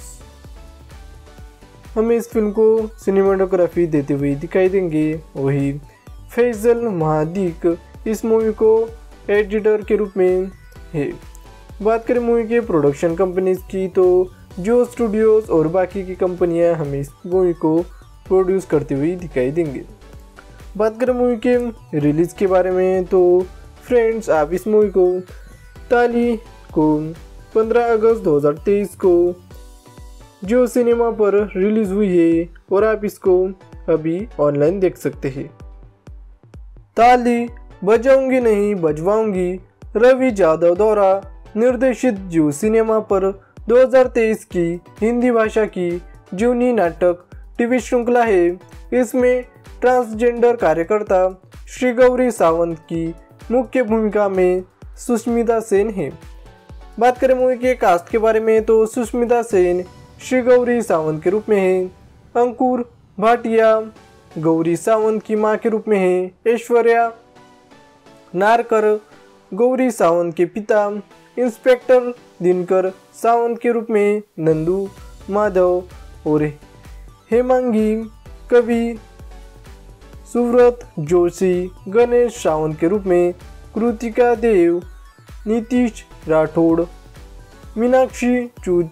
हमें इस फिल्म को सिनेमाटोग्राफी देते हुए दिखाई देंगे। वही फैजल महादीक इस मूवी को एडिटर के रूप में है। बात करें मूवी के प्रोडक्शन कंपनीज की तो जियो स्टूडियोज और बाकी की कंपनियां हमें इस मूवी को प्रोड्यूस करते हुए दिखाई देंगे। बात करें मूवी के रिलीज़ के बारे में तो फ्रेंड्स आप इस मूवी को ताली को पंद्रह अगस्त दो हज़ार तेईस को जियो सिनेमा पर रिलीज़ हुई है और आप इसको अभी ऑनलाइन देख सकते हैं। ताली बजाऊंगी नहीं बजवाऊंगी रवि यादव द्वारा निर्देशित जियो सिनेमा पर दो हज़ार तेईस की हिंदी भाषा की जीवनी नाटक टीवी श्रृंखला है। इसमें ट्रांसजेंडर कार्यकर्ता श्री गौरी सावंत की मुख्य भूमिका में सुष्मिता सेन है। बात करें मूवी के कास्ट के बारे में तो सुष्मिता सेन श्री गौरी सावंत के रूप में है, अंकुर भाटिया गौरी सावंत की मां के रूप में है, ऐश्वर्या नारकर गौरी सावंत के पिता इंस्पेक्टर दिनकर सावंत के रूप में नंदू माधव और हेमांगी कवि सुव्रत जोशी, गणेश सावंत के रूप में कृतिका देव, नीतीश राठौड़, मीनाक्षी चूद,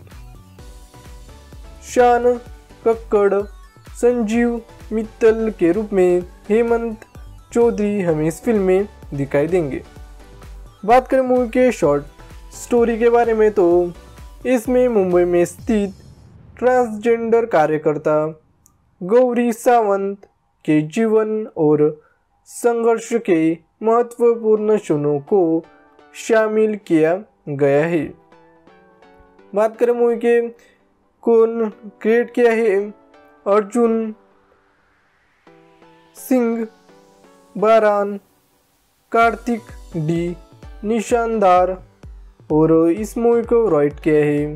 शान कक्कड़, संजीव मित्तल के रूप में हेमंत चौधरी हमें इस फिल्म में दिखाई देंगे। बात करें मूवी के शॉर्ट स्टोरी के बारे में तो इसमें मुंबई में स्थित ट्रांसजेंडर कार्यकर्ता गौरी सावंत के जीवन और संघर्ष के महत्वपूर्ण क्षणों को शामिल किया गया है। बात करें मूवी के कौन क्रिएट किया है, अर्जुन सिंह बारान, कार्तिक डी निशानदार और इस मूवी को राइट किया है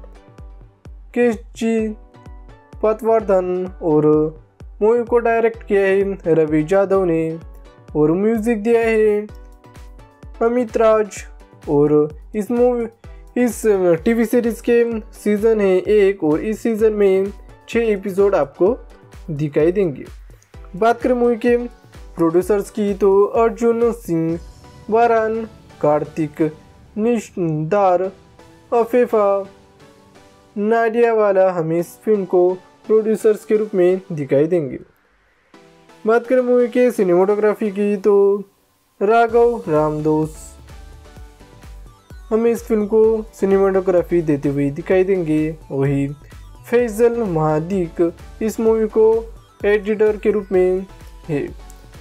केची पटवर्धन और मूवी को डायरेक्ट किया है रवि यादव ने और म्यूजिक दिया है अमित राज। और इस मूवी इस टीवी सीरीज के सीज़न है एक और इस सीज़न में छः एपिसोड आपको दिखाई देंगे। बात करें मूवी के प्रोड्यूसर्स की तो अर्जुन सिंह बारान, कार्तिक निशानदार, अफेफा नाडियावाला हमें इस फिल्म को प्रोड्यूसर्स के रूप में दिखाई देंगे। बात करें मूवी के सिनेमाटोग्राफी की तो राघव रामदास हमें इस फिल्म को सिनेमाटोग्राफी देते हुए दिखाई देंगे। वही फैजल महादीक इस मूवी को एडिटर के रूप में है।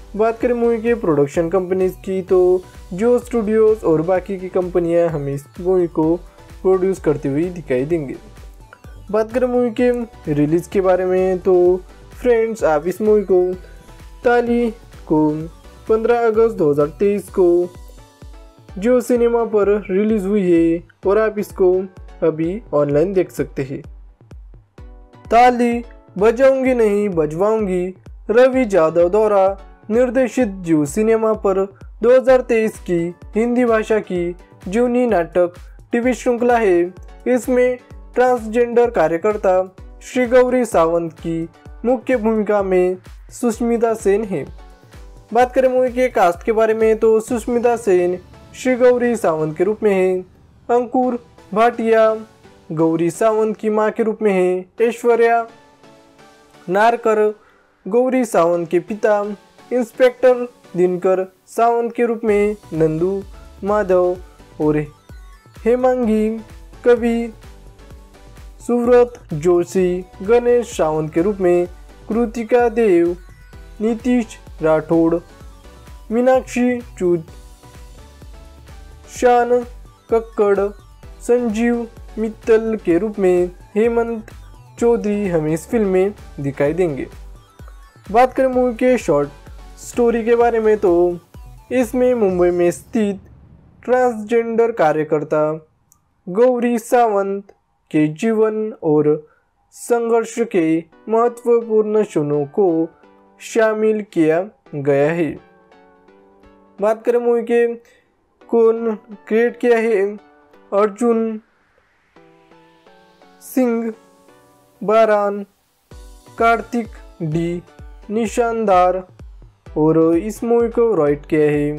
बात करें मूवी के प्रोडक्शन कंपनीज की तो जो स्टूडियोज और बाकी की कंपनियां हमें इस मूवी को प्रोड्यूस करती हुई दिखाई देंगे। बात करें मूवी के रिलीज़ के बारे में तो फ्रेंड्स, आप इस मूवी को ताली को पंद्रह अगस्त दो हज़ार तेईस को जियो सिनेमा पर रिलीज़ हुई है और आप इसको अभी ऑनलाइन देख सकते हैं। ताली बजाऊंगी नहीं बजवाऊंगी रवि जादव द्वारा निर्देशित जियो सिनेमा पर दो हज़ार तेईस की हिंदी भाषा की जूनी नाटक टीवी श्रृंखला है। इसमें ट्रांसजेंडर कार्यकर्ता श्री गौरी सावंत की मुख्य भूमिका में सुष्मिता सेन है। बात करें मूवी के कास्ट के बारे में तो सुष्मिता सेन श्री गौरी सावंत के रूप में है। अंकुर भाटिया गौरी सावंत की मां के रूप में है। ऐश्वर्या नारकर गौरी सावंत के पिता इंस्पेक्टर दिनकर सावंत के रूप में नंदू माधव और हेमांगी कवि सुव्रत जोशी गणेश सावंत के रूप में कृतिका देव नीतीश राठौड़ मीनाक्षी चूद शान कक्कड़ संजीव मित्तल के रूप में हेमंत चौधरी हमें इस फिल्म में दिखाई देंगे। बात करें मूवी के शॉर्ट स्टोरी के बारे में तो इसमें मुंबई में स्थित ट्रांसजेंडर कार्यकर्ता गौरी सावंत के जीवन और संघर्ष के महत्वपूर्ण क्षणों को शामिल किया गया है। बात करें मूवी के कौन क्रिएट किया है, अर्जुन सिंह बारान, कार्तिक डी निशानदार और इस मूवी को राइट किया है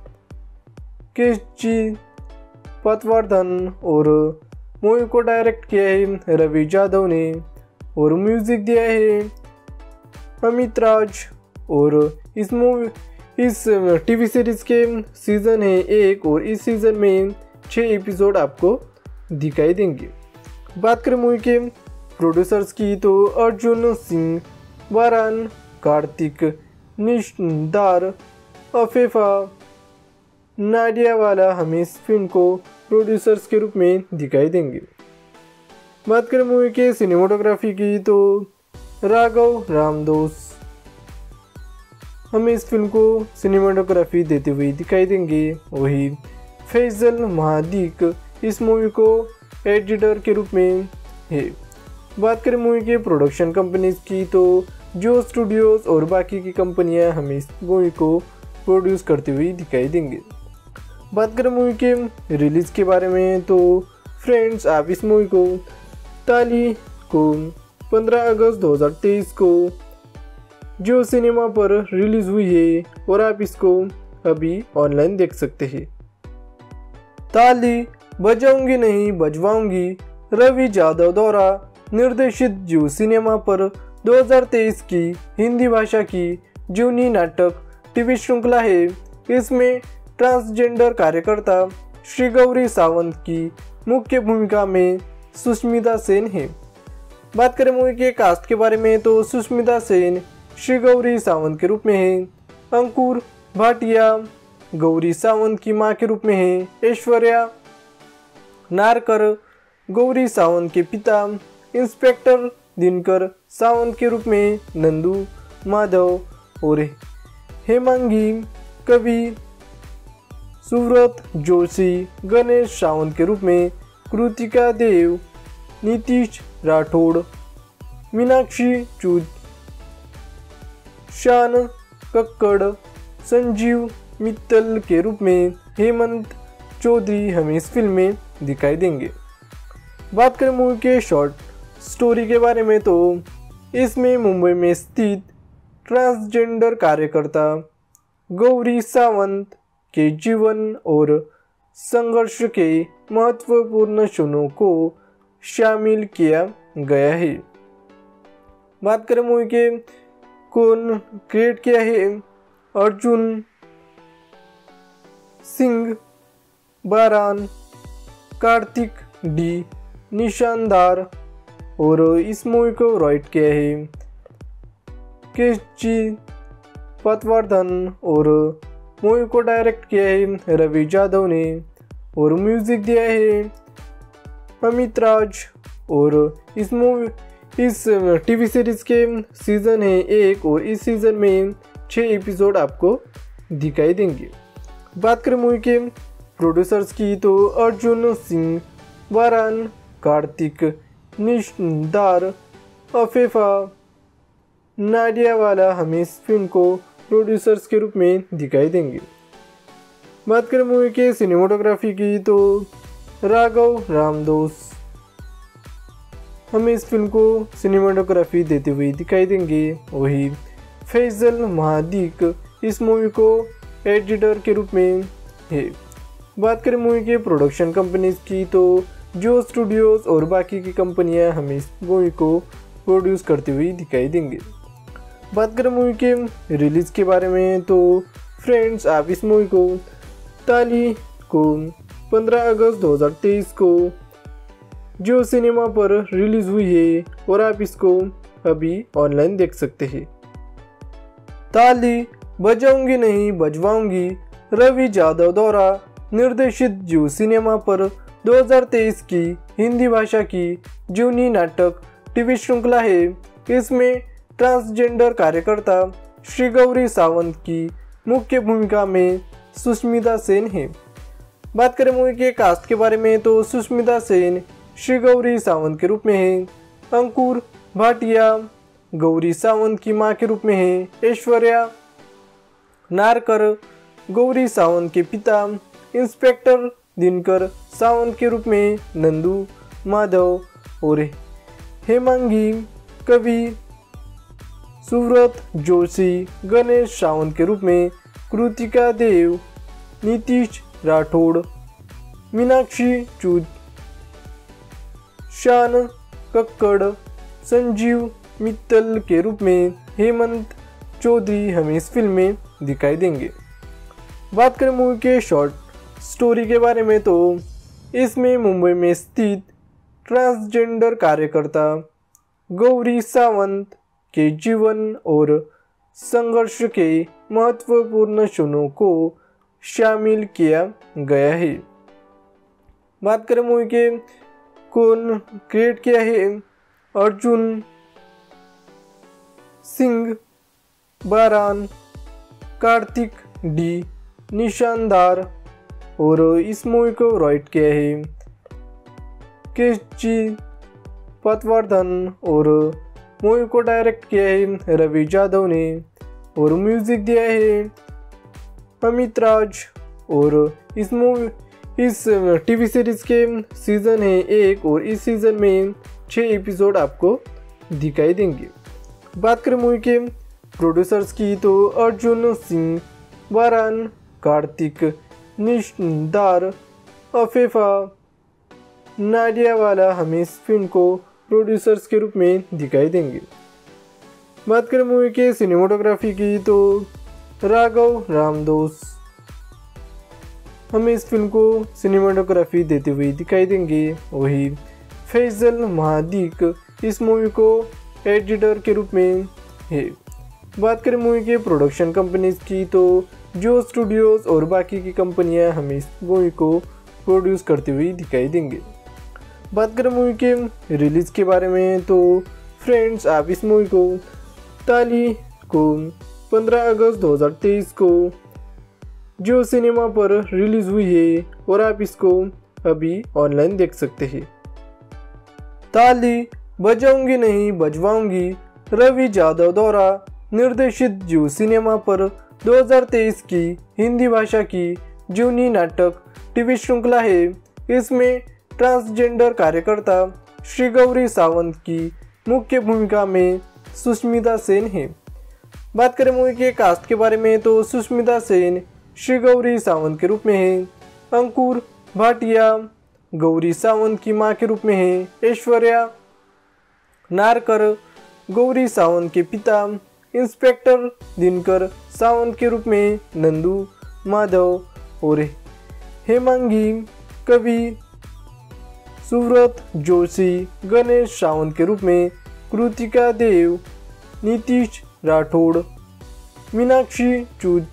केशजी पटवर्धन और मूवी को डायरेक्ट किया है रवि जादव ने और म्यूजिक दिया है अमित राज। और इस मूवी इस टीवी सीरीज के सीज़न है एक और इस सीज़न में छः एपिसोड आपको दिखाई देंगे। बात करें मूवी के प्रोड्यूसर्स की तो अर्जुन सिंह बारान, कार्तिक निशानदार, अफेफा नाडियावाला हमें इस फिल्म को प्रोड्यूसर्स के रूप में दिखाई देंगे। बात करें मूवी के सिनेमाटोग्राफी की तो राघव रामदोस हमें इस फिल्म को सिनेमाटोग्राफी देते हुए दिखाई देंगे। वही फैजल महादीक इस मूवी को एडिटर के रूप में है। बात करें मूवी के प्रोडक्शन कंपनीज की तो जो स्टूडियोज और बाकी की कंपनियां हमें इस मूवी को प्रोड्यूस करती हुई दिखाई देंगे। बात करें मूवी के रिलीज़ के बारे में तो फ्रेंड्स, आप इस मूवी को ताली को पंद्रह अगस्त दो हज़ार तेईस को जियो सिनेमा पर रिलीज़ हुई है और आप इसको अभी ऑनलाइन देख सकते हैं। ताली बजाऊंगी नहीं बजवाऊंगी रवि जादव द्वारा निर्देशित जियो सिनेमा पर दो हज़ार तेईस की हिंदी भाषा की जूनी नाटक टीवी श्रृंखला है। इसमें ट्रांसजेंडर कार्यकर्ता श्री गौरी सावंत की मुख्य भूमिका में सुष्मिता सेन है। बात करें मूवी के कास्ट के बारे में तो सुष्मिता सेन श्री गौरी सावंत के रूप में है। अंकुर भाटिया गौरी सावंत की मां के रूप में है। ऐश्वर्या नारकर गौरी सावंत के पिता इंस्पेक्टर दिनकर सावंत के रूप में नंदू माधव और हेमांगी कवि सुव्रत जोशी गणेश सावंत के रूप में कृतिका देव नीतीश राठौड़ मीनाक्षी चूद शान कक्कड़ संजीव मित्तल के रूप में हेमंत चौधरी हमें इस फिल्म में दिखाई देंगे। बात करें मूवी के शॉर्ट स्टोरी के बारे में तो इसमें मुंबई में स्थित ट्रांसजेंडर कार्यकर्ता गौरी सावंत के जीवन और संघर्ष के महत्वपूर्ण क्षणों को शामिल किया गया है। बात करें मूवी के कौन क्रिएट किया है, अर्जुन सिंह बारान, कार्तिक डी निशानदार और इस मूवी को राइट किया है केशजी पटवर्धन और मूवी को डायरेक्ट किया है रवि यादव ने और म्यूजिक दिया है अमित राज। और इस मूवी इस टीवी सीरीज के सीज़न है एक और इस सीज़न में छः एपिसोड आपको दिखाई देंगे। बात करें मूवी के प्रोड्यूसर्स की तो अर्जुन सिंह वारान, कार्तिक निशानदार, अफेफा नाडियावाला हमें इस फिल्म को प्रोड्यूसर्स के रूप में दिखाई देंगे। बात करें मूवी के सिनेमाटोग्राफी की तो राघव रामदास हमें इस फिल्म को सिनेमाटोग्राफी देते हुए दिखाई देंगे। वही फैजल महादीक इस मूवी को एडिटर के रूप में है। बात करें मूवी के प्रोडक्शन कंपनीज की तो जो स्टूडियोज और बाकी की कंपनियां हमें इस मूवी को प्रोड्यूस करते हुए दिखाई देंगे। बात करें मूवी के रिलीज़ के बारे में तो फ्रेंड्स, आप इस मूवी को ताली को पंद्रह अगस्त दो हज़ार तेईस को जो सिनेमा पर रिलीज़ हुई है और आप इसको अभी ऑनलाइन देख सकते हैं। ताली बजाऊंगी नहीं बजवाऊंगी रवि यादव द्वारा निर्देशित जो सिनेमा पर दो हज़ार तेईस की हिंदी भाषा की जूनी नाटक टीवी श्रृंखला है। इसमें ट्रांसजेंडर कार्यकर्ता श्री गौरी सावंत की मुख्य भूमिका में सुष्मिता सेन है। बात करें मूवी के कास्ट के बारे में तो सुष्मिता सेन श्री गौरी सावंत के रूप में है, अंकुर भाटिया गौरी सावंत की मां के रूप में है, ऐश्वर्या नारकर गौरी सावंत के पिता इंस्पेक्टर दिनकर सावंत के रूप में नंदू माधव और हेमांगी कवि सुव्रत जोशी गणेश सावंत के रूप में, कृतिका देव नीतीश राठौड़ मीनाक्षी चूद शान कक्कड़ संजीव मित्तल के रूप में हेमंत चौधरी हमें इस फिल्म में दिखाई देंगे। बात करें मूवी के शॉर्ट स्टोरी के बारे में तो इसमें मुंबई में स्थित ट्रांसजेंडर कार्यकर्ता गौरी सावंत के जीवन और संघर्ष के महत्वपूर्ण क्षणों को शामिल किया गया है। बात करें मूवी के कौन क्रिएट किया है, अर्जुन सिंह बारान, कार्तिक डी निशानदार और इस मूवी को राइट किया है केजी पटवर्धन और मूवी को डायरेक्ट किया है रवि यादव ने और म्यूजिक दिया है अमित राज। और इस मूवी इस टीवी सीरीज के सीज़न है एक और इस सीज़न में छः एपिसोड आपको दिखाई देंगे। बात करें मूवी के प्रोड्यूसर्स की तो अर्जुन सिंह वारान, कार्तिक निशानदार, अफेफा नाडियावाला हमें इस फिल्म को प्रोड्यूसर्स के रूप में दिखाई देंगे। बात करें मूवी के सिनेमाटोग्राफी की तो राघव रामदास हमें इस फिल्म को सिनेमाटोग्राफी देते हुए दिखाई देंगे। वही फैजल महादीक इस मूवी को एडिटर के रूप में है। बात करें मूवी के प्रोडक्शन कंपनीज की तो जो स्टूडियोज और बाकी की कंपनियां हमें इस मूवी को प्रोड्यूस करते हुए दिखाई देंगे। बात करें मूवी के रिलीज़ के बारे में तो फ्रेंड्स, आप इस मूवी को ताली को पंद्रह अगस्त दो हज़ार तेईस को जो सिनेमा पर रिलीज़ हुई है और आप इसको अभी ऑनलाइन देख सकते हैं। ताली बजाऊंगी नहीं बजवाऊंगी रवि यादव द्वारा निर्देशित जो सिनेमा पर दो हज़ार तेईस की हिंदी भाषा की जूनी नाटक टीवी श्रृंखला है। इसमें ट्रांसजेंडर कार्यकर्ता श्री गौरी सावंत की मुख्य भूमिका में सुष्मिता सेन है। बात करें मूवी के कास्ट के बारे में तो सुष्मिता सेन श्री गौरी सावंत के रूप में है, अंकुर भाटिया गौरी सावंत की मां के रूप में है, ऐश्वर्या नारकर गौरी सावंत के पिता इंस्पेक्टर दिनकर सावंत के रूप में नंदू माधव और हेमांगी कवि सुव्रत जोशी गणेश सावंत के रूप में, कृतिका देव नीतीश राठौड़ मीनाक्षी चूद,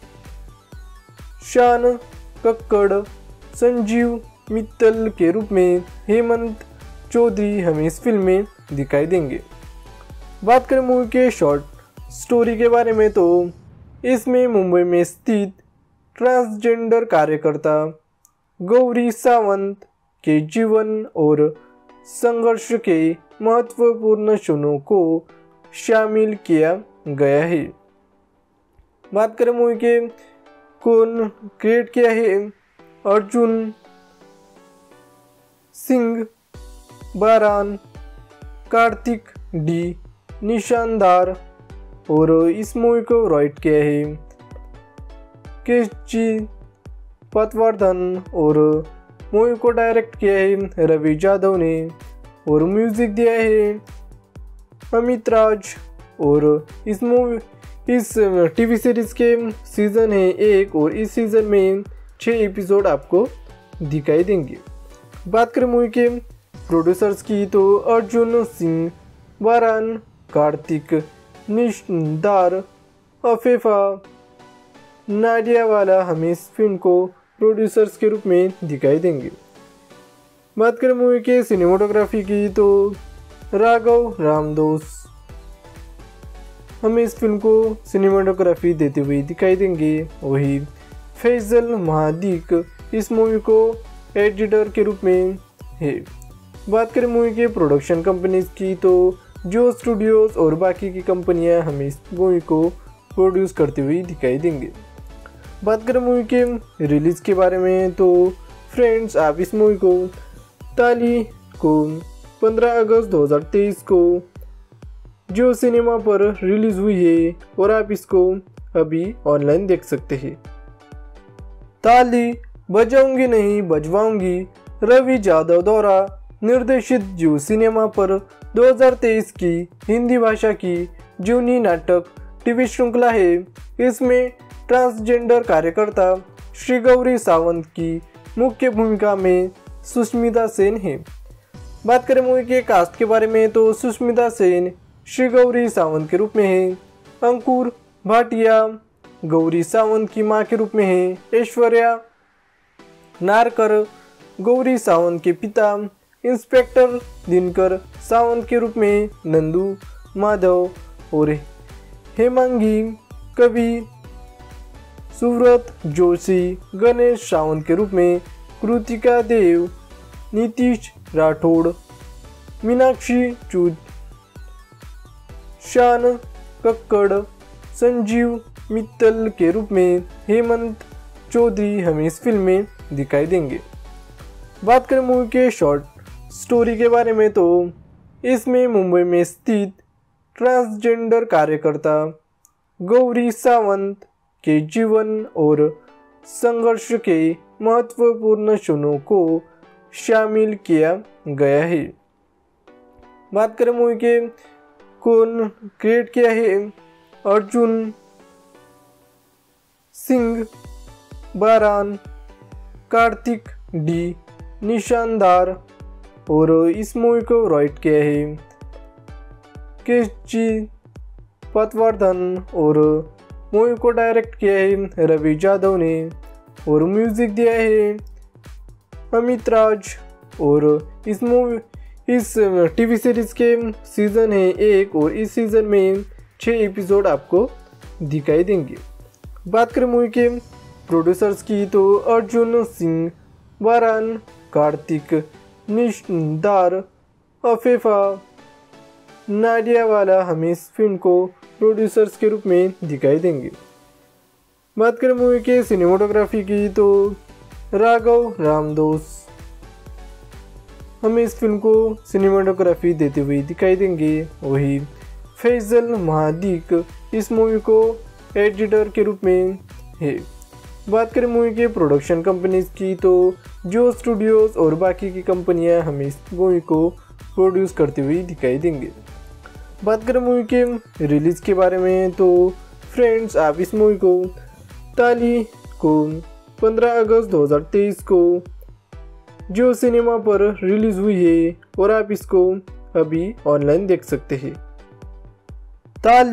शान कक्कड़, संजीव मित्तल के रूप में हेमंत चौधरी हमें इस फिल्म में दिखाई देंगे। बात करें मूवी के शॉर्ट स्टोरी के बारे में तो इसमें मुंबई में स्थित ट्रांसजेंडर कार्यकर्ता गौरी सावंत के जीवन और संघर्ष के महत्वपूर्ण क्षणों को शामिल किया गया है। बात करें मूवी के कौन क्रिएट किया है, अर्जुन सिंह बारान, कार्तिक डी निशानदार, और इस मूवी को राइट किया है केशजी पटवर्धन, और मूवी को डायरेक्ट किया है रवि यादव ने, और म्यूजिक दिया है अमित राज। और इस मूवी इस टीवी सीरीज के सीज़न है एक, और इस सीज़न में छः एपिसोड आपको दिखाई देंगे। बात करें मूवी के प्रोड्यूसर्स की तो अर्जुन सिंह बारान, कार्तिक निशानदार, अफेफा नाडियावाला हमें इस फिल्म को प्रोड्यूसर्स के रूप में दिखाई देंगे। बात करें मूवी के सिनेमाटोग्राफी की तो राघव रामदास हमें इस फिल्म को सिनेमाटोग्राफी देते हुए दिखाई देंगे। वही फैजल महादीक इस मूवी को एडिटर के रूप में है। बात करें मूवी के प्रोडक्शन कंपनीज की तो जियो स्टूडियोज और बाकी की कंपनियां हमें इस मूवी को प्रोड्यूस करते हुए दिखाई देंगे। बात करें मूवी के रिलीज़ के बारे में तो फ्रेंड्स, आप इस मूवी को ताली को पंद्रह अगस्त दो हज़ार तेईस को जियो सिनेमा पर रिलीज़ हुई है, और आप इसको अभी ऑनलाइन देख सकते हैं। ताली बजाऊंगी नहीं बजवाऊंगी रवि यादव द्वारा निर्देशित जियो सिनेमा पर दो हज़ार तेईस की हिंदी भाषा की जीवनी नाटक टीवी श्रृंखला है। इसमें ट्रांसजेंडर कार्यकर्ता श्री गौरी सावंत की मुख्य भूमिका में सुष्मिता सेन है। बात करें मूवी के कास्ट के बारे में तो सुष्मिता सेन श्री गौरी सावंत के रूप में है, अंकुर भाटिया गौरी सावंत की मां के रूप में है, ऐश्वर्या नारकर गौरी सावंत के पिता, इंस्पेक्टर दिनकर सावंत के रूप में नंदू माधव, और हेमांगी कवि सुव्रत जोशी गणेश सावंत के रूप में, कृतिका देव, नीतीश राठौड़, मीनाक्षी चूद, शान कक्कड़, संजीव मित्तल के रूप में हेमंत चौधरी हमें इस फिल्म में दिखाई देंगे। बात करें मूवी के शॉर्ट स्टोरी के बारे में तो इसमें मुंबई में स्थित ट्रांसजेंडर कार्यकर्ता गौरी सावंत के जीवन और संघर्ष के महत्वपूर्ण क्षणों को शामिल किया गया है। बात करें मूवी के कौन क्रिएट किया है, अर्जुन सिंह बारान, कार्तिक डी निशानदार, और इस मूवी को राइट किया है केशजी पटवर्धन, और मूवी को डायरेक्ट किया है रवि यादव ने, और म्यूजिक दिया है अमित राज। और इस मूवी इस टीवी सीरीज के सीज़न है एक, और इस सीज़न में छः एपिसोड आपको दिखाई देंगे। बात करें मूवी के प्रोड्यूसर्स की तो अर्जुन सिंह बारान, कार्तिक निशानदार, अफेफा नाडियावाला हमें इस फिल्म को प्रोड्यूसर्स के रूप में दिखाई देंगे। बात करें मूवी के सिनेमाटोग्राफी की तो राघव रामदास हमें इस फिल्म को सिनेमाटोग्राफी देते हुए दिखाई देंगे। वही फैजल महादीक इस मूवी को एडिटर के रूप में है। बात करें मूवी के प्रोडक्शन कंपनीज की तो जियो स्टूडियोज और बाकी की कंपनियां हमें इस मूवी को प्रोड्यूस करते हुए दिखाई देंगे। बात करें मूवी के रिलीज़ के बारे में तो फ्रेंड्स, आप इस मूवी को ताली को पंद्रह अगस्त दो हज़ार तेईस को जियो सिनेमा पर रिलीज़ हुई है, और आप इसको अभी ऑनलाइन देख सकते हैं। ताली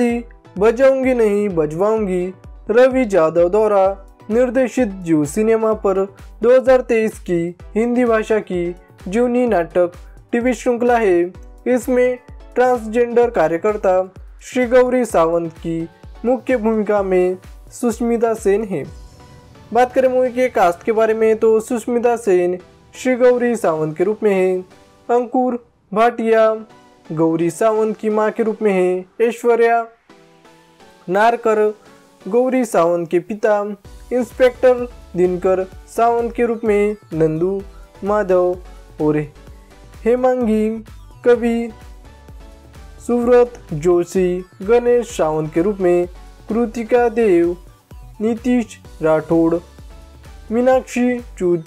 बजाऊंगी नहीं बजवाऊंगी रवि जादव द्वारा निर्देशित जियो सिनेमा पर दो हज़ार तेईस की हिंदी भाषा की जूनी नाटक टीवी श्रृंखला है। इसमें ट्रांसजेंडर कार्यकर्ता श्री गौरी सावंत की मुख्य भूमिका में सुष्मिता सेन है। बात करें मूवी के कास्ट के बारे में तो सुष्मिता सेन श्री गौरी सावंत के रूप में है। अंकुर भाटिया गौरी सावंत की मां के रूप में है। ऐश्वर्या नारकर गौरी सावंत के पिता इंस्पेक्टर दिनकर सावंत के रूप में नंदू माधव और हेमांगी कवि सुव्रत जोशी गणेश सावंत के रूप में कृतिका देव नीतीश राठौड़ मीनाक्षी चूद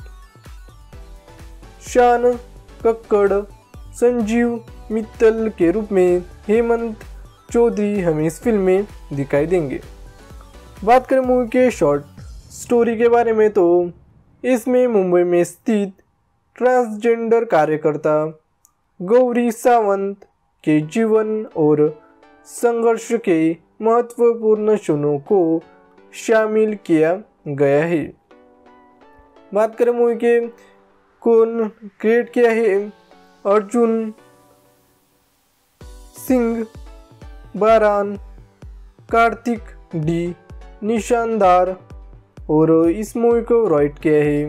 शान कक्कड़ संजीव मित्तल के रूप में हेमंत चौधरी हमें इस फिल्म में दिखाई देंगे। बात करें मूवी के शॉर्ट स्टोरी के बारे में तो इसमें मुंबई में स्थित ट्रांसजेंडर कार्यकर्ता गौरी सावंत के जीवन और संघर्ष के महत्वपूर्ण क्षणों को शामिल किया गया है। बात करें मूवी के कौन क्रिएट किया है, अर्जुन सिंह बारान, कार्तिक डी निशानदार और इस मूवी को राइट किया है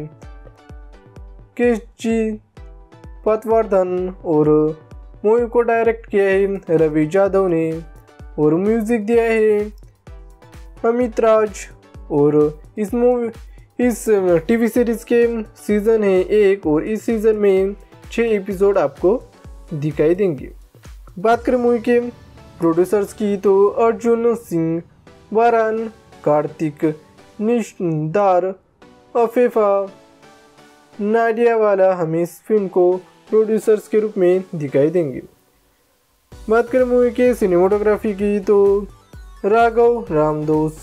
केची पटवर्धन और मूवी को डायरेक्ट किया है रवि जादव ने और म्यूजिक दिया है अमित राज। और इस मूवी इस टीवी सीरीज के सीज़न है एक और इस सीज़न में छः एपिसोड आपको दिखाई देंगे। बात करें मूवी के प्रोड्यूसर्स की तो अर्जुन सिंह बारान, कार्तिक निशानदार, अफेफा नाडियावाला हमें इस फिल्म को प्रोड्यूसर्स के रूप में दिखाई देंगे। बात करें मूवी के सिनेमाटोग्राफी की तो राघव रामदास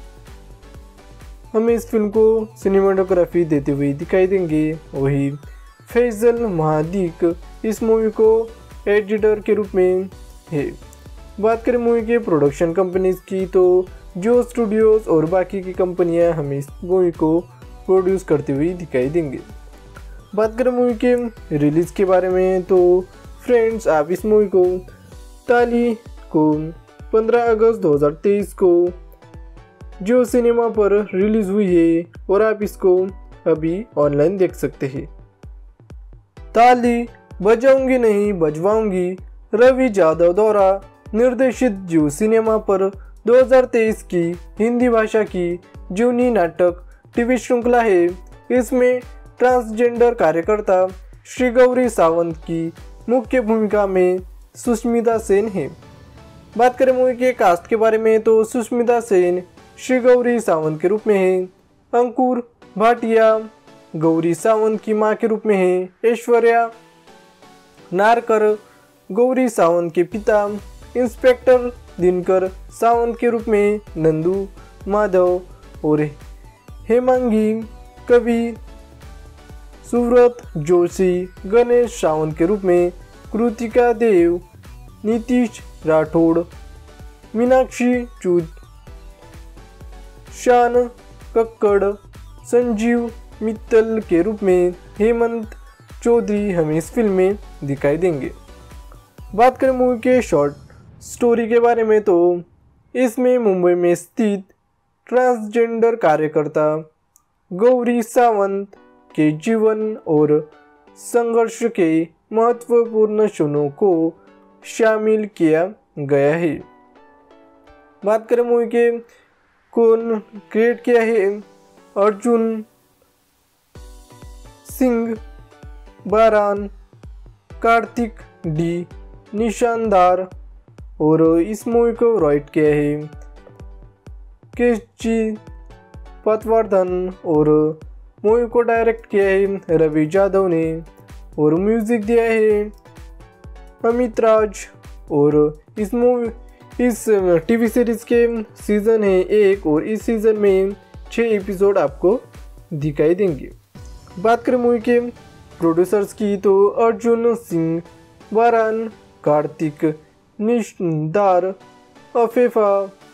हमें इस फिल्म को सिनेमाटोग्राफी देते हुए दिखाई देंगे। वही फैजल महादीक इस मूवी को एडिटर के रूप में है। बात करें मूवी के प्रोडक्शन कंपनीज की तो जियो स्टूडियोज और बाकी की कंपनियां हमें इस मूवी को प्रोड्यूस करते हुए दिखाई देंगे। बात करें मूवी के रिलीज़ के बारे में तो फ्रेंड्स आप इस मूवी को ताली को पंद्रह अगस्त दो हज़ार तेईस को जियो सिनेमा पर रिलीज़ हुई है और आप इसको अभी ऑनलाइन देख सकते हैं। ताली बजाऊंगी नहीं बजवाऊंगी रवि जादव द्वारा निर्देशित जियो सिनेमा पर दो हज़ार तेईस की हिंदी भाषा की जूनी नाटक टीवी श्रृंखला है। इसमें ट्रांसजेंडर कार्यकर्ता श्री गौरी सावंत की मुख्य भूमिका में सुष्मिता सेन है। बात करें मूवी के कास्ट के बारे में तो सुष्मिता सेन श्री गौरी सावंत के रूप में है। अंकुर भाटिया गौरी सावंत की मां के रूप में है। ऐश्वर्या नारकर गौरी सावंत के पिता इंस्पेक्टर दिनकर सावंत के रूप में नंदू माधव और हेमांगी कवि सुव्रत जोशी गणेश सावंत के रूप में कृतिका देव नीतीश राठौड़ मीनाक्षी चूद शान कक्कड़ संजीव मित्तल के रूप में हेमंत चौधरी हमें इस फिल्म में दिखाई देंगे। बात करें मूवी के शॉर्ट स्टोरी के बारे में तो इसमें मुंबई में स्थित ट्रांसजेंडर कार्यकर्ता गौरी सावंत के जीवन और संघर्ष के महत्वपूर्ण क्षणों को शामिल किया गया है। बात करें मूवी के कौन क्रिएट किया है, अर्जुन सिंह बारान, कार्तिक डी निशानदार और इस मूवी को राइट किया है केची पटवर्धन और मूवी को डायरेक्ट किया है रवि जादव ने और म्यूजिक दिया है अमित राज। और इस मूवी इस टीवी सीरीज के सीज़न है एक और इस सीज़न में छः एपिसोड आपको दिखाई देंगे। बात करें मूवी के प्रोड्यूसर्स की तो अर्जुन सिंह बारान, कार्तिक निशानदार, अफेफा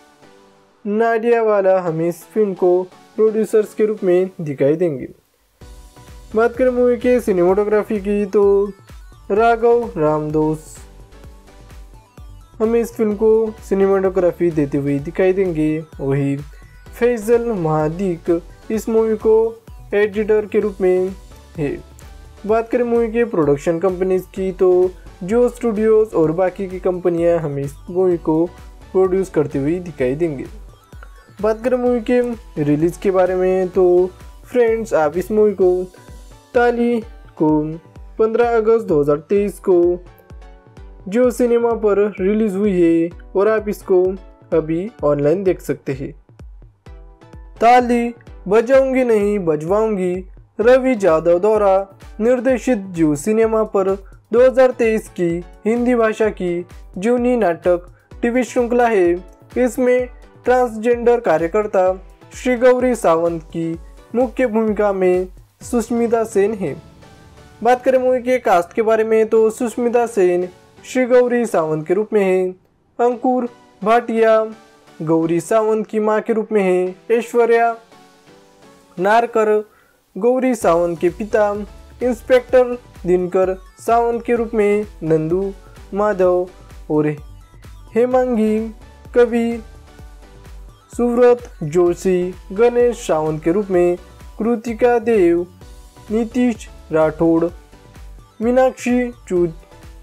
नाडियावाला हमें इस फिल्म को प्रोड्यूसर्स के रूप में दिखाई देंगे। बात करें मूवी के सिनेमाटोग्राफी की तो राघव रामदास हमें इस फिल्म को सिनेमाटोग्राफी देते हुए दिखाई देंगे। वही फैजल महादीक इस मूवी को एडिटर के रूप में है। बात करें मूवी के प्रोडक्शन कंपनीज की तो जियो स्टूडियोज और बाकी की कंपनियां हमें इस मूवी को प्रोड्यूस करते हुए दिखाई देंगे। बात करें मूवी के रिलीज़ के बारे में तो फ्रेंड्स, आप इस मूवी को ताली को पंद्रह अगस्त दो हज़ार तेईस को जियो सिनेमा पर रिलीज़ हुई है और आप इसको अभी ऑनलाइन देख सकते हैं। ताली बजाऊंगी नहीं बजवाऊंगी रवि जादव द्वारा निर्देशित जियो सिनेमा पर दो हज़ार तेईस की हिंदी भाषा की जीवनी नाटक टीवी श्रृंखला है। इसमें ट्रांसजेंडर कार्यकर्ता श्री गौरी सावंत की मुख्य भूमिका में सुष्मिता सेन है। बात करें मूवी के कास्ट के बारे में तो सुष्मिता सेन श्री गौरी सावंत के रूप में है। अंकुर भाटिया गौरी सावंत की मां के रूप में है। ऐश्वर्या नारकर गौरी सावंत के पिता इंस्पेक्टर दिनकर सावंत के रूप में नंदू माधव और हेमांगी कवि सुव्रत जोशी गणेश सावंत के रूप में कृतिका देव नीतीश राठौड़ मीनाक्षी चूद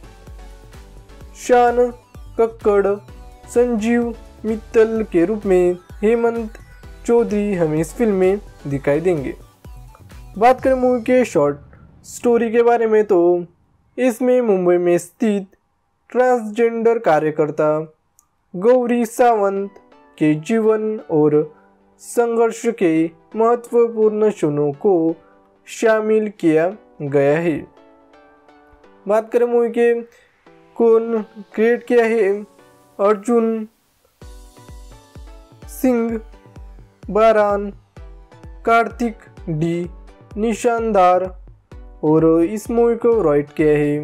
शान कक्कड़ संजीव मित्तल के रूप में हेमंत चौधरी हमें इस फिल्म में दिखाई देंगे। बात करें मूवी के शॉर्ट स्टोरी के बारे में तो इसमें मुंबई में स्थित ट्रांसजेंडर कार्यकर्ता गौरी सावंत के जीवन और संघर्ष के महत्वपूर्ण क्षणों को शामिल किया गया है। बात करें मूवी के कौन क्रिएट किया है, अर्जुन सिंह बारान, कार्तिक डी निशानदार और इस मूवी को राइट किया है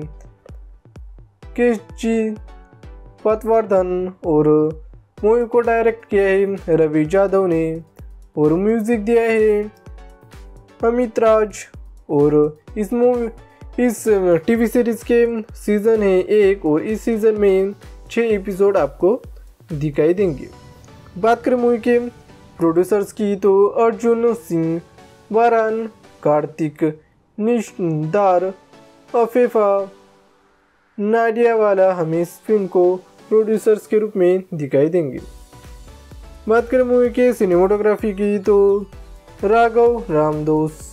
केशजी पटवर्धन और मूवी को डायरेक्ट किया है रवि जादव ने और म्यूजिक दिया है अमित राज। और इस मूवी इस टीवी सीरीज के सीज़न है एक और इस सीज़न में छः एपिसोड आपको दिखाई देंगे। बात करें मूवी के प्रोड्यूसर्स की तो अर्जुन सिंह बारान, कार्तिक निशानदार, अफेफा नाडियावाला हमें इस फिल्म को प्रोड्यूसर्स के रूप में दिखाई देंगे। बात करें मूवी के सिनेमाटोग्राफी की तो राघव रामदास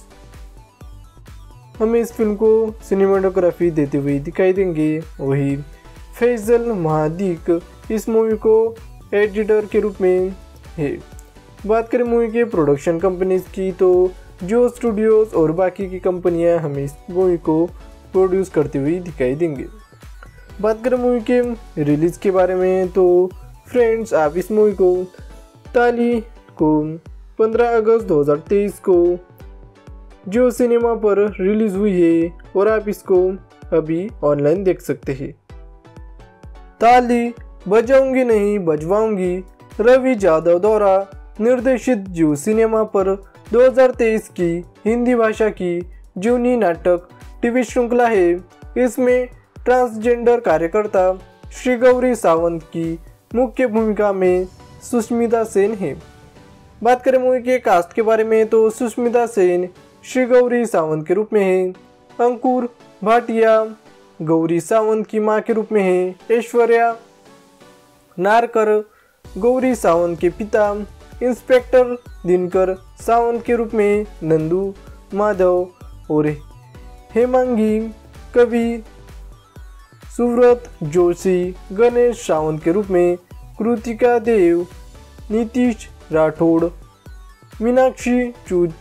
हमें इस फिल्म को सिनेमाटोग्राफी देते हुए दिखाई देंगे। वही फैजल महादीक इस मूवी को एडिटर के रूप में है। बात करें मूवी के प्रोडक्शन कंपनीज की तो जियो स्टूडियोज और बाकी की कंपनियां हमें इस मूवी को प्रोड्यूस करते हुए दिखाई देंगे। बात करें मूवी के रिलीज़ के बारे में तो फ्रेंड्स, आप इस मूवी को ताली को पंद्रह अगस्त दो हज़ार तेईस को जियो सिनेमा पर रिलीज़ हुई है और आप इसको अभी ऑनलाइन देख सकते हैं। ताली बजाऊंगी नहीं बजवाऊंगी रवि जादव द्वारा निर्देशित जियो सिनेमा पर दो हज़ार तेईस की हिंदी भाषा की जीवनी नाटक टीवी श्रृंखला है। इसमें ट्रांसजेंडर कार्यकर्ता श्री गौरी सावंत की मुख्य भूमिका में सुष्मिता सेन है। बात करें मूवी के कास्ट के बारे में तो सुष्मिता सेन श्री गौरी सावंत के रूप में है। अंकुर भाटिया गौरी सावंत की मां के रूप में है। ऐश्वर्या नारकर गौरी सावंत के पिता इंस्पेक्टर दिनकर सावंत के रूप में नंदू माधव और हेमांगी कवि सुव्रत जोशी गणेश सावंत के रूप में कृतिका देव नीतीश राठौड़ मीनाक्षी चूद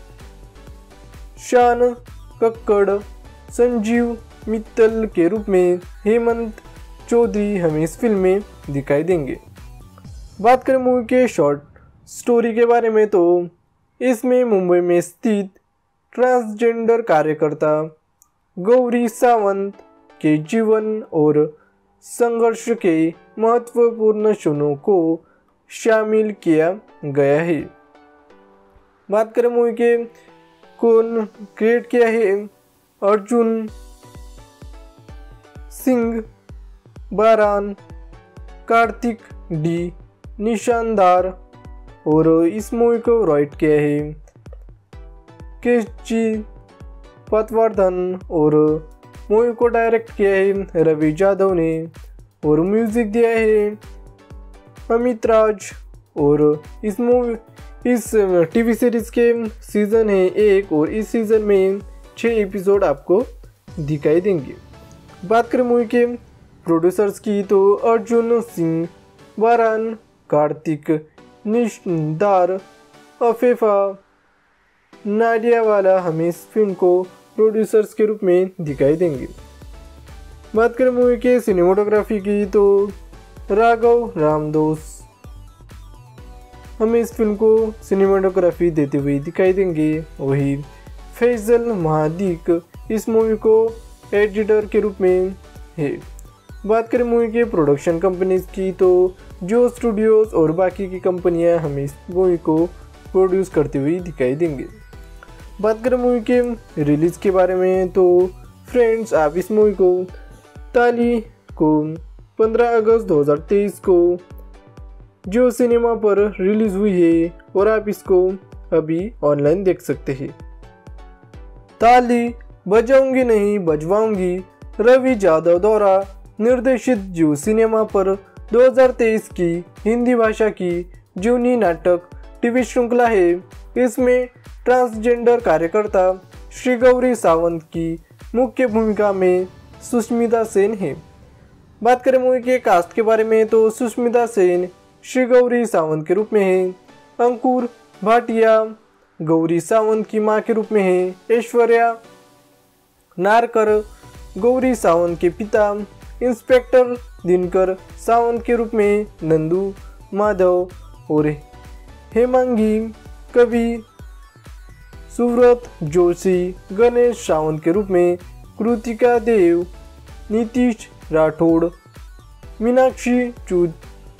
शान कक्कड़ संजीव मित्तल के रूप में हेमंत चौधरी हमें इस फिल्म में दिखाई देंगे। बात करें मूवी के शॉर्ट स्टोरी के बारे में तो इसमें मुंबई में स्थित ट्रांसजेंडर कार्यकर्ता गौरी सावंत के जीवन और संघर्ष के महत्वपूर्ण क्षणों को शामिल किया गया है। बात करें मूवी के कौन क्रिएट किया है, अर्जुन सिंह बारान, कार्तिक डी निशानदार, और इस मूवी को राइट किया है केशजी पटवर्धन, और मूवी को डायरेक्ट किया है रवि यादव ने, और म्यूजिक दिया है अमित राज। और इस मूवी इस टीवी सीरीज के सीज़न है एक, और इस सीज़न में छः एपिसोड आपको दिखाई देंगे। बात करें मूवी के प्रोड्यूसर्स की तो अर्जुन सिंह बारान, कार्तिक निशानदार, अफेफा नाडियावाला हमें इस फिल्म को प्रोड्यूसर्स के रूप में दिखाई देंगे। बात करें मूवी के सिनेमाटोग्राफी की तो राघव रामदास हमें इस फिल्म को सिनेमाटोग्राफी देते हुए दिखाई देंगे। वही फैजल महादीक इस मूवी को एडिटर के रूप में है। बात करें मूवी के प्रोडक्शन कंपनीज की तो जो स्टूडियोज और बाकी की कंपनियां हमें इस मूवी को प्रोड्यूस करते हुए दिखाई देंगे। बात करें मूवी के रिलीज़ के बारे में तो फ्रेंड्स, आप इस मूवी को ताली को पंद्रह अगस्त दो हज़ार तेईस को जो सिनेमा पर रिलीज़ हुई है, और आप इसको अभी ऑनलाइन देख सकते हैं। ताली बजाऊंगी नहीं बजवाऊंगी रवि यादव द्वारा निर्देशित जो सिनेमा पर दो हज़ार तेईस की हिंदी भाषा की जूनी नाटक टीवी श्रृंखला है। इसमें ट्रांसजेंडर कार्यकर्ता श्री गौरी सावंत की मुख्य भूमिका में सुष्मिता सेन है। बात करें मूवी के कास्ट के बारे में तो सुष्मिता सेन श्री गौरी सावंत के रूप में है, अंकुर भाटिया गौरी सावंत की मां के रूप में है, ऐश्वर्या नारकर गौरी सावंत के पिता इंस्पेक्टर दिनकर सावंत के रूप में नंदू माधव, और हेमांगी कवि सुव्रत जोशी गणेश सावंत के रूप में, कृतिका देव, नीतीश राठौड़, मीनाक्षी चूद,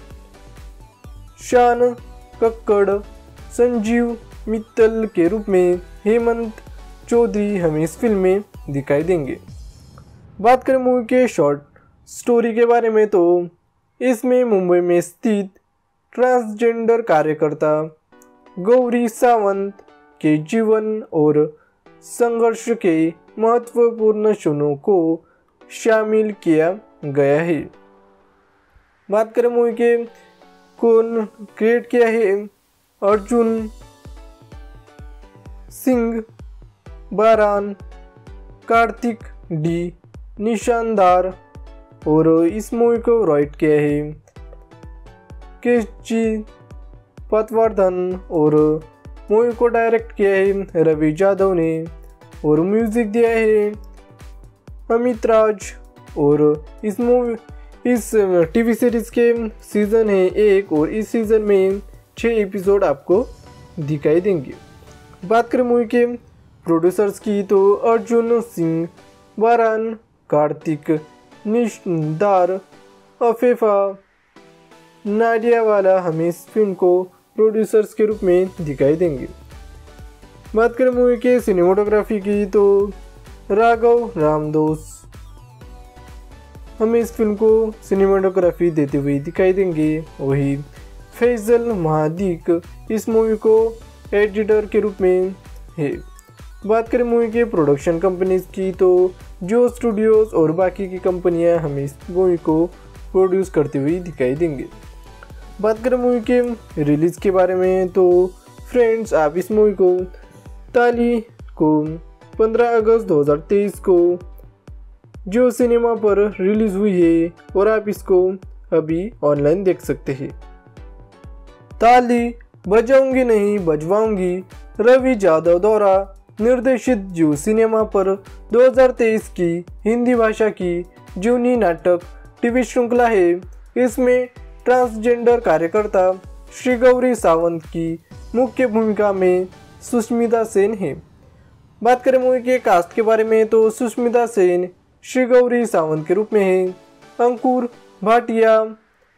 शान कक्कड़, संजीव मित्तल के रूप में हेमंत चौधरी हमें इस फिल्म में दिखाई देंगे। बात करें मूवी के शॉर्ट स्टोरी के बारे में तो इसमें मुंबई में स्थित ट्रांसजेंडर कार्यकर्ता गौरी सावंत के जीवन और संघर्ष के महत्वपूर्ण क्षणों को शामिल किया गया है। बात करें मूवी के कौन क्रिएट किया है, अर्जुन सिंह बारान, कार्तिक डी निशानदार, और इस मूवी को राइट किया है केशजी पटवर्धन, और मूवी को डायरेक्ट किया है रवि यादव ने, और म्यूजिक दिया है अमित राज। और इस मूवी इस टीवी सीरीज के सीज़न है एक, और इस सीज़न में छः एपिसोड आपको दिखाई देंगे। बात करें मूवी के प्रोड्यूसर्स की तो अर्जुन सिंह बारान, कार्तिक निशानदार, अफेफा नाडियावाला हमें इस फिल्म को प्रोड्यूसर्स के रूप में दिखाई देंगे। बात करें मूवी के सिनेमाटोग्राफी की तो राघव रामदास हमें इस फिल्म को सिनेमाटोग्राफी देते हुए दिखाई देंगे। वही फैजल महादीक इस मूवी को एडिटर के रूप में है। बात करें मूवी के प्रोडक्शन कंपनीज की तो जो स्टूडियोज और बाकी की कंपनियां हमें इस मूवी को प्रोड्यूस करते हुए दिखाई देंगे। बात करें मूवी के रिलीज़ के बारे में तो फ्रेंड्स, आप इस मूवी को ताली को पंद्रह अगस्त दो हज़ार तेईस को जो सिनेमा पर रिलीज़ हुई है, और आप इसको अभी ऑनलाइन देख सकते हैं। ताली बजाऊंगी नहीं बजवाऊंगी रवि यादव द्वारा निर्देशित जो सिनेमा पर दो हज़ार तेईस की हिंदी भाषा की जूनी नाटक टीवी श्रृंखला है। इसमें ट्रांसजेंडर कार्यकर्ता श्री गौरी सावंत की मुख्य भूमिका में सुष्मिता सेन है। बात करें मूवी के कास्ट के बारे में तो सुष्मिता सेन श्री गौरी सावंत के रूप में है, अंकुर भाटिया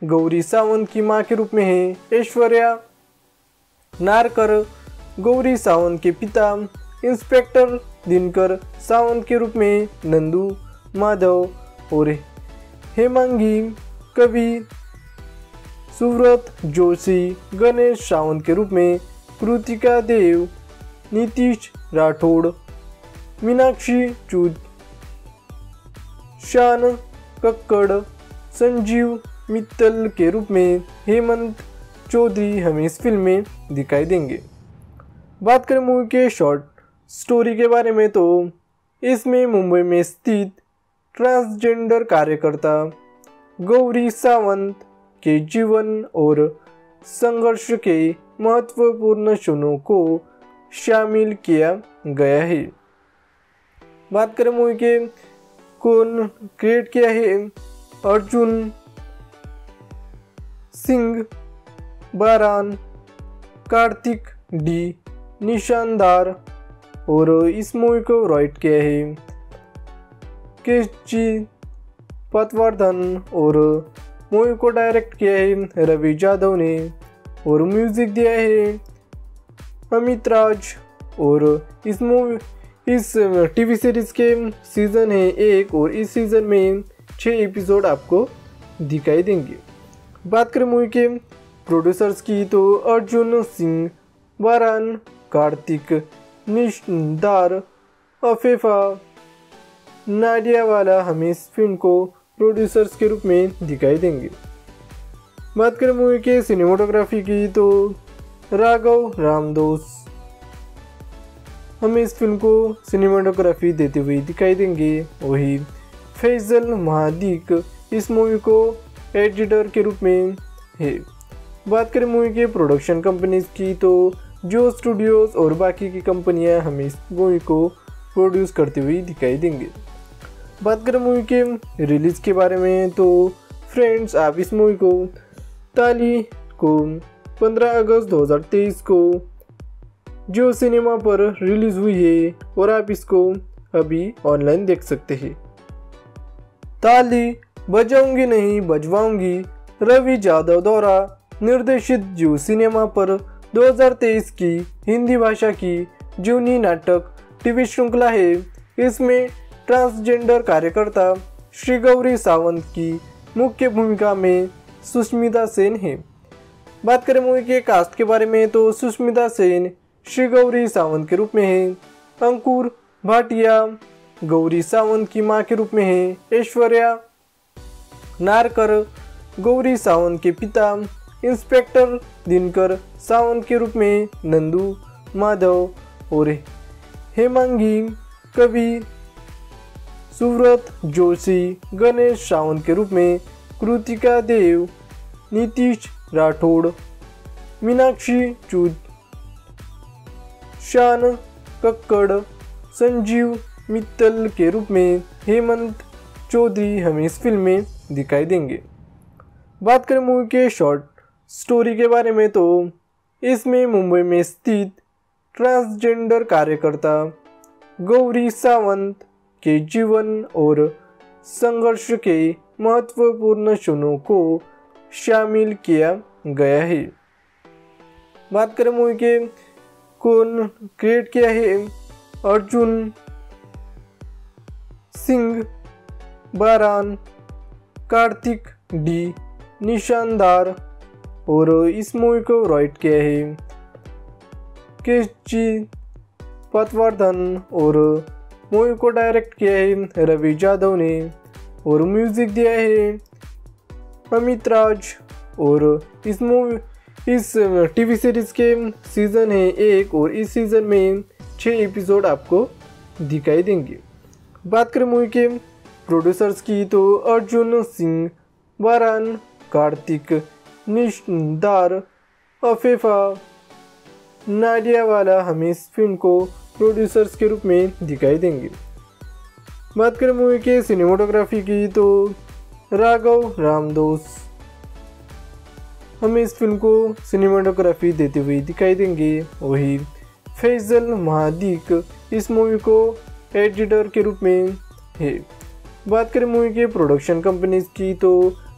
गौरी सावंत की मां के रूप में है ऐश्वर्या नारकर, गौरी सावंत के पिता इंस्पेक्टर दिनकर सावंत के रूप में नंदू माधव और हेमांगी कवि सुव्रत जोशी, गणेश सावंत के रूप में कृतिका देव, नीतीश राठौड़, मीनाक्षी चूद, शान कक्कड़, संजीव मित्तल के रूप में हेमंत चौधरी हमें इस फिल्म में दिखाई देंगे। बात करें मूवी के शॉर्ट स्टोरी के बारे में तो इसमें मुंबई में स्थित ट्रांसजेंडर कार्यकर्ता गौरी सावंत के जीवन और संघर्ष के महत्वपूर्ण क्षणों को शामिल किया गया है। बात करें मूवी के कौन क्रिएट किया है, अर्जुन सिंह बारान, कार्तिक डी निशानदार और इस मूवी को राइट किया है केची पटवर्धन और मूवी को डायरेक्ट किया है रवि यादव ने और म्यूजिक दिया है अमित राज। और इस मूवी इस टीवी सीरीज के सीज़न है एक और इस सीज़न में छः एपिसोड आपको दिखाई देंगे। बात करें मूवी के प्रोड्यूसर्स की तो अर्जुन सिंह बारान, कार्तिक निशानदार, अफेफा नाडियावाला हमें इस फिल्म को प्रोड्यूसर्स के रूप में दिखाई देंगे। बात करें मूवी के सिनेमाटोग्राफी की तो राघव रामदास हमें इस फिल्म को सिनेमाटोग्राफी देते हुए दिखाई देंगे। वही फैजल महादीक इस मूवी को एडिटर के रूप में है। बात करें मूवी के प्रोडक्शन कंपनीज की तो जो स्टूडियोज और बाकी की कंपनियां हमें इस मूवी को प्रोड्यूस करते हुए दिखाई देंगे। बात करें मूवी के रिलीज़ के बारे में तो फ्रेंड्स आप इस मूवी को ताली को पंद्रह अगस्त दो हज़ार तेईस को जो सिनेमा पर रिलीज़ हुई है और आप इसको अभी ऑनलाइन देख सकते हैं। ताली बजाऊंगी नहीं बजवाऊंगी रवि यादव द्वारा निर्देशित जो सिनेमा पर दो हज़ार तेईस की हिंदी भाषा की जूनी नाटक टीवी श्रृंखला है। इसमें ट्रांसजेंडर कार्यकर्ता श्री गौरी सावंत की मुख्य भूमिका में सुष्मिता सेन है। बात करें मूवी के कास्ट के बारे में तो सुष्मिता सेन श्री गौरी सावंत के रूप में है, अंकुर भाटिया गौरी सावंत की मां के रूप में है, ऐश्वर्या नारकर गौरी सावंत के पिता इंस्पेक्टर दिनकर सावंत के रूप में नंदू माधव और हेमांगी कवि सुव्रत जोशी, गणेश सावंत के रूप में कृतिका देव, नीतीश राठौड़, मीनाक्षी चूद, शान कक्कड़, संजीव मित्तल के रूप में हेमंत चौधरी हमें इस फिल्म में दिखाई देंगे। बात करें मूवी के शॉर्ट स्टोरी के बारे में तो इसमें मुंबई में स्थित ट्रांसजेंडर कार्यकर्ता गौरी सावंत के जीवन और संघर्ष के महत्वपूर्ण क्षणों को शामिल किया गया है। बात करें मूवी के कौन क्रिएट किया है, अर्जुन सिंह बारान, कार्तिक डी निशानदार और इस मूवी को राइट किया है केची पटवर्धन और मूवी को डायरेक्ट किया है रवि यादव ने और म्यूजिक दिया है अमित राज। और इस मूवी इस टीवी सीरीज के सीज़न है एक और इस सीज़न में छः एपिसोड आपको दिखाई देंगे। बात करें मूवी के प्रोड्यूसर्स की तो अर्जुन सिंह बारान, कार्तिक निशानदार, अफेफा नाडियावाला हमें इस फिल्म को प्रोड्यूसर्स के रूप में दिखाई देंगे। बात करें मूवी के सिनेमाटोग्राफी की तो राघव रामदास हमें इस फिल्म को सिनेमाटोग्राफी देते हुए दिखाई देंगे। वही फैजल महादीक इस मूवी को एडिटर के रूप में है। बात करें मूवी के प्रोडक्शन कंपनीज की तो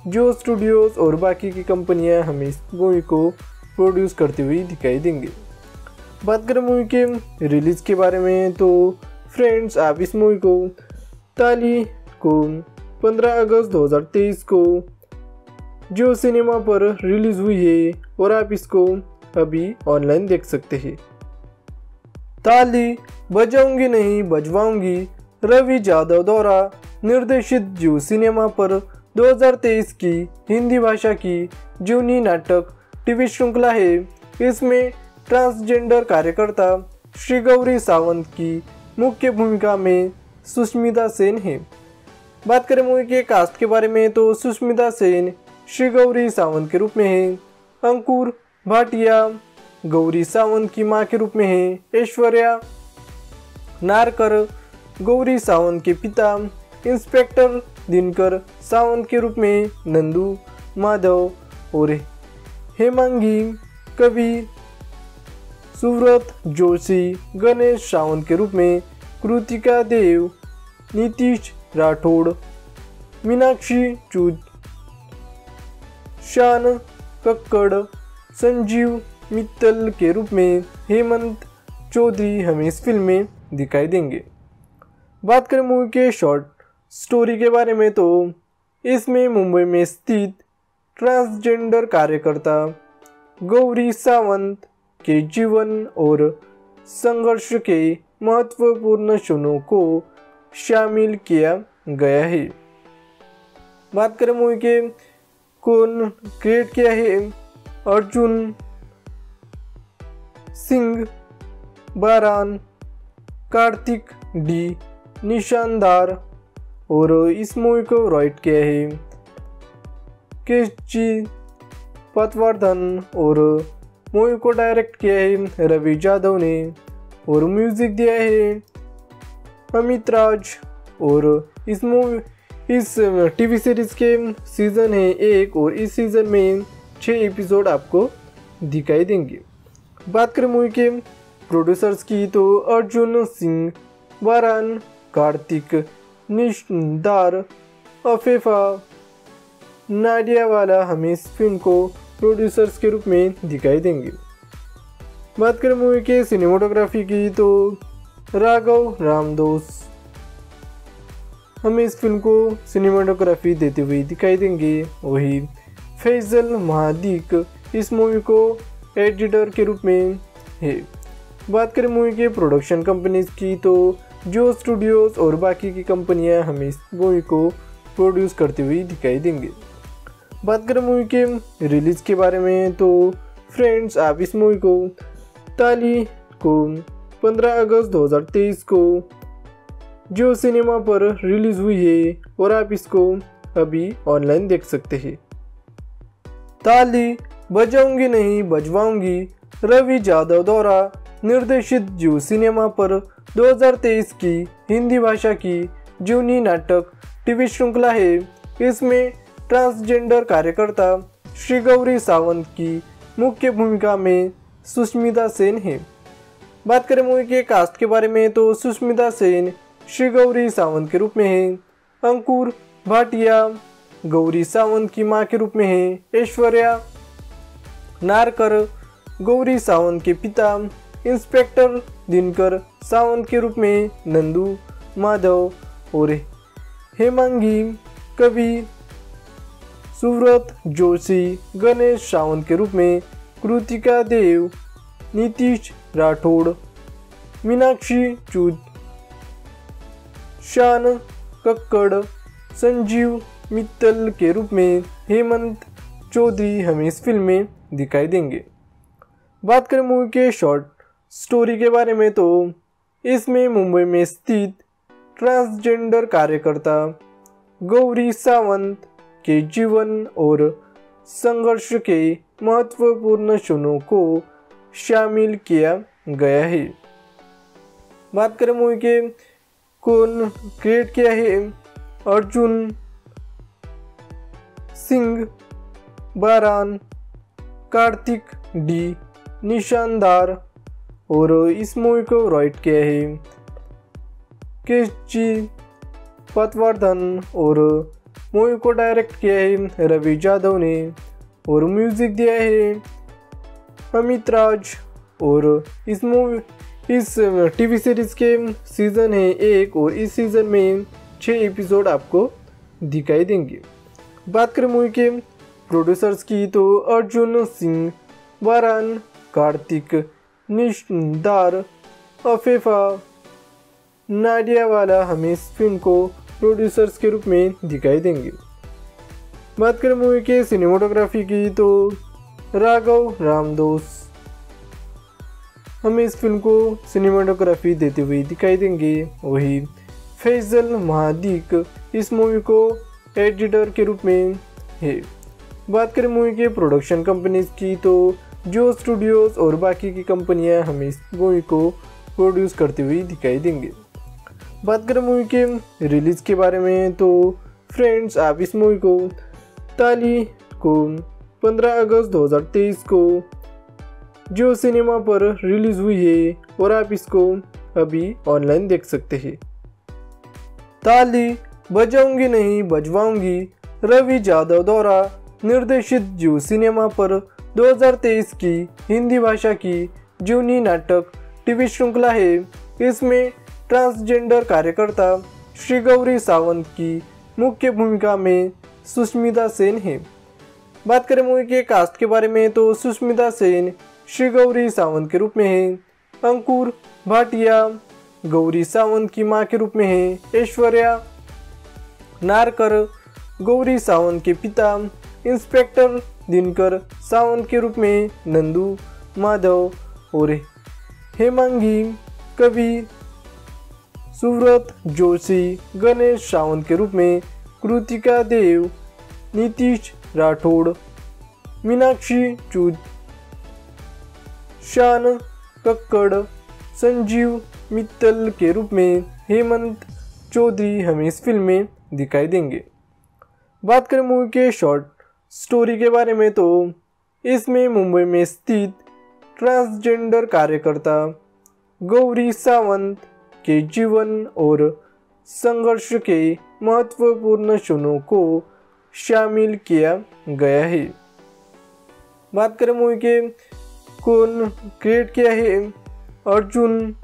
जियो स्टूडियोज और बाकी की कंपनियां हमें इस मूवी को प्रोड्यूस करती हुई दिखाई देंगी। बात करें मूवी के रिलीज़ के बारे में तो फ्रेंड्स, आप इस मूवी को ताली को पंद्रह अगस्त दो हज़ार तेईस को जियो सिनेमा पर रिलीज़ हुई है और आप इसको अभी ऑनलाइन देख सकते हैं। ताली बजाऊंगी नहीं बजवाऊंगी रवि जादव द्वारा निर्देशित जियो सिनेमा पर दो हज़ार तेईस की हिंदी भाषा की जीवनी नाटक टीवी श्रृंखला है। इसमें ट्रांसजेंडर कार्यकर्ता श्री गौरी सावंत की मुख्य भूमिका में सुष्मिता सेन है। बात करें मूवी के कास्ट के बारे में तो सुष्मिता सेन श्री गौरी सावंत के रूप में है। अंकुर भाटिया गौरी सावंत की मां के रूप में है। ऐश्वर्या नारकर गौरी सावंत के पिता इंस्पेक्टर दिनकर सावंत के रूप में नंदू माधव और हेमांगी कवि सुव्रत जोशी गणेश सावंत के रूप में कृतिका देव नीतीश राठौड़ मीनाक्षी चूद शान कक्कड़ संजीव मित्तल के रूप में हेमंत चौधरी हमें इस फिल्म में दिखाई देंगे। बात करें मूवी के शॉर्ट स्टोरी के बारे में तो इसमें मुंबई में स्थित ट्रांसजेंडर कार्यकर्ता गौरी सावंत के जीवन और संघर्ष के महत्वपूर्ण क्षणों को शामिल किया गया है। बात करें मूवी के कौन क्रिएट किया है, अर्जुन सिंह बारान, कार्तिक डी निशानदार और इस मूवी को राइट किया है केशजी पटवर्धन और मूवी को डायरेक्ट किया है रवि जादव ने और म्यूजिक दिया है अमित राज। और इस मूवी इस टीवी सीरीज के सीज़न है एक और इस सीज़न में छः एपिसोड आपको दिखाई देंगे। बात करें मूवी के प्रोड्यूसर्स की तो अर्जुन सिंह बारान, कार्तिक निशानदार, अफेफा नाडियावाला हमें इस फिल्म को प्रोड्यूसर्स के रूप में दिखाई देंगे। बात करें मूवी के सिनेमाटोग्राफी की तो राघव रामदोस हमें इस फिल्म को सिनेमाटोग्राफी देते हुए दिखाई देंगे। वही फैजल महादीक इस मूवी को एडिटर के रूप में है। बात करें मूवी के प्रोडक्शन कंपनीज की तो जियो स्टूडियोज और बाकी की कंपनियां हमें इस मूवी को प्रोड्यूस करती हुई दिखाई देंगे। बात करें मूवी के रिलीज़ के बारे में तो फ्रेंड्स, आप इस मूवी को ताली को पंद्रह अगस्त दो हज़ार तेईस को जियो सिनेमा पर रिलीज़ हुई है और आप इसको अभी ऑनलाइन देख सकते हैं। ताली बजाऊंगी नहीं बजवाऊंगी रवि जादव द्वारा निर्देशित जियो सिनेमा पर दो हज़ार तेईस की हिंदी भाषा की जीवनी नाटक टीवी श्रृंखला है। इसमें ट्रांसजेंडर कार्यकर्ता श्री गौरी सावंत की मुख्य भूमिका में सुष्मिता सेन है। बात करें मूवी के कास्ट के बारे में तो सुष्मिता सेन श्री गौरी सावंत के रूप में है। अंकुर भाटिया गौरी सावंत की मां के रूप में है। ऐश्वर्या नारकर गौरी सावंत के पिता इंस्पेक्टर दिनकर सावंत के रूप में नंदू माधव और हेमांगी कवि सुव्रत जोशी गणेश सावंत के रूप में कृतिका देव नीतीश राठौड़ मीनाक्षी चूद शान कक्कड़ संजीव मित्तल के रूप में हेमंत चौधरी हमें इस फिल्म में दिखाई देंगे। बात करें मूवी के शॉर्ट स्टोरी के बारे में तो इसमें मुंबई में स्थित ट्रांसजेंडर कार्यकर्ता गौरी सावंत के जीवन और संघर्ष के महत्वपूर्ण क्षणों को शामिल किया गया है। बात करें मूवी के कौन क्रिएट किया है, अर्जुन सिंह बारान, कार्तिक डी निशानदार और इस मूवी को राइट किया है केशजी पटवर्धन और मूवी को डायरेक्ट किया है रवि यादव ने और म्यूजिक दिया है अमित राज। और इस मूवी इस टीवी सीरीज के सीज़न है एक और इस सीज़न में छः एपिसोड आपको दिखाई देंगे। बात करें मूवी के प्रोड्यूसर्स की तो अर्जुन सिंह, वारान, कार्तिक, निशानदार, अफेफा, नाडियावाला हमें इस फिल्म को प्रोड्यूसर्स के रूप में दिखाई देंगे। बात करें मूवी के सिनेमाटोग्राफी की तो राघव रामदास हमें इस फिल्म को सिनेमाटोग्राफी देते हुए दिखाई देंगे। वही फैजल महादीक इस मूवी को एडिटर के रूप में है। बात करें मूवी के प्रोडक्शन कंपनीज की तो जो स्टूडियोज और बाकी की कंपनियां हमें इस मूवी को प्रोड्यूस करते हुए दिखाई देंगे। बात करें मूवी के रिलीज़ के बारे में तो फ्रेंड्स, आप इस मूवी को ताली को पंद्रह अगस्त दो हज़ार तेईस को जो सिनेमा पर रिलीज़ हुई है और आप इसको अभी ऑनलाइन देख सकते हैं। ताली बजाऊंगी नहीं बजवाऊंगी रवि यादव द्वारा निर्देशित जियो सिनेमा पर दो हज़ार तेईस की हिंदी भाषा की जीवनी नाटक टीवी श्रृंखला है। इसमें ट्रांसजेंडर कार्यकर्ता श्री गौरी सावंत की मुख्य भूमिका में सुष्मिता सेन है। बात करें मूवी के कास्ट के बारे में तो सुष्मिता सेन श्री गौरी सावंत के रूप में है, अंकुर भाटिया गौरी सावंत की मां के रूप में है, ऐश्वर्या नारकर गौरी सावंत के पिता इंस्पेक्टर दिनकर सावंत के रूप में नंदू माधव और हेमांगी कवि सुव्रत जोशी गणेश सावंत के रूप में, कृतिका देव, नीतीश राठौड़, मीनाक्षी चूद, शान कक्कड़, संजीव मित्तल के रूप में हेमंत चौधरी हमें इस फिल्म में दिखाई देंगे। बात करें मूवी के शॉर्ट स्टोरी के बारे में तो इसमें मुंबई में स्थित ट्रांसजेंडर कार्यकर्ता गौरी सावंत के जीवन और संघर्ष के महत्वपूर्ण क्षणों को शामिल किया गया है। बात करें मूवी के कौन क्रिएट किया है, अर्जुन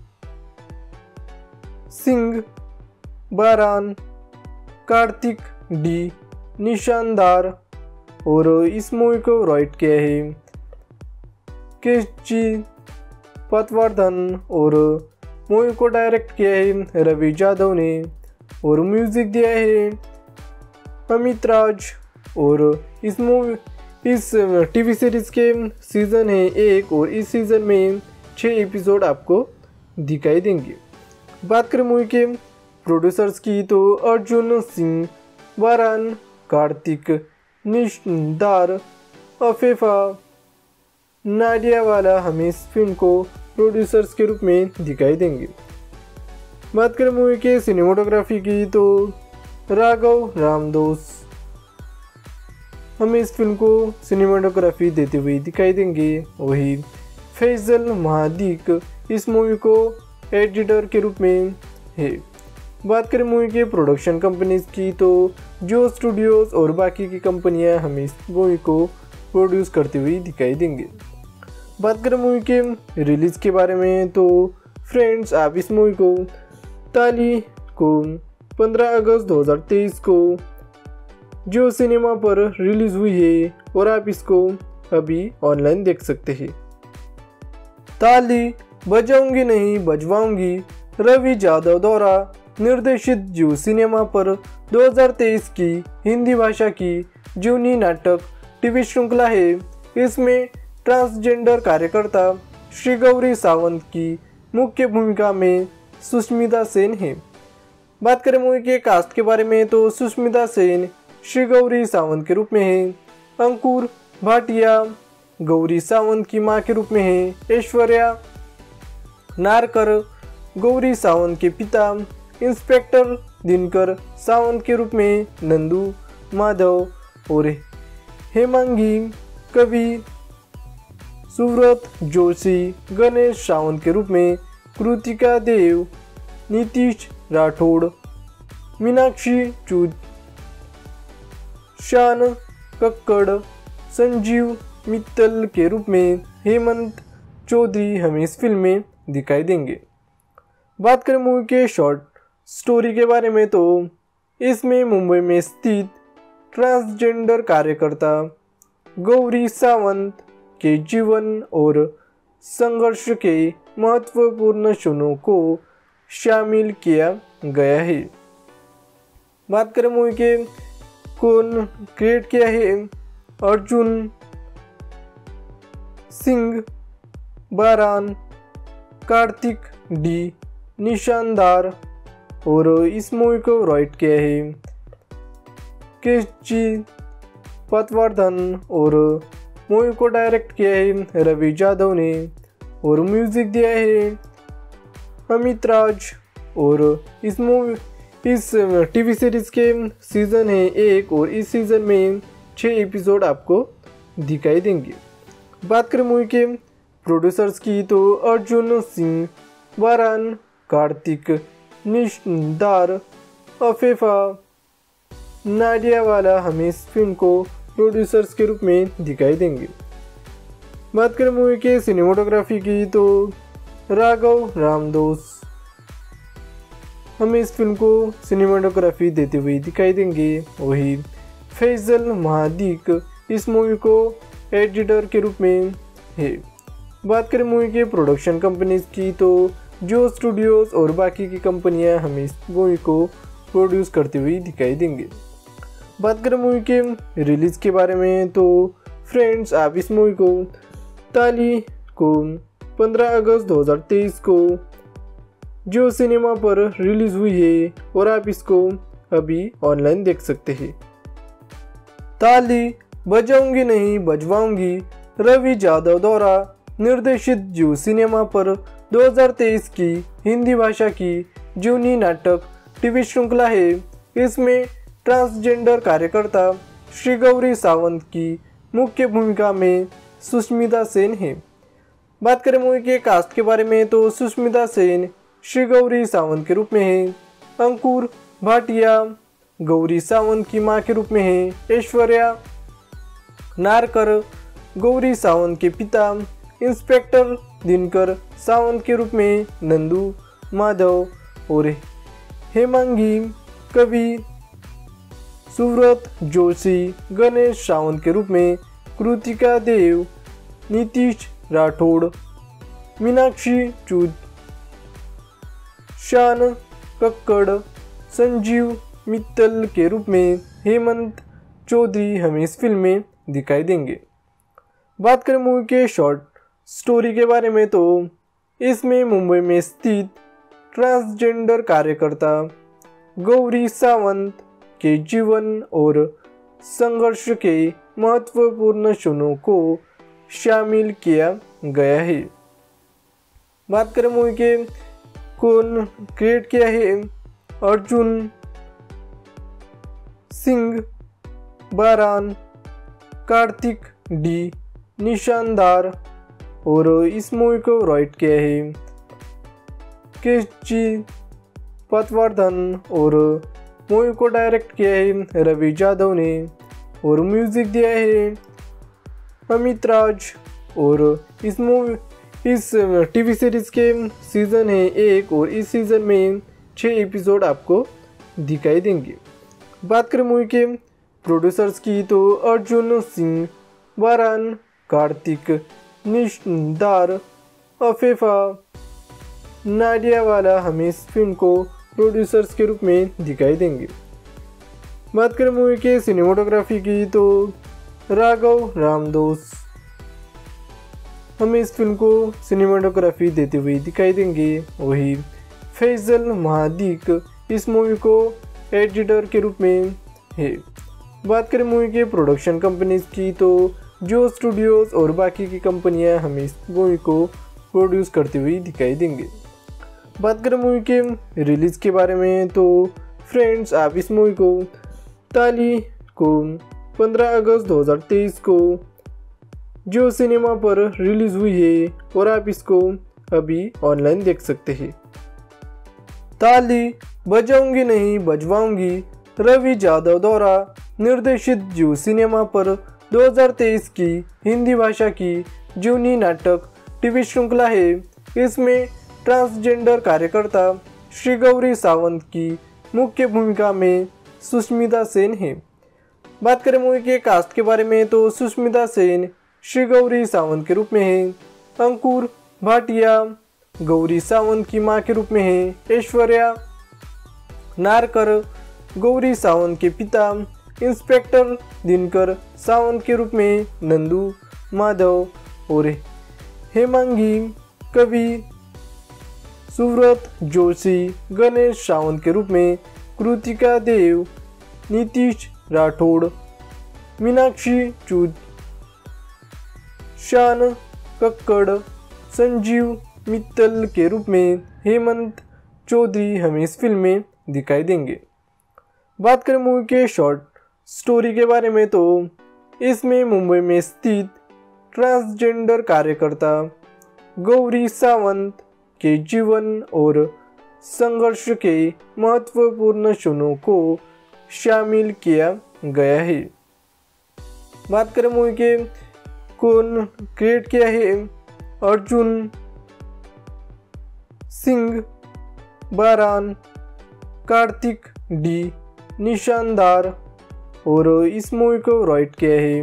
सिंह, बारान, कार्तिक डी, निशानदार और इस मूवी को राइट किया है केची पटवर्धन और मूवी को डायरेक्ट किया है रवि यादव ने और म्यूजिक दिया है अमित राज। और इस मूवी इस टीवी सीरीज के सीज़न है एक और इस सीज़न में छः एपिसोड आपको दिखाई देंगे। बात करें मूवी के प्रोड्यूसर्स की तो अर्जुन सिंह, वारान, कार्तिक, निशानदार, अफेफा, नाडियावाला हमें इस फिल्म को प्रोड्यूसर्स के रूप में दिखाई देंगे। बात करें मूवी के सिनेमाटोग्राफी की तो राघव रामदास हमें इस फिल्म को सिनेमाटोग्राफी देते हुए दिखाई देंगे। वही फैजल महादीक इस मूवी को एडिटर के रूप में है। बात करें मूवी के प्रोडक्शन कंपनीज की तो जो स्टूडियोज और बाकी की कंपनियां हमें इस मूवी को प्रोड्यूस करते हुए दिखाई देंगे। बात करें मूवी के रिलीज़ के बारे में तो फ्रेंड्स, आप इस मूवी को ताली को पंद्रह अगस्त दो हज़ार तेईस को जो सिनेमा पर रिलीज़ हुई है और आप इसको अभी ऑनलाइन देख सकते हैं। ताली बजाऊंगी नहीं बजवाऊंगी रवि यादव द्वारा निर्देशित जियो सिनेमा पर दो हज़ार तेईस की हिंदी भाषा की जीवनी नाटक टीवी श्रृंखला है। इसमें ट्रांसजेंडर कार्यकर्ता श्री गौरी सावंत की मुख्य भूमिका में सुष्मिता सेन है। बात करें मूवी के कास्ट के बारे में तो सुष्मिता सेन श्री गौरी सावंत के रूप में है, अंकुर भाटिया गौरी सावंत की मां के रूप में है, ऐश्वर्या नारकर गौरी सावंत के पिता इंस्पेक्टर दिनकर सावंत के रूप में नंदू माधव और हेमांगी कवि सुव्रत जोशी गणेश सावंत के रूप में, कृतिका देव, नीतीश राठौड़, मीनाक्षी चूद, शान कक्कड़, संजीव मित्तल के रूप में हेमंत चौधरी हमें इस फिल्म में दिखाई देंगे। बात करें मूवी के शॉर्ट स्टोरी के बारे में तो इसमें मुंबई में स्थित ट्रांसजेंडर कार्यकर्ता गौरी सावंत के जीवन और संघर्ष के महत्वपूर्ण क्षणों को शामिल किया गया है। बात करें मूवी के कौन क्रिएट किया है, अर्जुन सिंह बारान, कार्तिक डी निशानदार, और इस मूवी को राइट किया है केशजी पटवर्धन, और मूवी को डायरेक्ट किया है रवि यादव ने, और म्यूजिक दिया है अमित राज। और इस मूवी इस टीवी सीरीज के सीज़न है एक, और इस सीज़न में छः एपिसोड आपको दिखाई देंगे। बात करें मूवी के प्रोड्यूसर्स की तो अर्जुन सिंह बारान, कार्तिक निशानदार, अफेफा नाडियावाला हमें इस फिल्म को प्रोड्यूसर्स के रूप में दिखाई देंगे। बात करें मूवी के सिनेमाटोग्राफी की तो राघव रामदास हमें इस फिल्म को सिनेमाटोग्राफी देते हुए दिखाई देंगे। वही फैजल महादीक इस मूवी को एडिटर के रूप में है। बात करें मूवी के प्रोडक्शन कंपनीज की तो जो स्टूडियोज और बाकी की कंपनियां हमें इस मूवी को प्रोड्यूस करते हुए दिखाई देंगे। बात करें मूवी के रिलीज़ के बारे में तो फ्रेंड्स, आप इस मूवी को ताली को पंद्रह अगस्त दो हज़ार तेईस को जो सिनेमा पर रिलीज़ हुई है, और आप इसको अभी ऑनलाइन देख सकते हैं। ताली बजाऊंगी नहीं बजवाऊंगी रवि यादव द्वारा निर्देशित जो सिनेमा पर दो हज़ार तेईस की हिंदी भाषा की जूनी नाटक टीवी श्रृंखला है। इसमें ट्रांसजेंडर कार्यकर्ता श्री गौरी सावंत की मुख्य भूमिका में सुष्मिता सेन है। बात करें मूवी के कास्ट के बारे में तो सुष्मिता सेन श्री गौरी सावंत के रूप में है, अंकुर भाटिया गौरी सावंत की मां के रूप में है, ऐश्वर्या नारकर गौरी सावंत के पिता, इंस्पेक्टर दिनकर सावंत के रूप में नंदू माधव, और हेमांगी कवि सुव्रत जोशी गणेश सावंत के रूप में, कृतिका देव, नीतीश राठौड़, मीनाक्षी चूद, शान कक्कड़, संजीव मित्तल के रूप में हेमंत चौधरी हमें इस फिल्म में दिखाई देंगे। बात करें मूवी के शॉर्ट स्टोरी के बारे में तो इसमें मुंबई में स्थित ट्रांसजेंडर कार्यकर्ता गौरी सावंत के जीवन और संघर्ष के महत्वपूर्ण क्षणों को शामिल किया गया है। बात करें मूवी के कौन क्रिएट किया है, अर्जुन सिंह बारान, कार्तिक डी निशानदार, और इस मूवी को राइट किया है केशजी पटवर्धन, और मूवी को डायरेक्ट किया है रवि यादव ने, और म्यूजिक दिया है अमित राज। और इस मूवी इस टीवी सीरीज के सीज़न है एक, और इस सीज़न में छः एपिसोड आपको दिखाई देंगे। बात करें मूवी के प्रोड्यूसर्स की तो अर्जुन सिंह बारान, कार्तिक निशानदार, अफेफा नाडियावाला हमें इस फिल्म को प्रोड्यूसर्स के रूप में दिखाई देंगे। बात करें मूवी के सिनेमाटोग्राफी की तो राघव रामदास हमें इस फिल्म को सिनेमाटोग्राफी देते हुए दिखाई देंगे। वही फैजल महादीक इस मूवी को एडिटर के रूप में है। बात करें मूवी के प्रोडक्शन कंपनीज की तो जो स्टूडियोज और बाकी की कंपनियां हमें इस मूवी को प्रोड्यूस करते हुए दिखाई देंगे। बात करें मूवी के रिलीज़ के बारे में तो फ्रेंड्स, आप इस मूवी को ताली को पंद्रह अगस्त दो हज़ार तेईस को जो सिनेमा पर रिलीज़ हुई है, और आप इसको अभी ऑनलाइन देख सकते हैं। ताली बजाऊंगी नहीं बजवाऊंगी रवि यादव द्वारा निर्देशित जियो सिनेमा पर दो हज़ार तेईस की हिंदी भाषा की जीवनी नाटक टीवी श्रृंखला है। इसमें ट्रांसजेंडर कार्यकर्ता श्री गौरी सावंत की मुख्य भूमिका में सुष्मिता सेन है। बात करें मूवी के कास्ट के बारे में तो सुष्मिता सेन श्री गौरी सावंत के रूप में है। अंकुर भाटिया गौरी सावंत की मां के रूप में है। ऐश्वर्या नारकर गौरी सावंत के पिता इंस्पेक्टर दिनकर सावंत के रूप में नंदू माधव और हेमांगी कवि सुव्रत जोशी गणेश सावंत के रूप में कृतिका देव नीतीश राठौड़ मीनाक्षी चूद शान कक्कड़ संजीव मित्तल के रूप में हेमंत चौधरी हमें इस फिल्म में दिखाई देंगे। बात करें मूवी के शॉर्ट स्टोरी के बारे में तो इसमें मुंबई में स्थित ट्रांसजेंडर कार्यकर्ता गौरी सावंत के जीवन और संघर्ष के महत्वपूर्ण क्षणों को शामिल किया गया है। बात करें मूवी के कौन क्रिएट किया है, अर्जुन सिंह बारान, कार्तिक डी निशानदार और इस मूवी को राइट किया है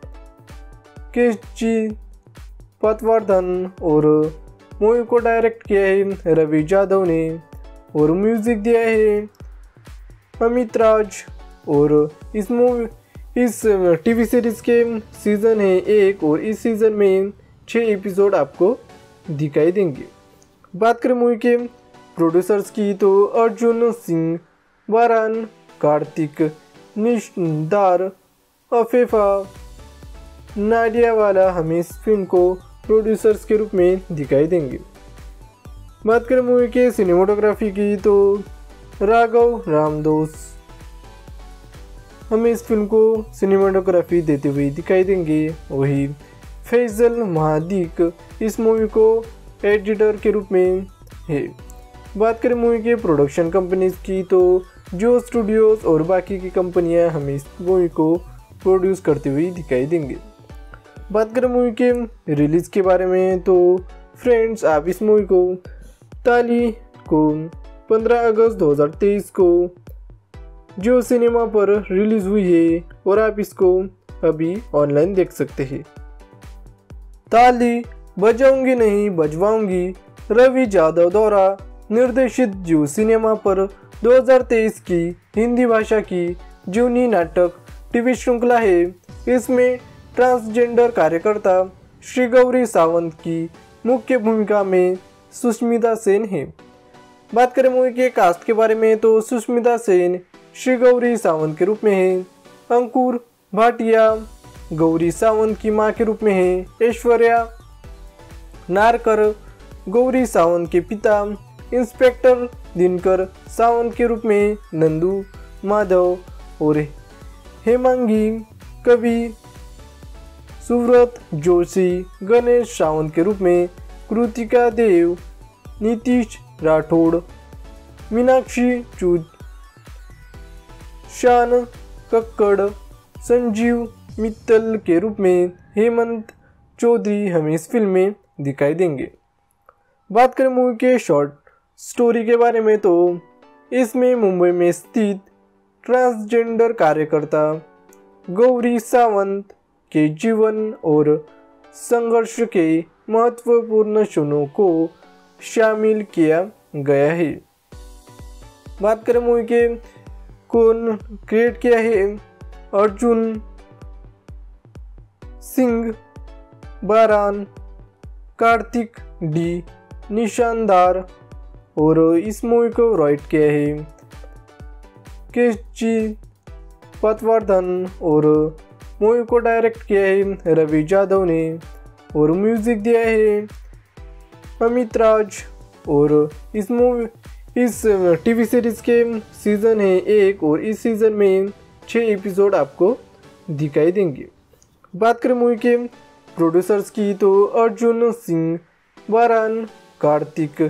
केशजी पटवर्धन और मूवी को डायरेक्ट किया है रवि यादव ने और म्यूजिक दिया है अमित राज। और इस मूवी इस टीवी सीरीज के सीज़न है एक और इस सीज़न में छः एपिसोड आपको दिखाई देंगे। बात करें मूवी के प्रोड्यूसर्स की तो अर्जुन सिंह बारान, कार्तिक निशानदार, अफेफा नाडियावाला हमें इस फिल्म को प्रोड्यूसर्स के रूप में दिखाई देंगे। बात करें मूवी के सिनेमाटोग्राफी की तो राघव रामदास हमें इस फिल्म को सिनेमाटोग्राफी देते हुए दिखाई देंगे। वही फैजल महादीक इस मूवी को एडिटर के रूप में है। बात करें मूवी के प्रोडक्शन कंपनीज की तो जियो स्टूडियोज और बाकी की कंपनियां हमें इस मूवी को प्रोड्यूस करते हुए दिखाई देंगे। बात करें मूवी के रिलीज़ के बारे में तो फ्रेंड्स आप इस मूवी को ताली को पंद्रह अगस्त दो हज़ार तेईस को जियो सिनेमा पर रिलीज़ हुई है और आप इसको अभी ऑनलाइन देख सकते हैं। ताली बजाऊंगी नहीं बजवाऊंगी रवि यादव द्वारा निर्देशित जियो सिनेमा पर दो हज़ार तेईस की हिंदी भाषा की जीवनी नाटक टीवी श्रृंखला है। इसमें ट्रांसजेंडर कार्यकर्ता श्री गौरी सावंत की मुख्य भूमिका में सुष्मिता सेन है। बात करें मूवी के कास्ट के बारे में तो सुष्मिता सेन श्री गौरी सावंत के रूप में है। अंकुर भाटिया गौरी सावंत की मां के रूप में है। ऐश्वर्या नारकर गौरी सावंत के पिता इंस्पेक्टर दिनकर सावंत के रूप में नंदू माधव और हेमांगी कवि सुव्रत जोशी गणेश सावंत के रूप में कृतिका देव नीतीश राठौड़ मीनाक्षी चूद शान कक्कड़ संजीव मित्तल के रूप में हेमंत चौधरी हमें इस फिल्म में दिखाई देंगे। बात करें मूवी के शॉर्ट स्टोरी के बारे में तो इसमें मुंबई में स्थित ट्रांसजेंडर कार्यकर्ता गौरी सावंत के जीवन और संघर्ष के महत्वपूर्ण क्षणों को शामिल किया गया है। बात करें मूवी के कौन क्रिएट किया है, अर्जुन सिंह बारान, कार्तिक डी निशानदार और इस मूवी को राइट किया है केशजी पटवर्धन और मूवी को डायरेक्ट किया है रवि यादव ने और म्यूजिक दिया है अमित राज। और इस मूवी इस टीवी सीरीज के सीज़न है एक और इस सीज़न में छः एपिसोड आपको दिखाई देंगे। बात करें मूवी के प्रोड्यूसर्स की तो अर्जुन सिंह बारान, कार्तिक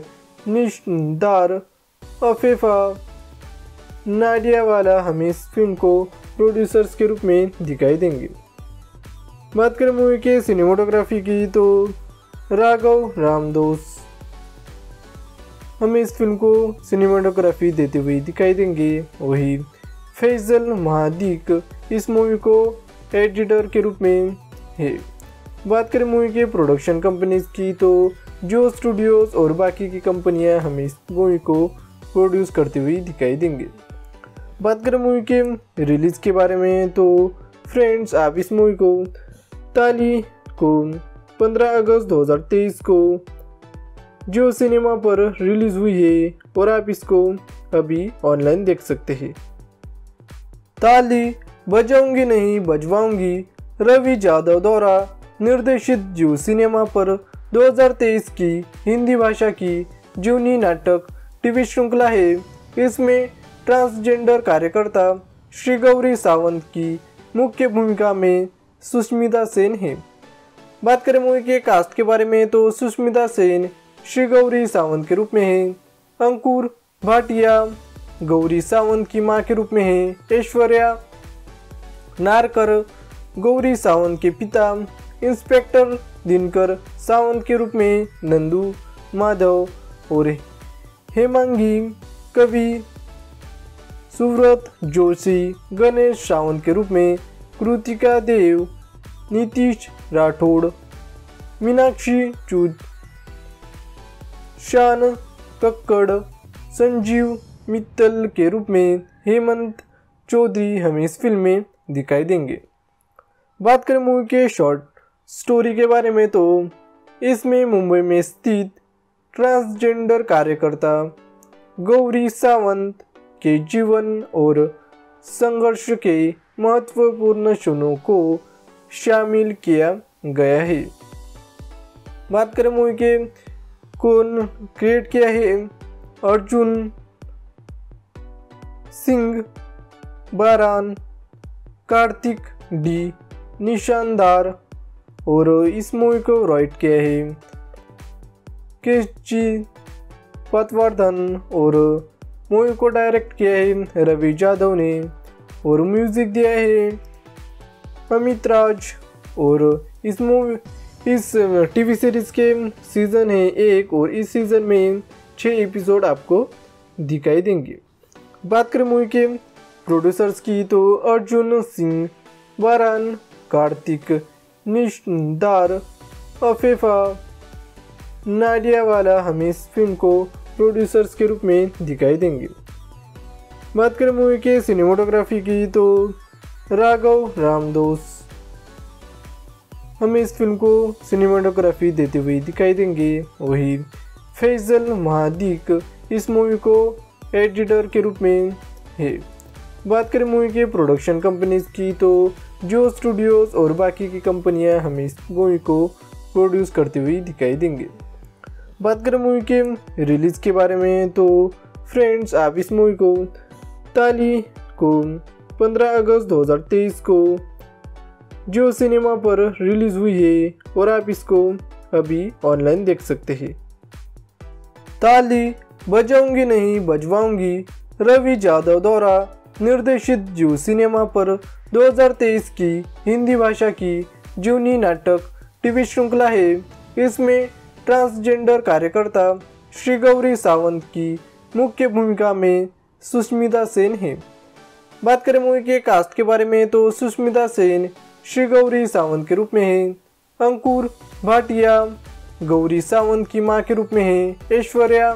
निशानदार, अफेफा नाडियावाला हमें इस फिल्म को प्रोड्यूसर्स के रूप में दिखाई देंगे। बात करें मूवी के सिनेमाटोग्राफी की तो राघव रामदास हमें इस फिल्म को सिनेमाटोग्राफी देते हुए दिखाई देंगे। वही फैजल महादीक इस मूवी को एडिटर के रूप में है। बात करें मूवी के प्रोडक्शन कंपनीज की तो जो स्टूडियोज और बाकी की कंपनियां हमें इस मूवी को प्रोड्यूस करते हुए दिखाई देंगे। बात करें मूवी के रिलीज़ के बारे में तो फ्रेंड्स, आप इस मूवी को ताली को पंद्रह अगस्त दो हज़ार तेईस को जियो सिनेमा पर रिलीज़ हुई है और आप इसको अभी ऑनलाइन देख सकते हैं। ताली बजाऊंगी नहीं बजवाऊंगी रवि जादव द्वारा निर्देशित जियो सिनेमा पर दो हज़ार तेईस की हिंदी भाषा की जीवनी नाटक टीवी श्रृंखला है। इसमें ट्रांसजेंडर कार्यकर्ता श्री गौरी सावंत की मुख्य भूमिका में सुष्मिता सेन है। बात करें मूवी के कास्ट के बारे में तो सुष्मिता सेन श्री गौरी सावंत के रूप में है। अंकुर भाटिया गौरी सावंत की मां के रूप में है। ऐश्वर्या नारकर गौरी सावंत के पिता इंस्पेक्टर दिनकर सावंत के रूप में नंदू माधव और हेमांगी कवि सुव्रत जोशी गणेश सावंत के रूप में कृतिका देव नीतीश राठौड़ मीनाक्षी चूद शान कक्कड़ संजीव मित्तल के रूप में हेमंत चौधरी हमें इस फिल्म में दिखाई देंगे। बात करें मूवी के शॉर्ट स्टोरी के बारे में तो इसमें मुंबई में स्थित ट्रांसजेंडर कार्यकर्ता गौरी सावंत के जीवन और संघर्ष के महत्वपूर्ण क्षणों को शामिल किया गया है। बात करें मूवी के कौन क्रिएट किया है, अर्जुन सिंह बारान, कार्तिक डी निशानदार और इस मूवी को राइट किया है केशजी पटवर्धन और मूवी को डायरेक्ट किया है रवि जादव ने और म्यूजिक दिया है अमित राज। और इस मूवी इस टीवी सीरीज के सीज़न है एक और इस सीज़न में छः एपिसोड आपको दिखाई देंगे। बात करें मूवी के प्रोड्यूसर्स की तो अर्जुन सिंह बारान, कार्तिक निशानदार, अफेफा नाडियावाला हमें इस फिल्म को प्रोड्यूसर्स के रूप में दिखाई देंगे। बात करें मूवी के सिनेमाटोग्राफी की तो राघव रामदास हमें इस फिल्म को सिनेमाटोग्राफी देते हुए दिखाई देंगे। वही फैजल महादीक इस मूवी को एडिटर के रूप में है। बात करें मूवी के प्रोडक्शन कंपनीज की तो जो स्टूडियोज और बाकी की कंपनियां हमें इस मूवी को प्रोड्यूस करते हुए दिखाई देंगे। बात करें मूवी के रिलीज़ के बारे में तो फ्रेंड्स, आप इस मूवी को ताली को पंद्रह अगस्त दो हज़ार तेईस को जियो सिनेमा पर रिलीज़ हुई है और आप इसको अभी ऑनलाइन देख सकते हैं। ताली बजाऊंगी नहीं बजवाऊंगी रवि जादव द्वारा निर्देशित जियो सिनेमा पर दो हज़ार तेईस की हिंदी भाषा की जीवनी नाटक टीवी श्रृंखला है। इसमें ट्रांसजेंडर कार्यकर्ता श्री गौरी सावंत की मुख्य भूमिका में सुष्मिता सेन है। बात करें मूवी के कास्ट के बारे में तो सुष्मिता सेन श्री गौरी सावंत के रूप में है। अंकुर भाटिया गौरी सावंत की मां के रूप में है। ऐश्वर्या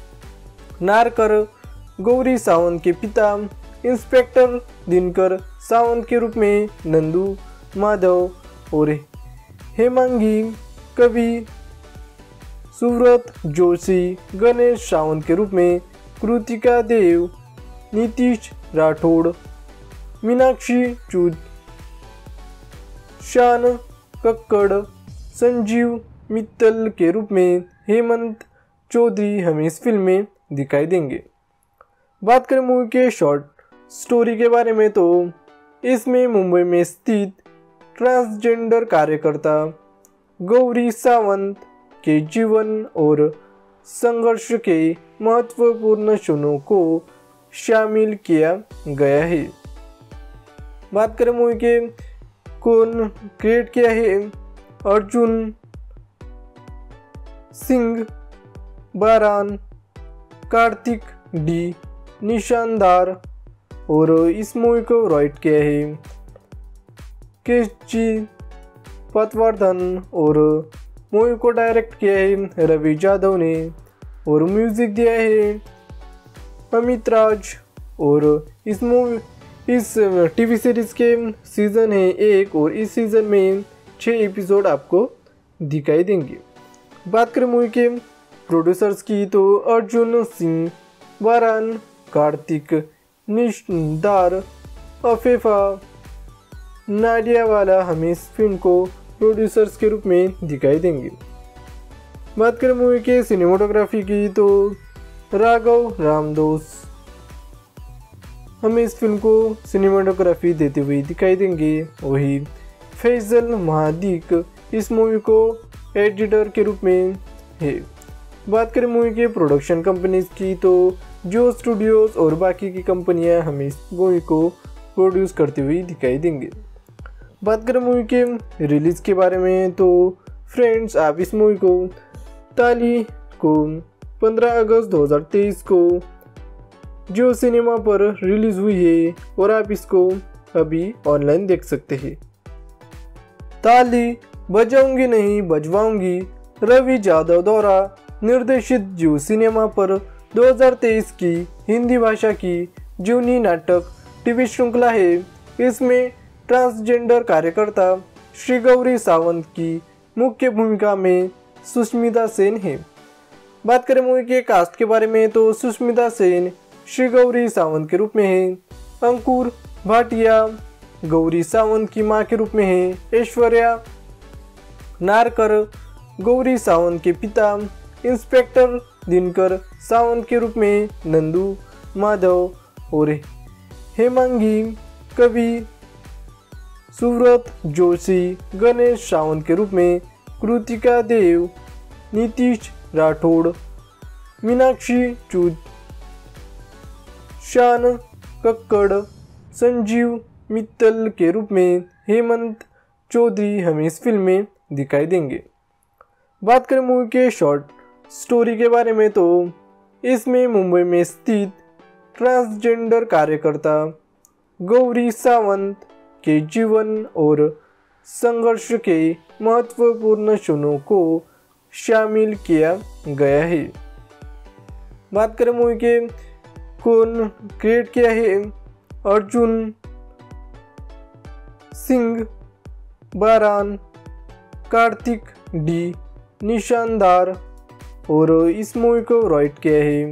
नारकर गौरी सावंत के पिता इंस्पेक्टर दिनकर सावंत के रूप में नंदू माधव और हेमांगी कवि सुव्रत जोशी गणेश सावंत के रूप में कृतिका देव नीतीश राठौड़ मीनाक्षी चूद शान कक्कड़ संजीव मित्तल के रूप में हेमंत चौधरी हमें इस फिल्म में दिखाई देंगे। बात करें मूवी के शॉर्ट स्टोरी के बारे में तो इसमें मुंबई में स्थित ट्रांसजेंडर कार्यकर्ता गौरी सावंत के जीवन और संघर्ष के महत्वपूर्ण क्षणों को शामिल किया गया है। बात करें मूवी के कौन क्रिएट किया है, अर्जुन सिंह बारान, कार्तिक डी निशानदार, और इस मूवी को राइट किया है केशजी पटवर्धन, और मूवी को डायरेक्ट किया है रवि यादव ने, और म्यूजिक दिया है अमित राज। और इस मूवी इस टीवी सीरीज के सीज़न है एक, और इस सीज़न में छः एपिसोड आपको दिखाई देंगे। बात करें मूवी के प्रोड्यूसर्स की तो अर्जुन सिंह बारान, कार्तिक निशानदार, अफेफा नाडियावाला हमें इस फिल्म को प्रोड्यूसर्स के रूप में दिखाई देंगे। बात करें मूवी के सिनेमाटोग्राफी की तो राघव रामदास हमें इस फिल्म को सिनेमाटोग्राफी देते हुए दिखाई देंगे। वही फैजल महादीक इस मूवी को एडिटर के रूप में है। बात करें मूवी के प्रोडक्शन कंपनीज की तो जो स्टूडियोज और बाकी की कंपनियां हमें इस मूवी को प्रोड्यूस करते हुए दिखाई देंगे। बात करें मूवी के रिलीज़ के बारे में तो फ्रेंड्स, आप इस मूवी को ताली को पंद्रह अगस्त दो हज़ार तेईस को जो सिनेमा पर रिलीज़ हुई है, और आप इसको अभी ऑनलाइन देख सकते हैं। ताली बजाऊंगी नहीं बजवाऊंगी रवि यादव द्वारा निर्देशित जियो सिनेमा पर दो हज़ार तेईस की हिंदी भाषा की जीवनी नाटक टीवी श्रृंखला है। इसमें ट्रांसजेंडर कार्यकर्ता श्री गौरी सावंत की मुख्य भूमिका में सुष्मिता सेन है। बात करें मूवी के कास्ट के बारे में तो सुष्मिता सेन श्री गौरी सावंत के रूप में है, अंकुर भाटिया गौरी सावंत की मां के रूप में है, ऐश्वर्या नारकर गौरी सावंत के पिता इंस्पेक्टर दिनकर सावंत के रूप में नंदू माधव, और हेमांगी कवि सुव्रत जोशी गणेश सावंत के रूप में, कृतिका देव, नीतीश राठौड़, मीनाक्षी चूद, शान कक्कड़, संजीव मित्तल के रूप में हेमंत चौधरी हमें इस फिल्म में दिखाई देंगे। बात करें मूवी के शॉर्ट स्टोरी के बारे में तो इसमें मुंबई में स्थित ट्रांसजेंडर कार्यकर्ता गौरी सावंत के जीवन और संघर्ष के महत्वपूर्ण क्षणों को शामिल किया गया है। बात करें मूवी के कौन क्रिएट किया है, अर्जुन सिंह बारान, कार्तिक डी निशानदार, और इस मूवी को राइट किया है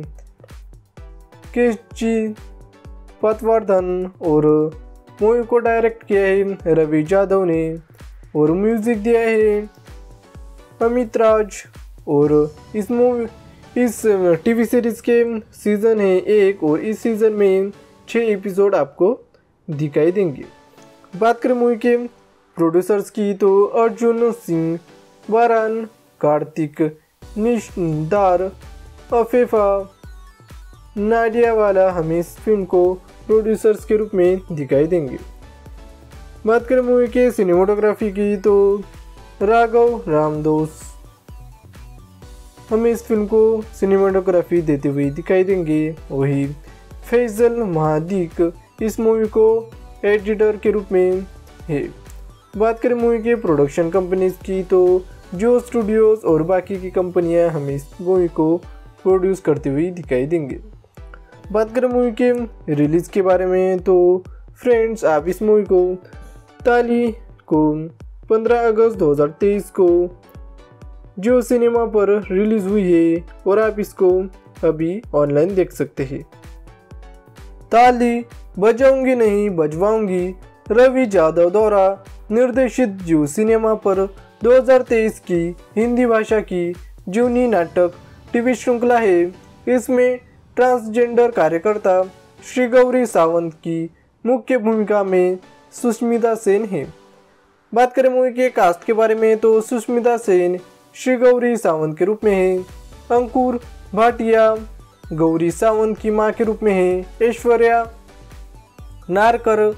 केशजी पटवर्धन, और मूवी को डायरेक्ट किया है रवि यादव ने, और म्यूजिक दिया है अमित राज। और इस मूवी इस टीवी सीरीज के सीज़न है एक, और इस सीज़न में छः एपिसोड आपको दिखाई देंगे। बात करें मूवी के प्रोड्यूसर्स की तो अर्जुन सिंह बारान, कार्तिक निशानदार, अफेफा नाडियावाला हमें इस फिल्म को प्रोड्यूसर्स के रूप में दिखाई देंगे। बात करें मूवी के सिनेमाटोग्राफी की तो राघव रामदास हमें इस फिल्म को सिनेमाटोग्राफी देते हुए दिखाई देंगे। वही फैजल महादीक इस मूवी को एडिटर के रूप में है। बात करें मूवी के प्रोडक्शन कंपनीज की तो जो स्टूडियोज और बाकी की कंपनियां हमें इस मूवी को प्रोड्यूस करते हुए दिखाई देंगे। बात करें मूवी के रिलीज़ के बारे में तो फ्रेंड्स, आप इस मूवी को ताली को पंद्रह अगस्त दो हज़ार तेईस को जो सिनेमा पर रिलीज़ हुई है, और आप इसको अभी ऑनलाइन देख सकते हैं। ताली बजाऊंगी नहीं बजवाऊंगी रवि यादव द्वारा निर्देशित जियो सिनेमा पर दो हज़ार तेईस की हिंदी भाषा की जीवनी नाटक टीवी श्रृंखला है। इसमें ट्रांसजेंडर कार्यकर्ता श्री गौरी सावंत की मुख्य भूमिका में सुष्मिता सेन है। बात करें मूवी के कास्ट के बारे में तो सुष्मिता सेन श्री गौरी सावंत के रूप में है, अंकुर भाटिया गौरी सावंत की मां के रूप में है, ऐश्वर्या नारकर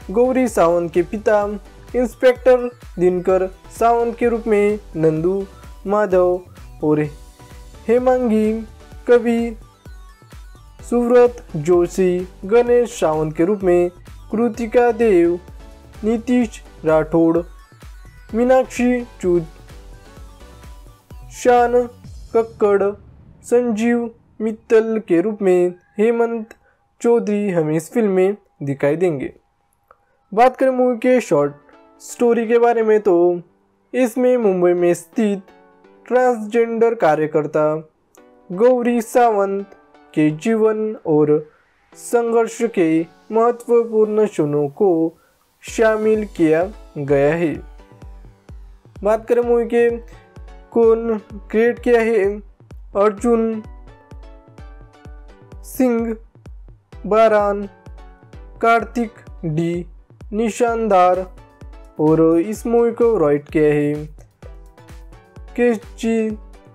गौरी सावंत के पिता इंस्पेक्टर दिनकर सावंत के रूप में नंदू माधव और हेमांगी कवि सुव्रत जोशी, गणेश सावंत के रूप में कृतिका देव, नीतीश राठौड़, मीनाक्षी चूद, शान कक्कड़, संजीव मित्तल के रूप में हेमंत चौधरी हमें इस फिल्म में दिखाई देंगे। बात करें मूवी के शॉर्ट स्टोरी के बारे में तो इसमें मुंबई में स्थित ट्रांसजेंडर कार्यकर्ता गौरी सावंत के जीवन और संघर्ष के महत्वपूर्ण क्षणों को शामिल किया गया है। बात करें मूवी के कौन क्रिएट किया है, अर्जुन सिंह बारान, कार्तिक डी निशानदार और इस मूवी को राइट किया है केची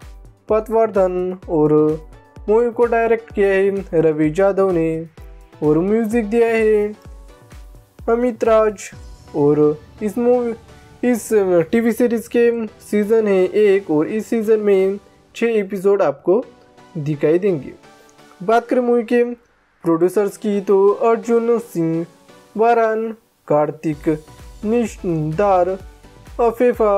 पटवर्धन और मूवी को डायरेक्ट किया है रवि यादव ने और म्यूजिक दिया है अमित राज। और इस मूवी इस टीवी सीरीज के सीज़न है एक और इस सीज़न में छः एपिसोड आपको दिखाई देंगे। बात करें मूवी के प्रोड्यूसर्स की तो अर्जुन सिंह बारान, कार्तिक निशानदार, अफेफा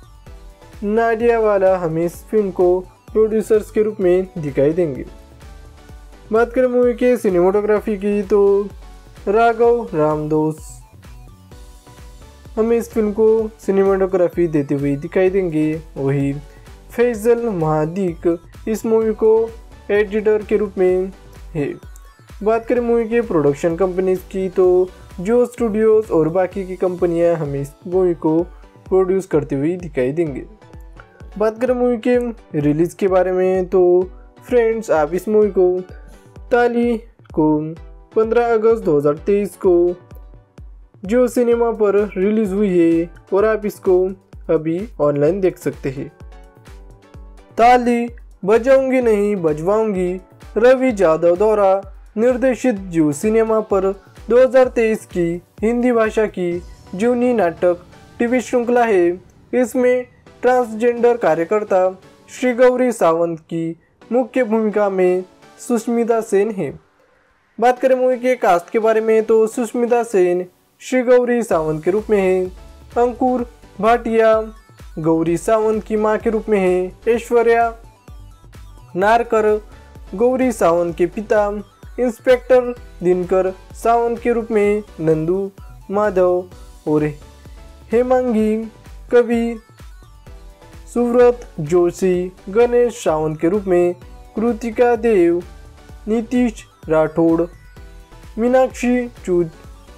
नाडियावाला हमें इस फिल्म को प्रोड्यूसर्स के रूप में दिखाई देंगे। बात करें मूवी के सिनेमाटोग्राफी की तो राघव रामदास हमें इस फिल्म को सिनेमाटोग्राफी देते हुए दिखाई देंगे। वही फैजल महादीक इस मूवी को एडिटर के रूप में है। बात करें मूवी के प्रोडक्शन कंपनीज की तो जो स्टूडियोज और बाकी की कंपनियां हमें इस मूवी को प्रोड्यूस करते हुए दिखाई देंगे। बात करें मूवी के रिलीज़ के बारे में तो फ्रेंड्स आप इस मूवी को ताली को पंद्रह अगस्त दो हज़ार तेईस को जो सिनेमा पर रिलीज़ हुई है और आप इसको अभी ऑनलाइन देख सकते हैं। ताली बजाऊंगी नहीं बजवाऊंगी रवि यादव द्वारा निर्देशित जो सिनेमा पर दो हज़ार तेईस की हिंदी भाषा की जूनी नाटक टीवी श्रृंखला है। इसमें ट्रांसजेंडर कार्यकर्ता श्री गौरी सावंत की मुख्य भूमिका में सुष्मिता सेन है। बात करें मूवी के कास्ट के बारे में तो सुष्मिता सेन श्री गौरी सावंत के रूप में है, अंकुर भाटिया गौरी सावंत की मां के रूप में है, ऐश्वर्या नारकर गौरी सावंत के पिता इंस्पेक्टर दिनकर सावंत के रूप में नंदू माधव और हेमांगी कवि सुव्रत जोशी, गणेश सावंत के रूप में कृतिका देव, नीतीश राठौड़, मीनाक्षी चूद,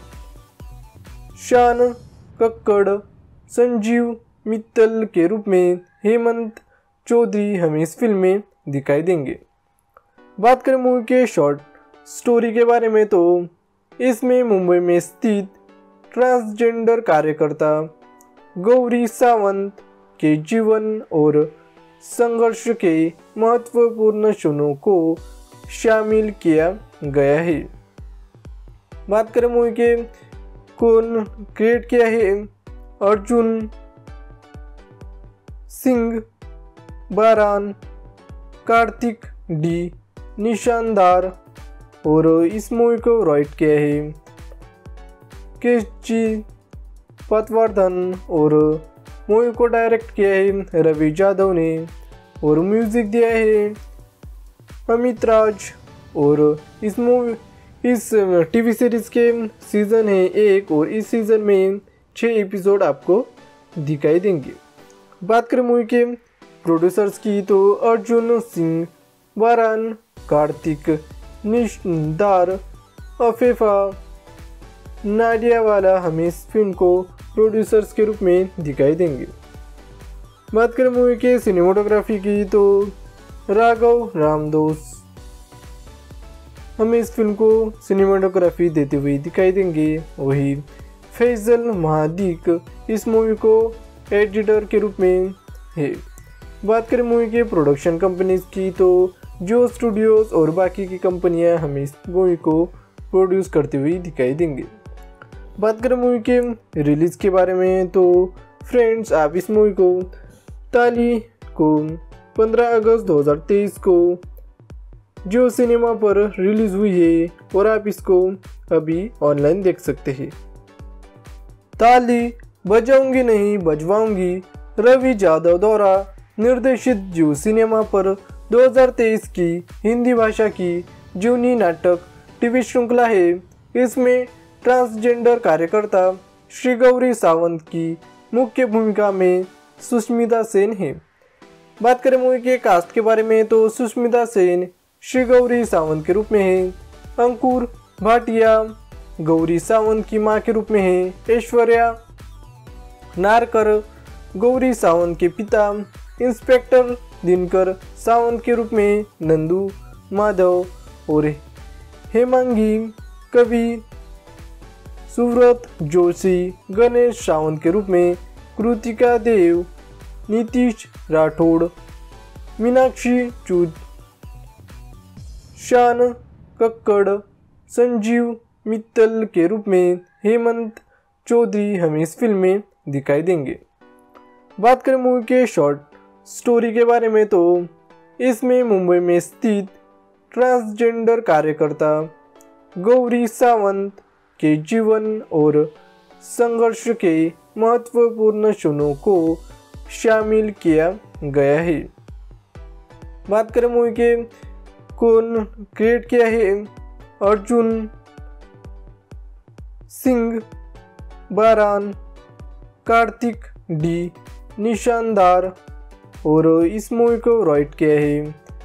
शान कक्कड़, संजीव मित्तल के रूप में हेमंत चौधरी हमें इस फिल्म में दिखाई देंगे। बात करें मूवी के शॉर्ट स्टोरी के बारे में तो इसमें मुंबई में स्थित ट्रांसजेंडर कार्यकर्ता गौरी सावंत के जीवन और संघर्ष के महत्वपूर्ण क्षणों को शामिल किया गया है। बात करें मूवी के कौन क्रिएट किया है, अर्जुन सिंह बारान, कार्तिक डी निशानदार और इस मूवी को राइट किया है केची पटवर्धन और मूवी को डायरेक्ट किया है रवि यादव ने और म्यूजिक दिया है अमित राज। और इस मूवी इस टीवी सीरीज के सीज़न है एक और इस सीज़न में छः एपिसोड आपको दिखाई देंगे। बात करें मूवी के प्रोड्यूसर्स की तो अर्जुन सिंह बारान, कार्तिक निशानदार, अफेफा नाडियावाला हमें इस फिल्म को प्रोड्यूसर्स के रूप में दिखाई देंगे। बात करें मूवी के सिनेमाटोग्राफी की तो राघव रामदास हमें इस फिल्म को सिनेमाटोग्राफी देते हुए दिखाई देंगे। वही फैजल महादीक इस मूवी को एडिटर के रूप में है। बात करें मूवी के प्रोडक्शन कंपनीज की तो जो स्टूडियोज और बाकी की कंपनियां हमें इस मूवी को प्रोड्यूस करते हुए दिखाई देंगे। बात करें मूवी के रिलीज़ के बारे में तो फ्रेंड्स आप इस मूवी को ताली को पंद्रह अगस्त दो हज़ार तेईस को जियो सिनेमा पर रिलीज़ हुई है और आप इसको अभी ऑनलाइन देख सकते हैं। ताली बजाऊंगी नहीं बजवाऊंगी रवि जादव द्वारा निर्देशित जियो सिनेमा पर दो हज़ार तेईस की हिंदी भाषा की जूनी नाटक टीवी श्रृंखला है। इसमें ट्रांसजेंडर कार्यकर्ता श्री गौरी सावंत की मुख्य भूमिका में सुष्मिता सेन है। बात करें मूवी के कास्ट के बारे में तो सुष्मिता सेन श्री गौरी सावंत के रूप में है। अंकुर भाटिया गौरी सावंत की मां के रूप में है। ऐश्वर्या नारकर गौरी सावंत के पिता इंस्पेक्टर दिनकर सावंत के रूप में नंदू माधव और हेमांगी कवि सुव्रत जोशी गणेश सावंत के रूप में कृतिका देव नीतीश राठौड़ मीनाक्षी चूद शान कक्कड़ संजीव मित्तल के रूप में हेमंत चौधरी हमें इस फिल्म में दिखाई देंगे। बात करें मूवी के शॉर्ट स्टोरी के बारे में तो इसमें मुंबई में स्थित ट्रांसजेंडर कार्यकर्ता गौरी सावंत के जीवन और संघर्ष के महत्वपूर्ण क्षणों को शामिल किया गया है। बात करें मूवी के कौन क्रिएट किया है, अर्जुन सिंह बारान कार्तिक डी निशानदार और इस मूवी को राइट किया है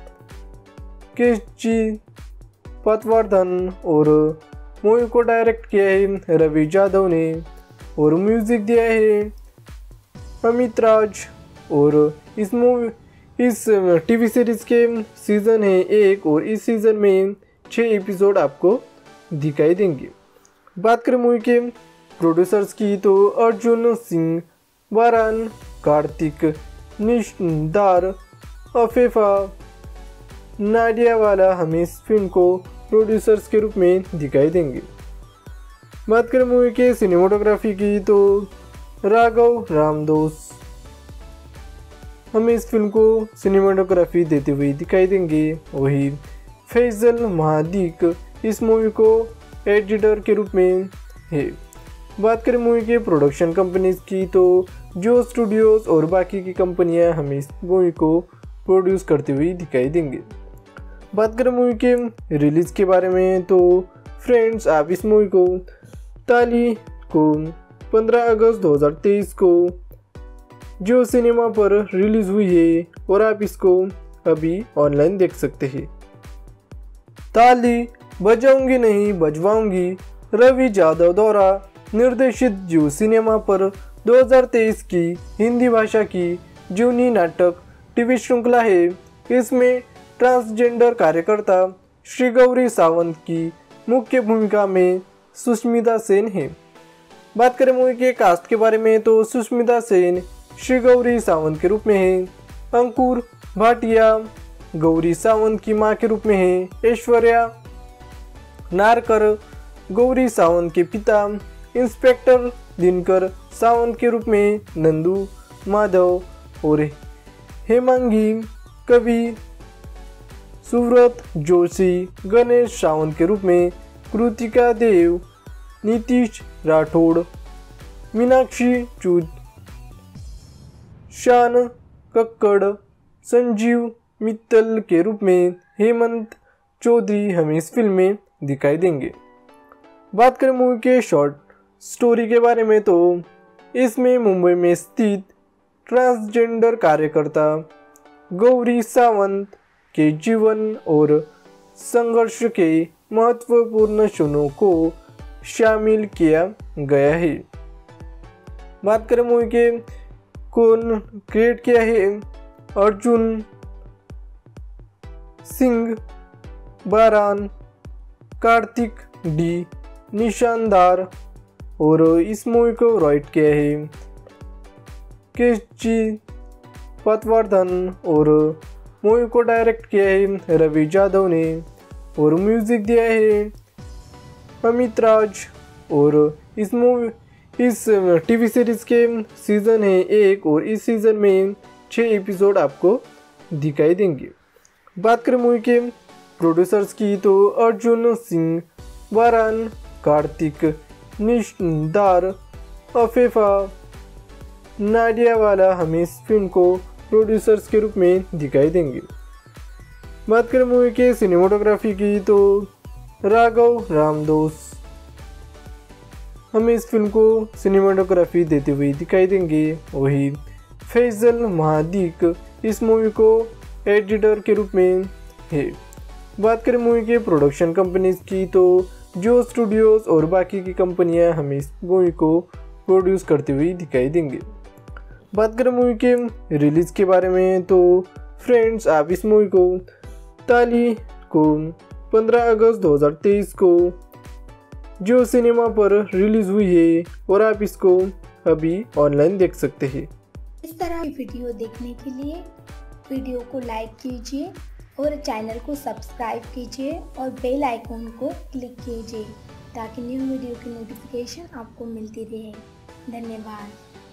केजी पटवर्धन और मूवी को डायरेक्ट किया है रवि जादव ने और म्यूजिक दिया है अमित राज। और इस मूवी इस टीवी सीरीज के सीज़न है एक और इस सीज़न में छः एपिसोड आपको दिखाई देंगे। बात करें मूवी के प्रोड्यूसर्स की तो अर्जुन सिंह बारान कार्तिक निशानदार अफेफा नाडियावाला हमें इस फिल्म को प्रोड्यूसर्स के रूप में दिखाई देंगे। बात करें मूवी के सिनेमाटोग्राफी की तो राघव रामदोस हमें इस फिल्म को सिनेमाटोग्राफी देते हुए दिखाई देंगे। वही फैजल महादीक इस मूवी को एडिटर के रूप में है। बात करें मूवी के प्रोडक्शन कंपनीज की तो जियो स्टूडियोज और बाकी की कंपनियां हमें इस मूवी को प्रोड्यूस करते हुए दिखाई देंगे। बात करें मूवी के रिलीज़ के बारे में तो फ्रेंड्स आप इस मूवी को ताली को पंद्रह अगस्त दो हज़ार तेईस को जियो सिनेमा पर रिलीज़ हुई है और आप इसको अभी ऑनलाइन देख सकते हैं। ताली बजाऊंगी नहीं बजवाऊंगी रवि जादव द्वारा निर्देशित जियो सिनेमा पर दो हज़ार तेईस की हिंदी भाषा की जूनी नाटक टीवी श्रृंखला है। इसमें ट्रांसजेंडर कार्यकर्ता श्री गौरी सावंत की मुख्य भूमिका में सुष्मिता सेन है। बात करें मूवी के कास्ट के बारे में तो सुष्मिता सेन श्री गौरी सावंत के रूप में है। अंकुर भाटिया गौरी सावंत की मां के रूप में है। ऐश्वर्या नारकर गौरी सावंत के पिता इंस्पेक्टर दिनकर सावंत के रूप में नंदू माधव और हेमांगी कवि सुव्रत जोशी गणेश सावंत के रूप में कृतिका देव नीतीश राठौड़ मीनाक्षी चूद शान कक्कड़ संजीव मित्तल के रूप में हेमंत चौधरी हमें इस फिल्म में दिखाई देंगे। बात करें मूवी के शॉर्ट स्टोरी के बारे में तो इसमें मुंबई में स्थित ट्रांसजेंडर कार्यकर्ता गौरी सावंत के जीवन और संघर्ष के महत्वपूर्ण क्षणों को शामिल किया गया है। बात करें मूवी के कौन क्रिएट किया है, अर्जुन सिंह बारान कार्तिक डी निशानदार और इस मूवी को राइट किया है केजी पटवर्धन और मूवी को डायरेक्ट किया है रवि जादव ने और म्यूजिक दिया है अमित राज। और इस मूवी इस टीवी सीरीज़ के सीज़न है एक और इस सीज़न में छः एपिसोड आपको दिखाई देंगे। बात करें मूवी के प्रोड्यूसर्स की तो अर्जुन सिंह, वारान, कार्तिक, निशदार, अफेफा, नाडियावाला हमें इस फिल्म को प्रोड्यूसर्स के रूप में दिखाई देंगे। बात करें मूवी के सिनेमाटोग्राफी की तो राघव रामदास हमें इस फिल्म को सिनेमाटोग्राफी देते हुए दिखाई देंगे। वही फैजल महादीक इस मूवी को एडिटर के रूप में है। बात करें मूवी के प्रोडक्शन कंपनीज की तो जो स्टूडियोज और बाकी की कंपनियां हमें इस मूवी को प्रोड्यूस करते हुए दिखाई देंगे। बात करें मूवी के रिलीज़ के बारे में तो फ्रेंड्स, आप इस मूवी को ताली को पंद्रह अगस्त दो हज़ार तेईस को जो सिनेमा पर रिलीज़ हुई है और आप इसको अभी ऑनलाइन देख सकते हैं। इस तरह की वीडियो देखने के लिए वीडियो को लाइक कीजिए और चैनल को सब्सक्राइब कीजिए और बेल आइकॉन को क्लिक कीजिए ताकि न्यू वीडियो की नोटिफिकेशन आपको मिलती रहे। धन्यवाद।